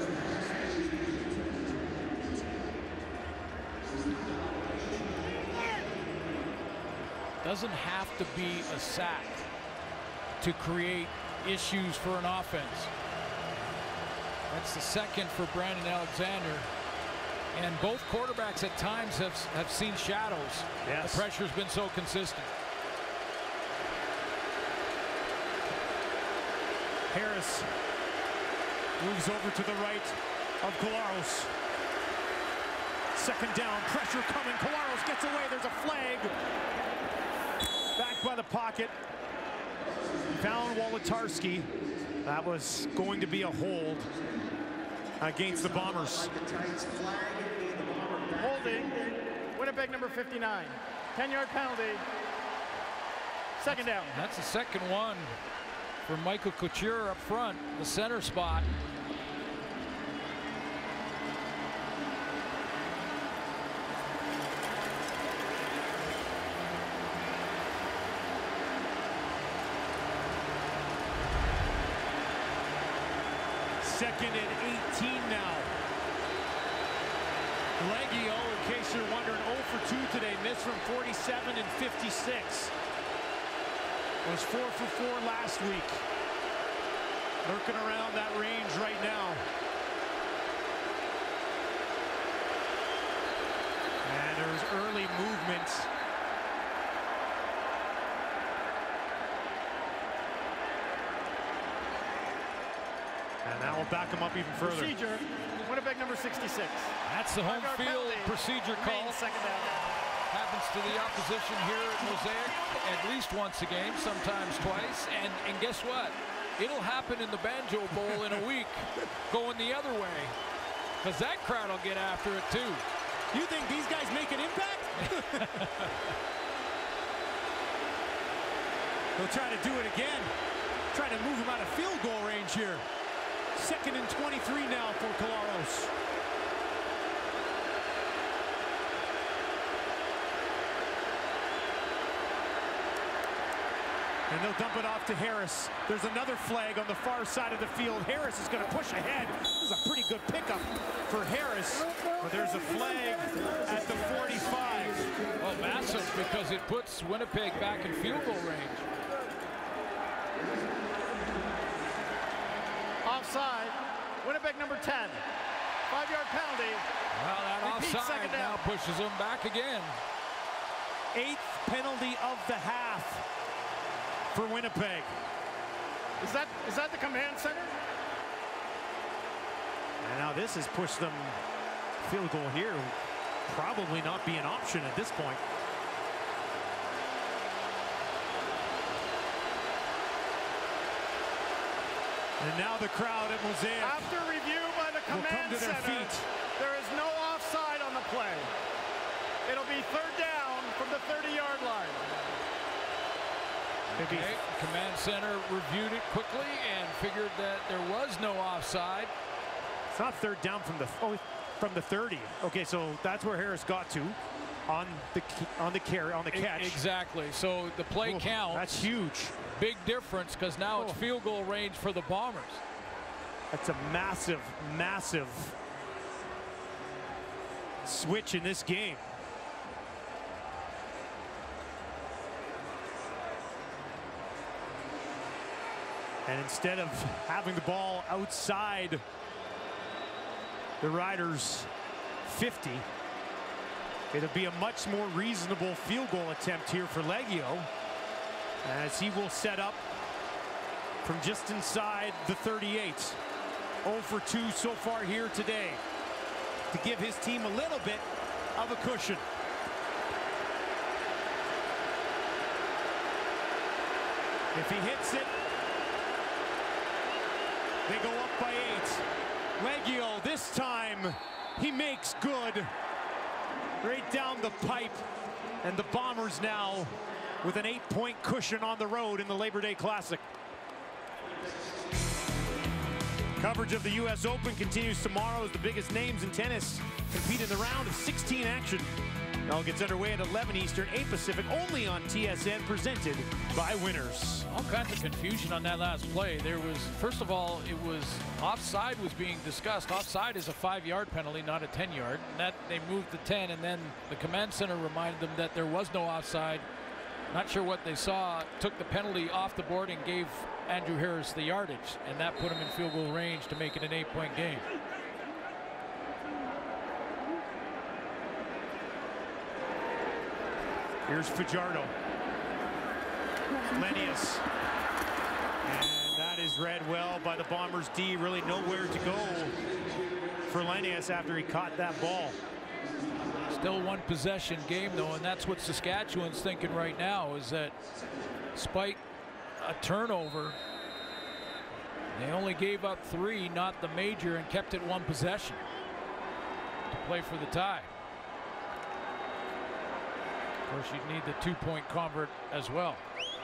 Doesn't have to be a sack to create issues for an offense. That's the second for Brandon Alexander. And both quarterbacks at times have seen shadows. Yes. The pressure's been so consistent. Harris moves over to the right of Collaros. Second down, pressure coming. Collaros gets away. There's a flag. Back by the pocket. Found Wolotarski. That was going to be a hold against the Bombers. Holding. Winnipeg, number 59. 10-yard penalty. Second down. That's the second one for Michael Couture up front, the center spot. Second and 18 now. Leggio, in case you're wondering, 0 for 2 today. Missed from 47 and 56. Was 4 for 4 last week. Lurking around that range right now. And there's early movement. And that will back him up even further. Procedure, Winnipeg number 66. That's the home field procedure call. Second down. Happens to the opposition here at Mosaic at least once a game, sometimes twice. And guess what? It'll happen in the Banjo Bowl in a week, going the other way. Because that crowd will get after it too. You think these guys make an impact? They'll try to do it again. Try to move him out of field goal range here. Second and 23 now for Collaros. And they'll dump it off to Harris. There's another flag on the far side of the field. Harris is going to push ahead. This is a pretty good pickup for Harris. But there's a flag at the 45. Well, massive, because it puts Winnipeg back in field goal range. Offside. Winnipeg number 10. 5-yard penalty. Well, that Repeat, offside now pushes them back again. 8th penalty of the half for Winnipeg. Is that the command center? And now this has pushed them Field goal here probably not be an option at this point. And now the crowd at Mosaic. After review by the command center, there is no offside on the play. It'll be third down from the 30-yard line. Okay. Command center reviewed it quickly and figured that there was no offside. It's not third down from the 30. Okay, so that's where Harris got to on the catch. Exactly. So the play counts. That's huge. Big difference because now it's field goal range for the Bombers. That's a massive, massive switch in this game. And instead of having the ball outside the Riders' 50, it'll be a much more reasonable field goal attempt here for Leggio, as he will set up from just inside the 38. 0 for 2 so far here today to give his team a little bit of a cushion. If he hits it, they go up by 8. Leggio this time, he makes good right down the pipe, and the Bombers now with an 8-point cushion on the road in the Labor Day Classic. Coverage of the U.S. Open continues tomorrow as the biggest names in tennis compete in the round of 16 action. It all gets underway at 11 Eastern, 8 Pacific, only on TSN, presented by Winners. All kinds of confusion on that last play. There was, first of all, it was offside was being discussed. Offside is a 5-yard penalty, not a 10-yard. That they moved to 10, and then the command center reminded them that there was no offside. Not sure what they saw. Took the penalty off the board and gave Andrew Harris the yardage, and that put him in field goal range to make it an 8-point game. Here's Fajardo. Lenius. And that is read well by the Bombers D. Really nowhere to go for Lenius after he caught that ball. Still one possession game though, and that's what Saskatchewan's thinking right now, is that despite a turnover, they only gave up 3, not the major, and kept it one possession to play for the tie. Of course, you'd need the 2-point convert as well.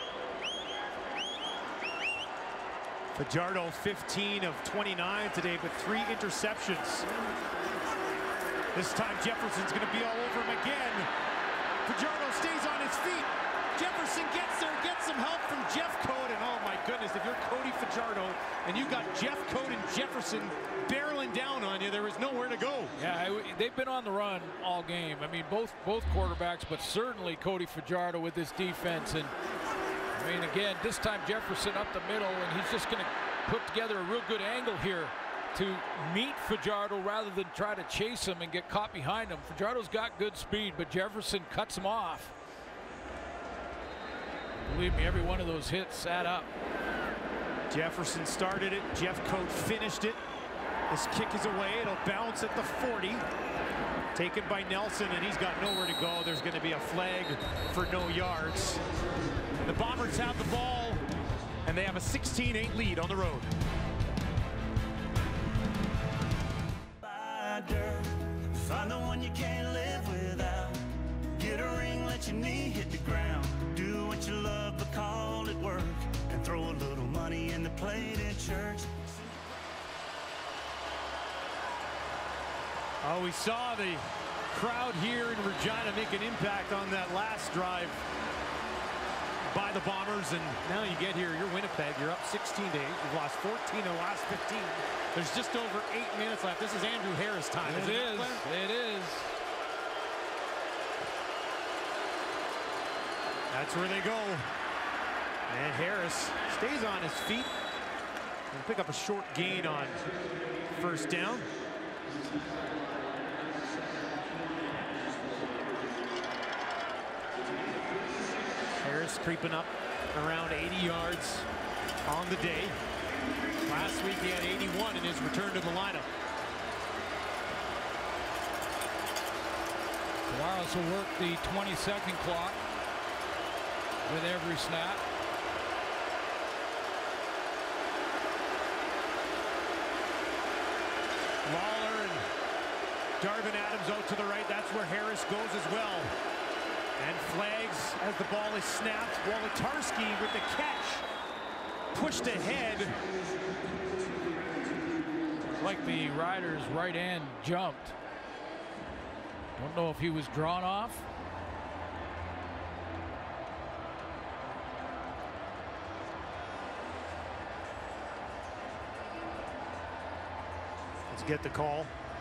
Fajardo 15 of 29 today, but 3 interceptions. This time Jefferson's going to be all over him again. Fajardo stays on his feet. Jefferson gets there, gets some help from Jeff Coat, and oh my goodness, if you're Cody Fajardo and you've got Jeff Coat and Jefferson barreling down on you, there is nowhere to go. Yeah, they've been on the run all game. I mean, both quarterbacks, but certainly Cody Fajardo with this defense. And I mean, again, this time Jefferson up the middle, and he's just going to put together a real good angle here to meet Fajardo rather than try to chase him and get caught behind him. Fajardo's got good speed, but Jefferson cuts him off. Believe me, every one of those hits add up. Jefferson started it. Jeff Coat finished it. This kick is away. It'll bounce at the 40. Taken by Nelson, and he's got nowhere to go. There's going to be a flag for no yards. The Bombers have the ball, and they have a 16-8 lead on the road. Find the one you can't live without. Get a ring, let your knee hit the ground. Do what you love, but call it work. And throw a little money in the plate at church. Oh, we saw the crowd here in Regina make an impact on that last drive by the Bombers, and now you get here, you're Winnipeg, you're up 16-8, you've lost 14 in the last 15. There's just over 8 minutes left. This is Andrew Harris time. It is. It is. That's where they go. And Harris stays on his feet and pick up a short gain on first down. Harris creeping up around 80 yards on the day. Last week he had 81 in his return to the lineup. Collaros will work the 20-second clock with every snap. Lawler and Darvin Adams out to the right. That's where Harris goes as well. And flags as the ball is snapped. Wolodarski with the catch. Pushed ahead. Like the Riders' right end jumped. Don't know if he was drawn off. Let's get the call.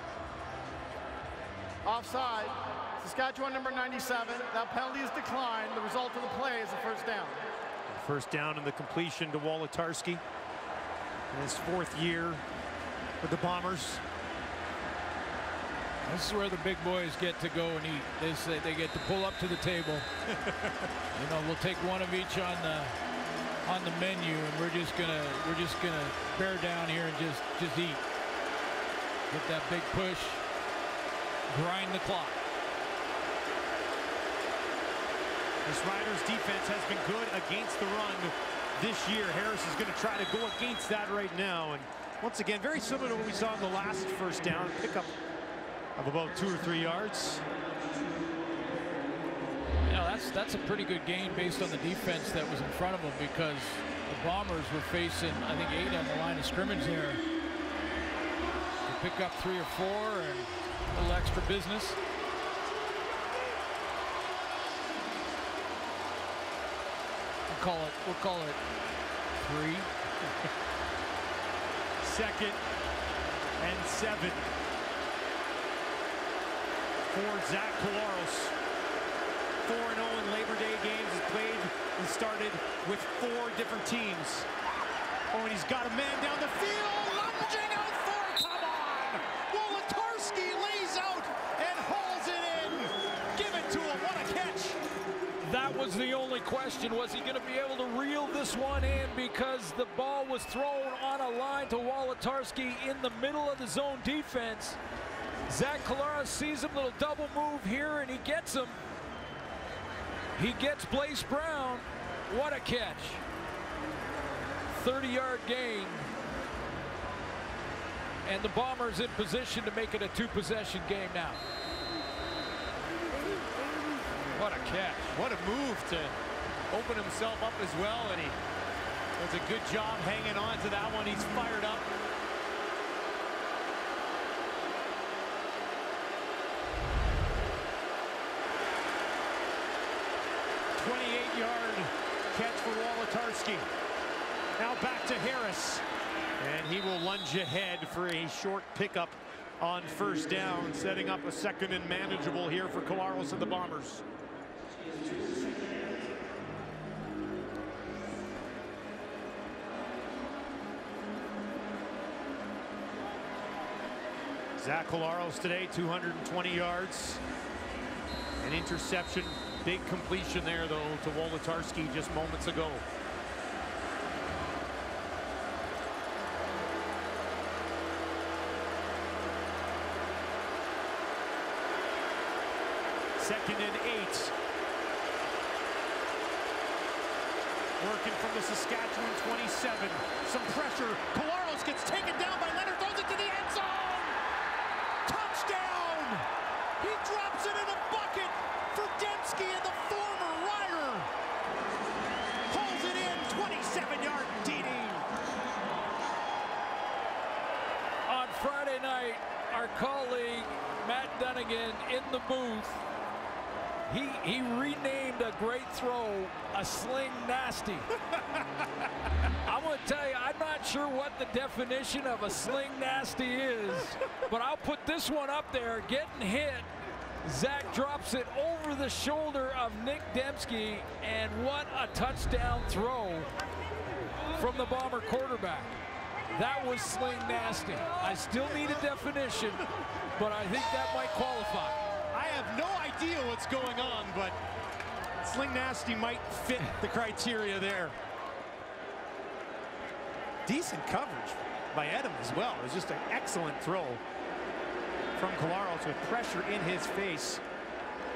Offside. Saskatchewan number 97. That penalty is declined. The result of the play is a first down. First down and the completion to Wolodarski in his 4th year with the Bombers. This is where the big boys get to go and eat. They say they get to pull up to the table. You know, we'll take one of each on the menu, and we're just gonna bear down here and just eat. Get that big push, grind the clock. This Riders defense has been good against the run this year. Harris is going to try to go against that right now. And once again, very similar to what we saw in the last first down. Pickup of about 2 or 3 yards. You know, that's a pretty good gain based on the defense that was in front of them, because the Bombers were facing, I think, 8 on the line of scrimmage there. They pick up 3 or 4 and a little extra business. We'll call it 3. 2nd and 7 for Zach Collaros. 4-0 in Labor Day games. He's played and started with 4 different teams. Oh, and he's got a man down the field, lunging out for it. Come on! Wolodarski lays out and hauls it in. Give it to him. What a catch! That was the only question. Was he going to be able to reel this one in, because the ball was thrown on a line to Wolodarski in the middle of the zone defense. Zach Collaros sees him, little double move here, and he gets him. He gets Blaise Brown. What a catch. 30-yard gain. And the Bombers in position to make it a 2-possession game now. What a catch. What a move to open himself up as well, and he does a good job hanging on to that one. He's fired up. Catch for Wolodarski. Now back to Harris. And he will lunge ahead for a short pickup on first down, setting up a 2nd and manageable here for Collaros and the Bombers. Zach Collaros today, 220 yards. An interception. Big completion there, though, to Wolodarski just moments ago. Second and 8. Working from the Saskatchewan 27. Some pressure. Collaros gets taken down by Leonard, throws it to the end zone. Touchdown! He drops it in a bucket for Dembski, and the former Rider pulls it in. 27-yard TD. On Friday night, our colleague Matt Dunnigan in the booth, he renamed a great throw a sling nasty. I'm going to tell you, I'm not sure what the definition of a sling nasty is, but I'll put this one up there. Getting hit, Zach drops it over the shoulder of Nick Dembski, and what a touchdown throw from the Bomber quarterback. That was sling nasty. I still need a definition, but I think that might qualify. I have no idea what's going on, but sling nasty might fit the criteria there. Decent coverage by Edem as well. It was just an excellent throw from Collaros with pressure in his face.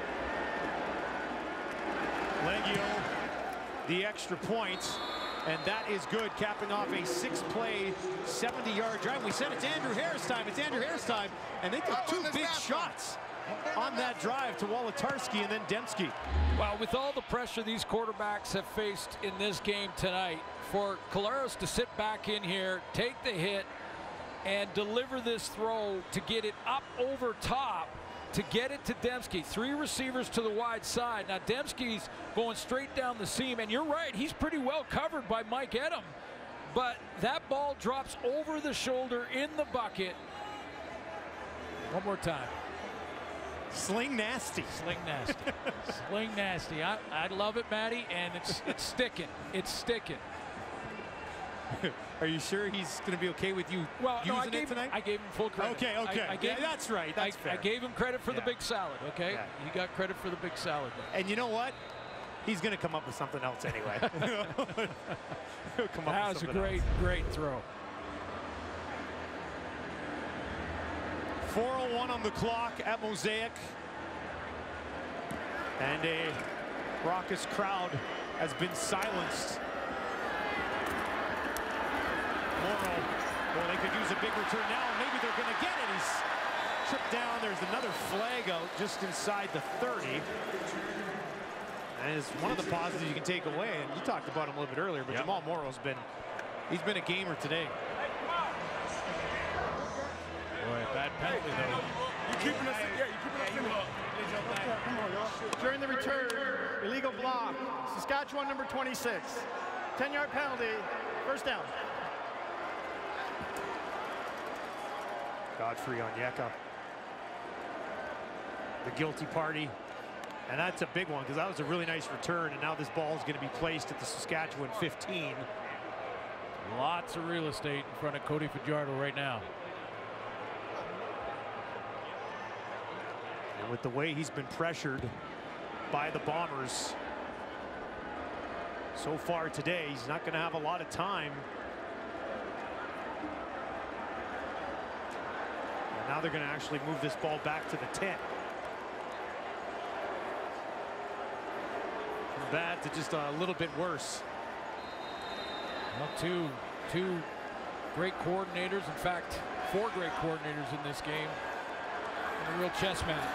Leggio, the extra point, and that is good, capping off a 6-play, 70-yard drive. We said it's Andrew Harris time. It's Andrew Harris time, and they took 2 big shots on that drive to Wolitarsky and then Demski. Well, with all the pressure these quarterbacks have faced in this game tonight, for Collaros to sit back in here, take the hit, and deliver this throw to get it up over top, to get it to Demski. 3 receivers to the wide side. Now Demski's going straight down the seam, and you're right, he's pretty well covered by Mike Edem. But that ball drops over the shoulder in the bucket. One more time. Sling nasty. Sling nasty. Sling nasty. I love it, Matty, and it's sticking. It's sticking. Are you sure he's going to be okay with you using it tonight? I gave him full credit. Okay. That's right. That's fair. I gave him credit for the big salad, okay? Yeah. You got credit for the big salad. And you know what? He's going to come up with something else anyway. He'll come up that with was a great throw. 4:01 on the clock at Mosaic. And a raucous crowd has been silenced. Morrow, well, they could use a big return now. Maybe they're going to get it. He's tripped down. There's another flag out just inside the 30. And it's one of the positives you can take away. And you talked about him a little bit earlier, but Jamal Morrow's been a gamer today. Boy, bad penalty though. You keeping us During the return, illegal block. Saskatchewan number 26. 10-yard penalty. First down. Godfrey Onyeka, the guilty party, and that's a big one because that was a really nice return, and now this ball is going to be placed at the Saskatchewan 15. Lots of real estate in front of Cody Fajardo right now. And with the way he's been pressured by the Bombers so far today, he's not going to have a lot of time. Now they're going to actually move this ball back to the 10. From bad to just a little bit worse. Well, two great coordinators. In fact, 4 great coordinators in this game. In a real chess match.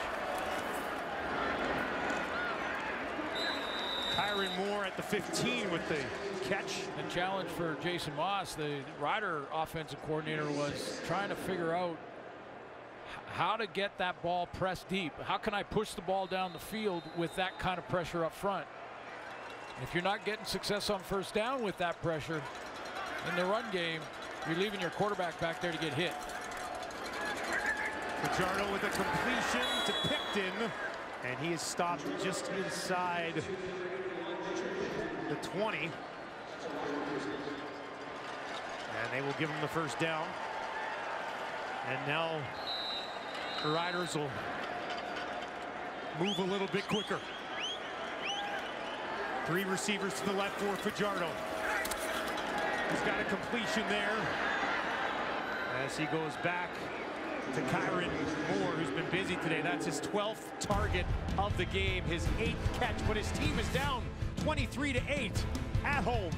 Kyron Moore at the 15 with the catch. The challenge for Jason Moss, the Rider offensive coordinator, was trying to figure out how to get that ball pressed deep. How can I push the ball down the field with that kind of pressure up front? If you're not getting success on first down with that pressure in the run game, you're leaving your quarterback back there to get hit. Fajardo with a completion to Picton, and he is stopped just inside the 20. And they will give him the first down. And now the Riders will move a little bit quicker. 3 receivers to the left for Fajardo. He's got a completion there as he goes back to Kyron Moore, who's been busy today. That's his 12th target of the game, his 8th catch, but his team is down 23-8 at home.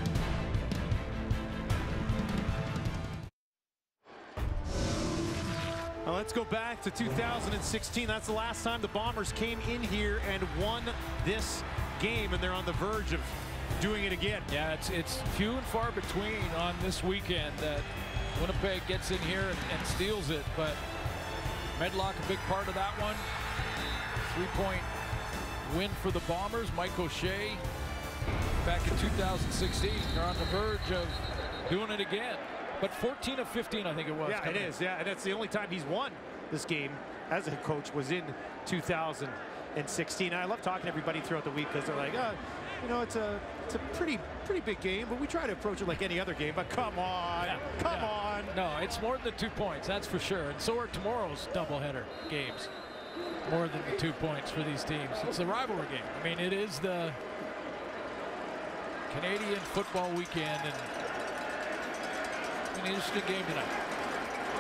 Now let's go back to 2016. That's the last time the Bombers came in here and won this game, and they're on the verge of doing it again. Yeah, it's few and far between on this weekend that Winnipeg gets in here and steals it, but Medlock a big part of that one. 3-point win for the Bombers. Mike O'Shea back in 2016. They're on the verge of doing it again. But 14 of 15, I think it was. Yeah, it is. Yeah, and that's the only time he's won this game as a coach was in 2016. And I love talking to everybody throughout the week because they're like, you know, it's a pretty big game, but we try to approach it like any other game. But come on, come on. No, it's more than the 2 points, that's for sure. And so are tomorrow's doubleheader games. More than the 2 points for these teams. It's a rivalry game. I mean, it is the Canadian football weekend, and an interesting game tonight.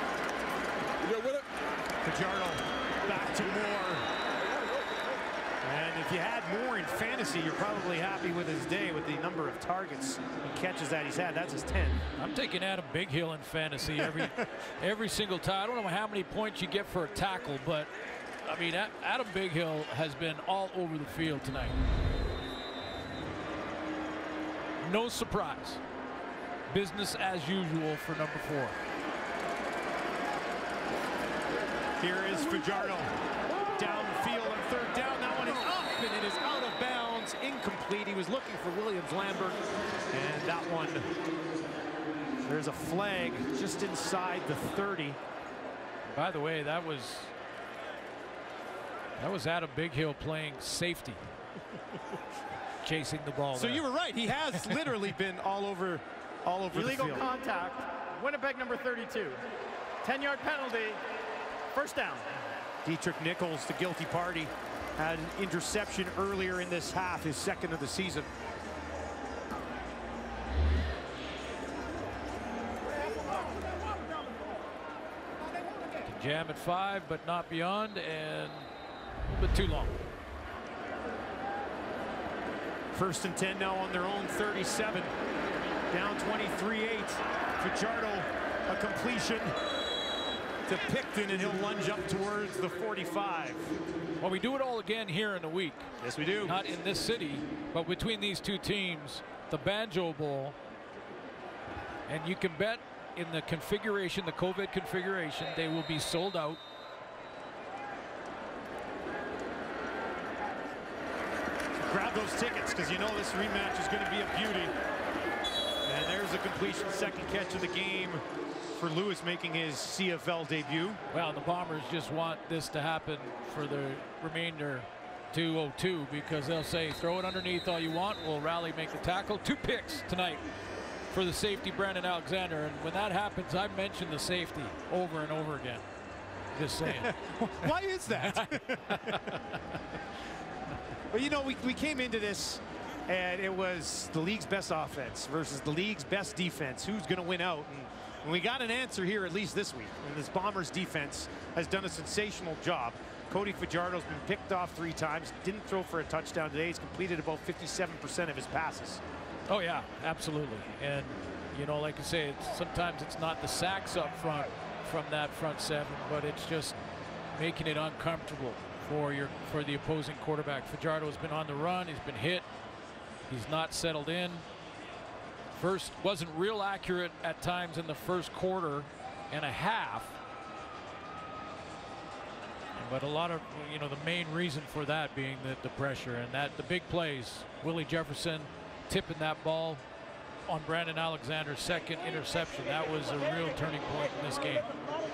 Fajardo back to Moore. And if you had more in fantasy, you're probably happy with his day with the number of targets and catches that he's had. That's his 10. I'm taking Adam Bighill in fantasy every single time. I don't know how many points you get for a tackle, but I mean, Adam Bighill has been all over the field tonight. No surprise. Business as usual for number 4. Here is Fajardo down the field on 3rd down. That one is up, and it is out of bounds. Incomplete. He was looking for Williams-Lambert, and that one, there's a flag just inside the 30. By the way, that was Adam Bighill playing safety, chasing the ball. So you were right. He has literally been all over the field. Illegal contact. Winnipeg number 32. 10-yard penalty. First down. Dietrich Nichols, the guilty party, had an interception earlier in this half, his 2nd of the season. Jam at 5, but not beyond, and a little bit too long. 1st and 10 now on their own 37. Down 23-8. Fajardo, a completion to Picton, and he'll lunge up towards the 45. Well, we do it all again here in a week. Yes, we do. Not in this city, but between these two teams, the Banjo Bowl. And you can bet in the configuration, the COVID configuration, they will be sold out. Grab those tickets, because you know this rematch is going to be a beauty. And there's a completion, 2nd catch of the game for Lewis, making his CFL debut. Well, the Bombers just want this to happen for the remainder 2-0-2, because they'll say, throw it underneath all you want. We'll rally, make the tackle. 2 picks tonight for the safety, Brandon Alexander. And when that happens, I mention the safety over and over again. Just saying. Why is that? Well, you know, we came into this, and it was the league's best offense versus the league's best defense. Who's going to win out? And we got an answer here, at least this week. And this Bombers defense has done a sensational job. Cody Fajardo's been picked off 3 times, didn't throw for a touchdown today. He's completed about 57% of his passes. Oh, yeah, absolutely. And, you know, like I say, sometimes it's not the sacks up front from that front 7, but it's just making it uncomfortable for the opposing quarterback. Fajardo's been on the run. He's been hit. He's not settled in. First, wasn't real accurate at times in the 1st quarter and a half. But a lot of, you know, the main reason for that being the pressure and that the big plays. Willie Jefferson tipping that ball on Brandon Alexander's 2nd interception. That was a real turning point in this game.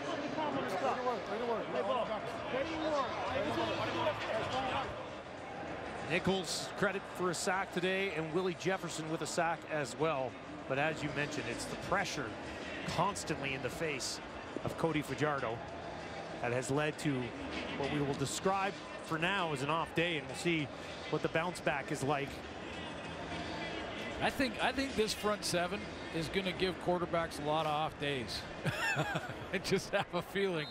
Nichols credit for a sack today, and Willie Jefferson with a sack as well. But as you mentioned, it's the pressure constantly in the face of Cody Fajardo that has led to what we will describe for now as an off day, and we'll see what the bounce back is like. I think this front 7 is going to give quarterbacks a lot of off days. I just have a feeling.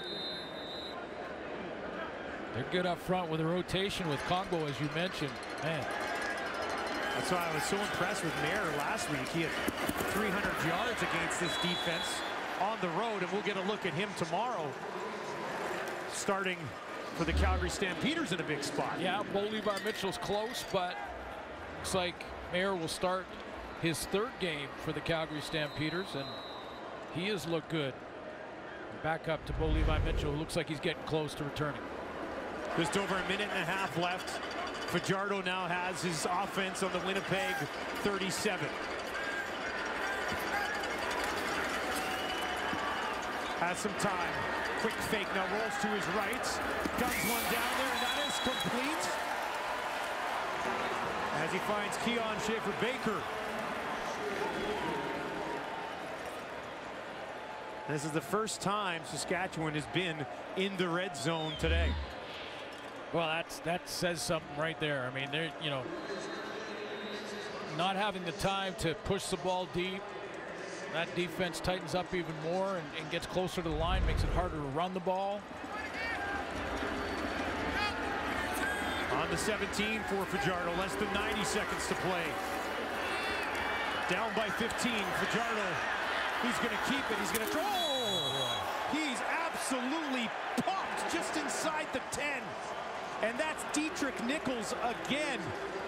They're good up front with a rotation with Congo, as you mentioned. Man. That's why I was so impressed with Mayer last week. He had 300 yards against this defense on the road, and we'll get a look at him tomorrow, starting for the Calgary Stampeders in a big spot. Yeah, Bo Levi Mitchell's close, but looks like Mayer will start his 3rd game for the Calgary Stampeders, and he has looked good. Back up to Bo Levi Mitchell, who looks like he's getting close to returning. Just over a minute and a half left. Fajardo now has his offense on the Winnipeg 37. Has some time. Quick fake now, rolls to his right. Guns one down there, and that is complete. As he finds Keon Schaefer-Baker. This is the first time Saskatchewan has been in the red zone today. Well, that says something right there. I mean, they're, you know, not having the time to push the ball deep. That defense tightens up even more and gets closer to the line, makes it harder to run the ball. On the 17 for Fajardo, less than 90 seconds to play. Down by 15, Fajardo, he's gonna keep it, he's gonna throw. He's absolutely popped just inside the 10. And that's Dietrich Nichols again.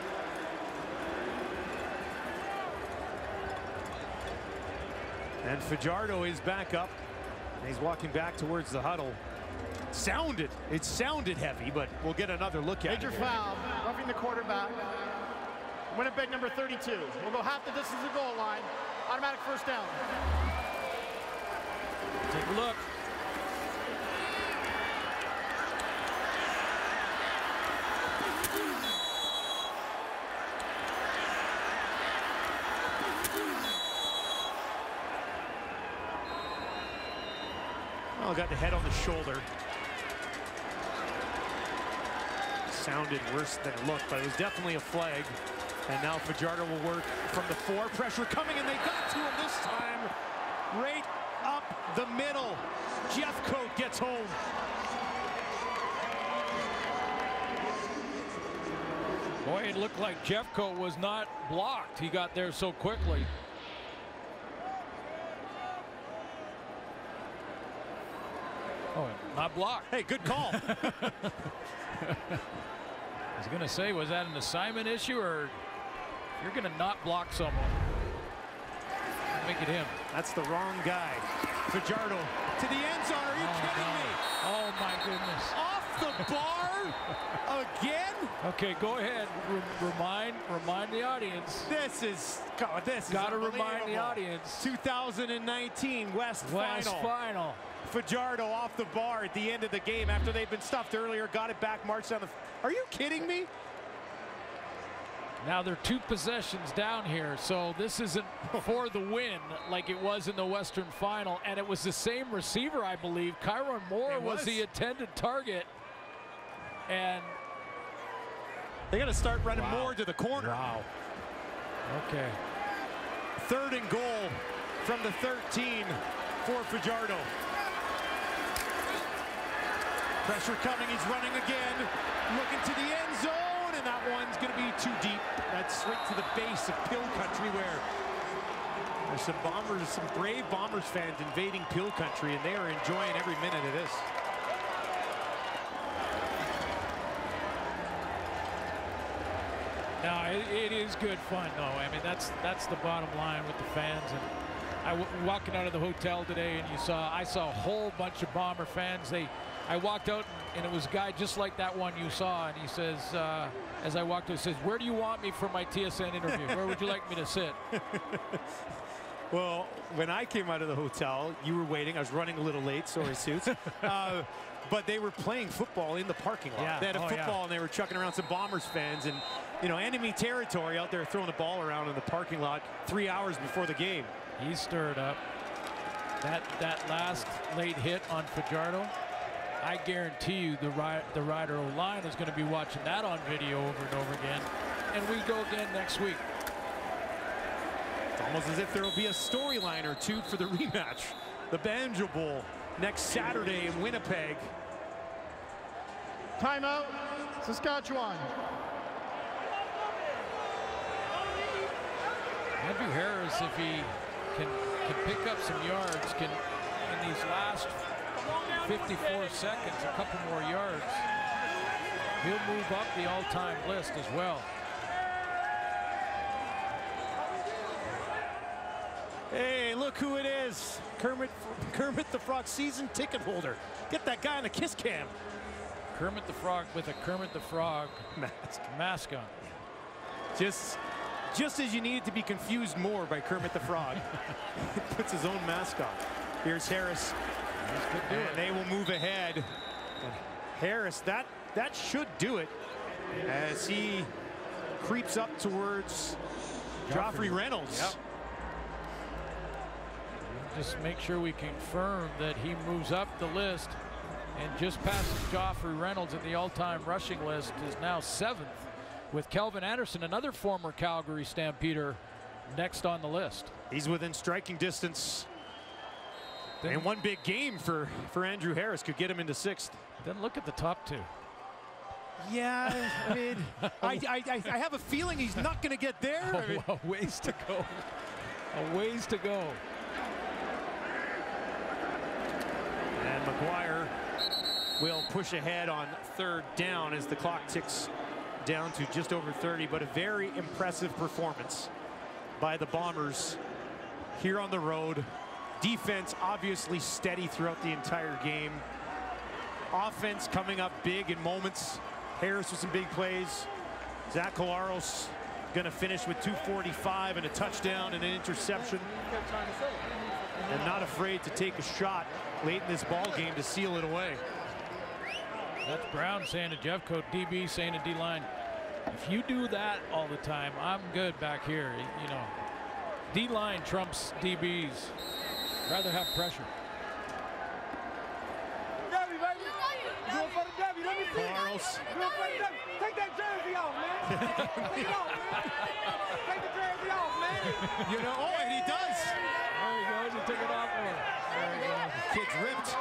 And Fajardo is back up. He's walking back towards the huddle. It sounded heavy, but we'll get another look at it. Major foul, roughing the quarterback. Winnipeg number 32. We'll go half the distance to the goal line. Automatic first down. Take a look. Well, got the head on the shoulder. Sounded worse than it looked, but it was definitely a flag. And now Fajardo will work from the 4. Pressure coming, and they got to him this time. Right up the middle. Jeffcoat gets home. Boy, it looked like Jeffcoat was not blocked. He got there so quickly. Oh, not blocked. Hey, good call. I was going to say, was that an assignment issue, or you're going to not block someone? Make it him. That's the wrong guy. Fajardo to the end zone. Are you kidding me? Oh, my goodness. Off the bar again? Okay, go ahead. Remind the audience. This is got to remind the audience. 2019 West Final. Fajardo off the bar at the end of the game after they've been stuffed earlier. Got it back, marched down the. Are you kidding me? Now they're 2 possessions down here, so this isn't for the win like it was in the Western Final. And it was the same receiver, I believe. Kyron Moore was the intended target. And they got to start running more to the corner. Wow. Okay. 3rd and goal from the 13 for Fajardo. Pressure coming, he's running again. Looking to the end zone, and that one's going to be too deep. That's right to the base of Pill Country, where there's some brave Bombers fans invading Pill Country, and they are enjoying every minute of this. No, it is good fun, though. I mean, that's the bottom line with the fans. And walking out of the hotel today, and I saw a whole bunch of Bomber fans. I walked out, and it was a guy just like that one you saw, and he says, as I walked out, he says, "Where do you want me for my TSN interview? Where would you like me to sit?" Well, when I came out of the hotel, you were waiting. I was running a little late, sorry, Suits. But they were playing football in the parking lot. Yeah. They had a football, and they were chucking around some Bombers fans, and enemy territory out there throwing the ball around in the parking lot 3 hours before the game. He's stirred up. That last late hit on Fajardo, I guarantee you the Rider O-line is going to be watching that on video over and over again. And we go again next week. It's almost as if there will be a storyline or two for the rematch. The Banjo Bowl next Saturday in Winnipeg. Timeout, Saskatchewan. Andrew Harris, if he can pick up some yards, can in these last 54 seconds, a couple more yards, he'll move up the all-time list as well. Hey, look who it is. Kermit the Frog season ticket holder. Get that guy on a kiss cam. Kermit the Frog with a Kermit the Frog mask on. Just as you needed to be confused more by Kermit the Frog. He puts his own mask on. Here's Harris. And they will move ahead. And Harris, that should do it as he creeps up towards Joffrey Reynolds. Yep. Just make sure we confirm that he moves up the list and just passes Joffrey Reynolds in the all-time rushing list, is now 7th, with Kelvin Anderson, another former Calgary Stampeder, next on the list. He's within striking distance. And one big game for Andrew Harris could get him into 6th. Then look at the top 2. Yeah, I mean, I have a feeling he's not going to get there. I mean, a ways to go. A ways to go. And McGuire will push ahead on 3rd down as the clock ticks down to just over 30, but a very impressive performance by the Bombers here on the road. Defense obviously steady throughout the entire game. Offense coming up big in moments. Harris with some big plays. Zach Collaros going to finish with 245 and a touchdown and an interception. And not afraid to take a shot late in this ball game to seal it away. That's Brown saying to Jeffcoat, DB saying to D-line, if you do that all the time, I'm good back here. You know, D-line trumps DBs. Rather have pressure. Collaros. Take that jersey off, man. Take it off, man. Take the jersey off, man. You know, oh, and he does. There he goes. He took it off for him. There he goes. Kid's ripped.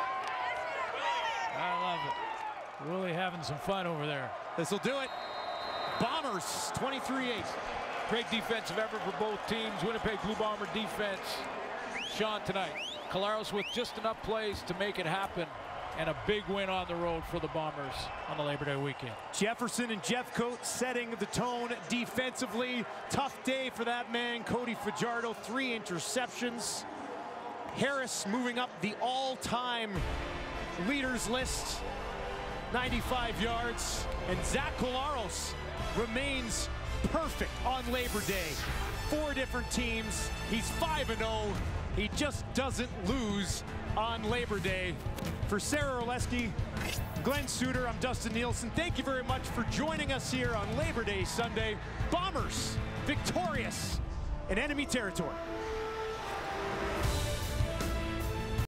I love it. Really having some fun over there. This will do it. Bombers 23-8. Great defensive effort for both teams. Winnipeg Blue Bomber defense. Sean tonight. Collaros with just enough plays to make it happen. And a big win on the road for the Bombers on the Labor Day weekend. Jefferson and Jeffcoat setting the tone defensively. Tough day for that man, Cody Fajardo. 3 interceptions. Harris moving up the all-time leaders list. 95 yards. And Zach Collaros remains perfect on Labor Day. 4 different teams. He's 5-0. He just doesn't lose on Labor Day. For Sarah Oleski, Glenn Suter, I'm Dustin Nielsen. Thank you very much for joining us here on Labor Day Sunday. Bombers victorious in enemy territory.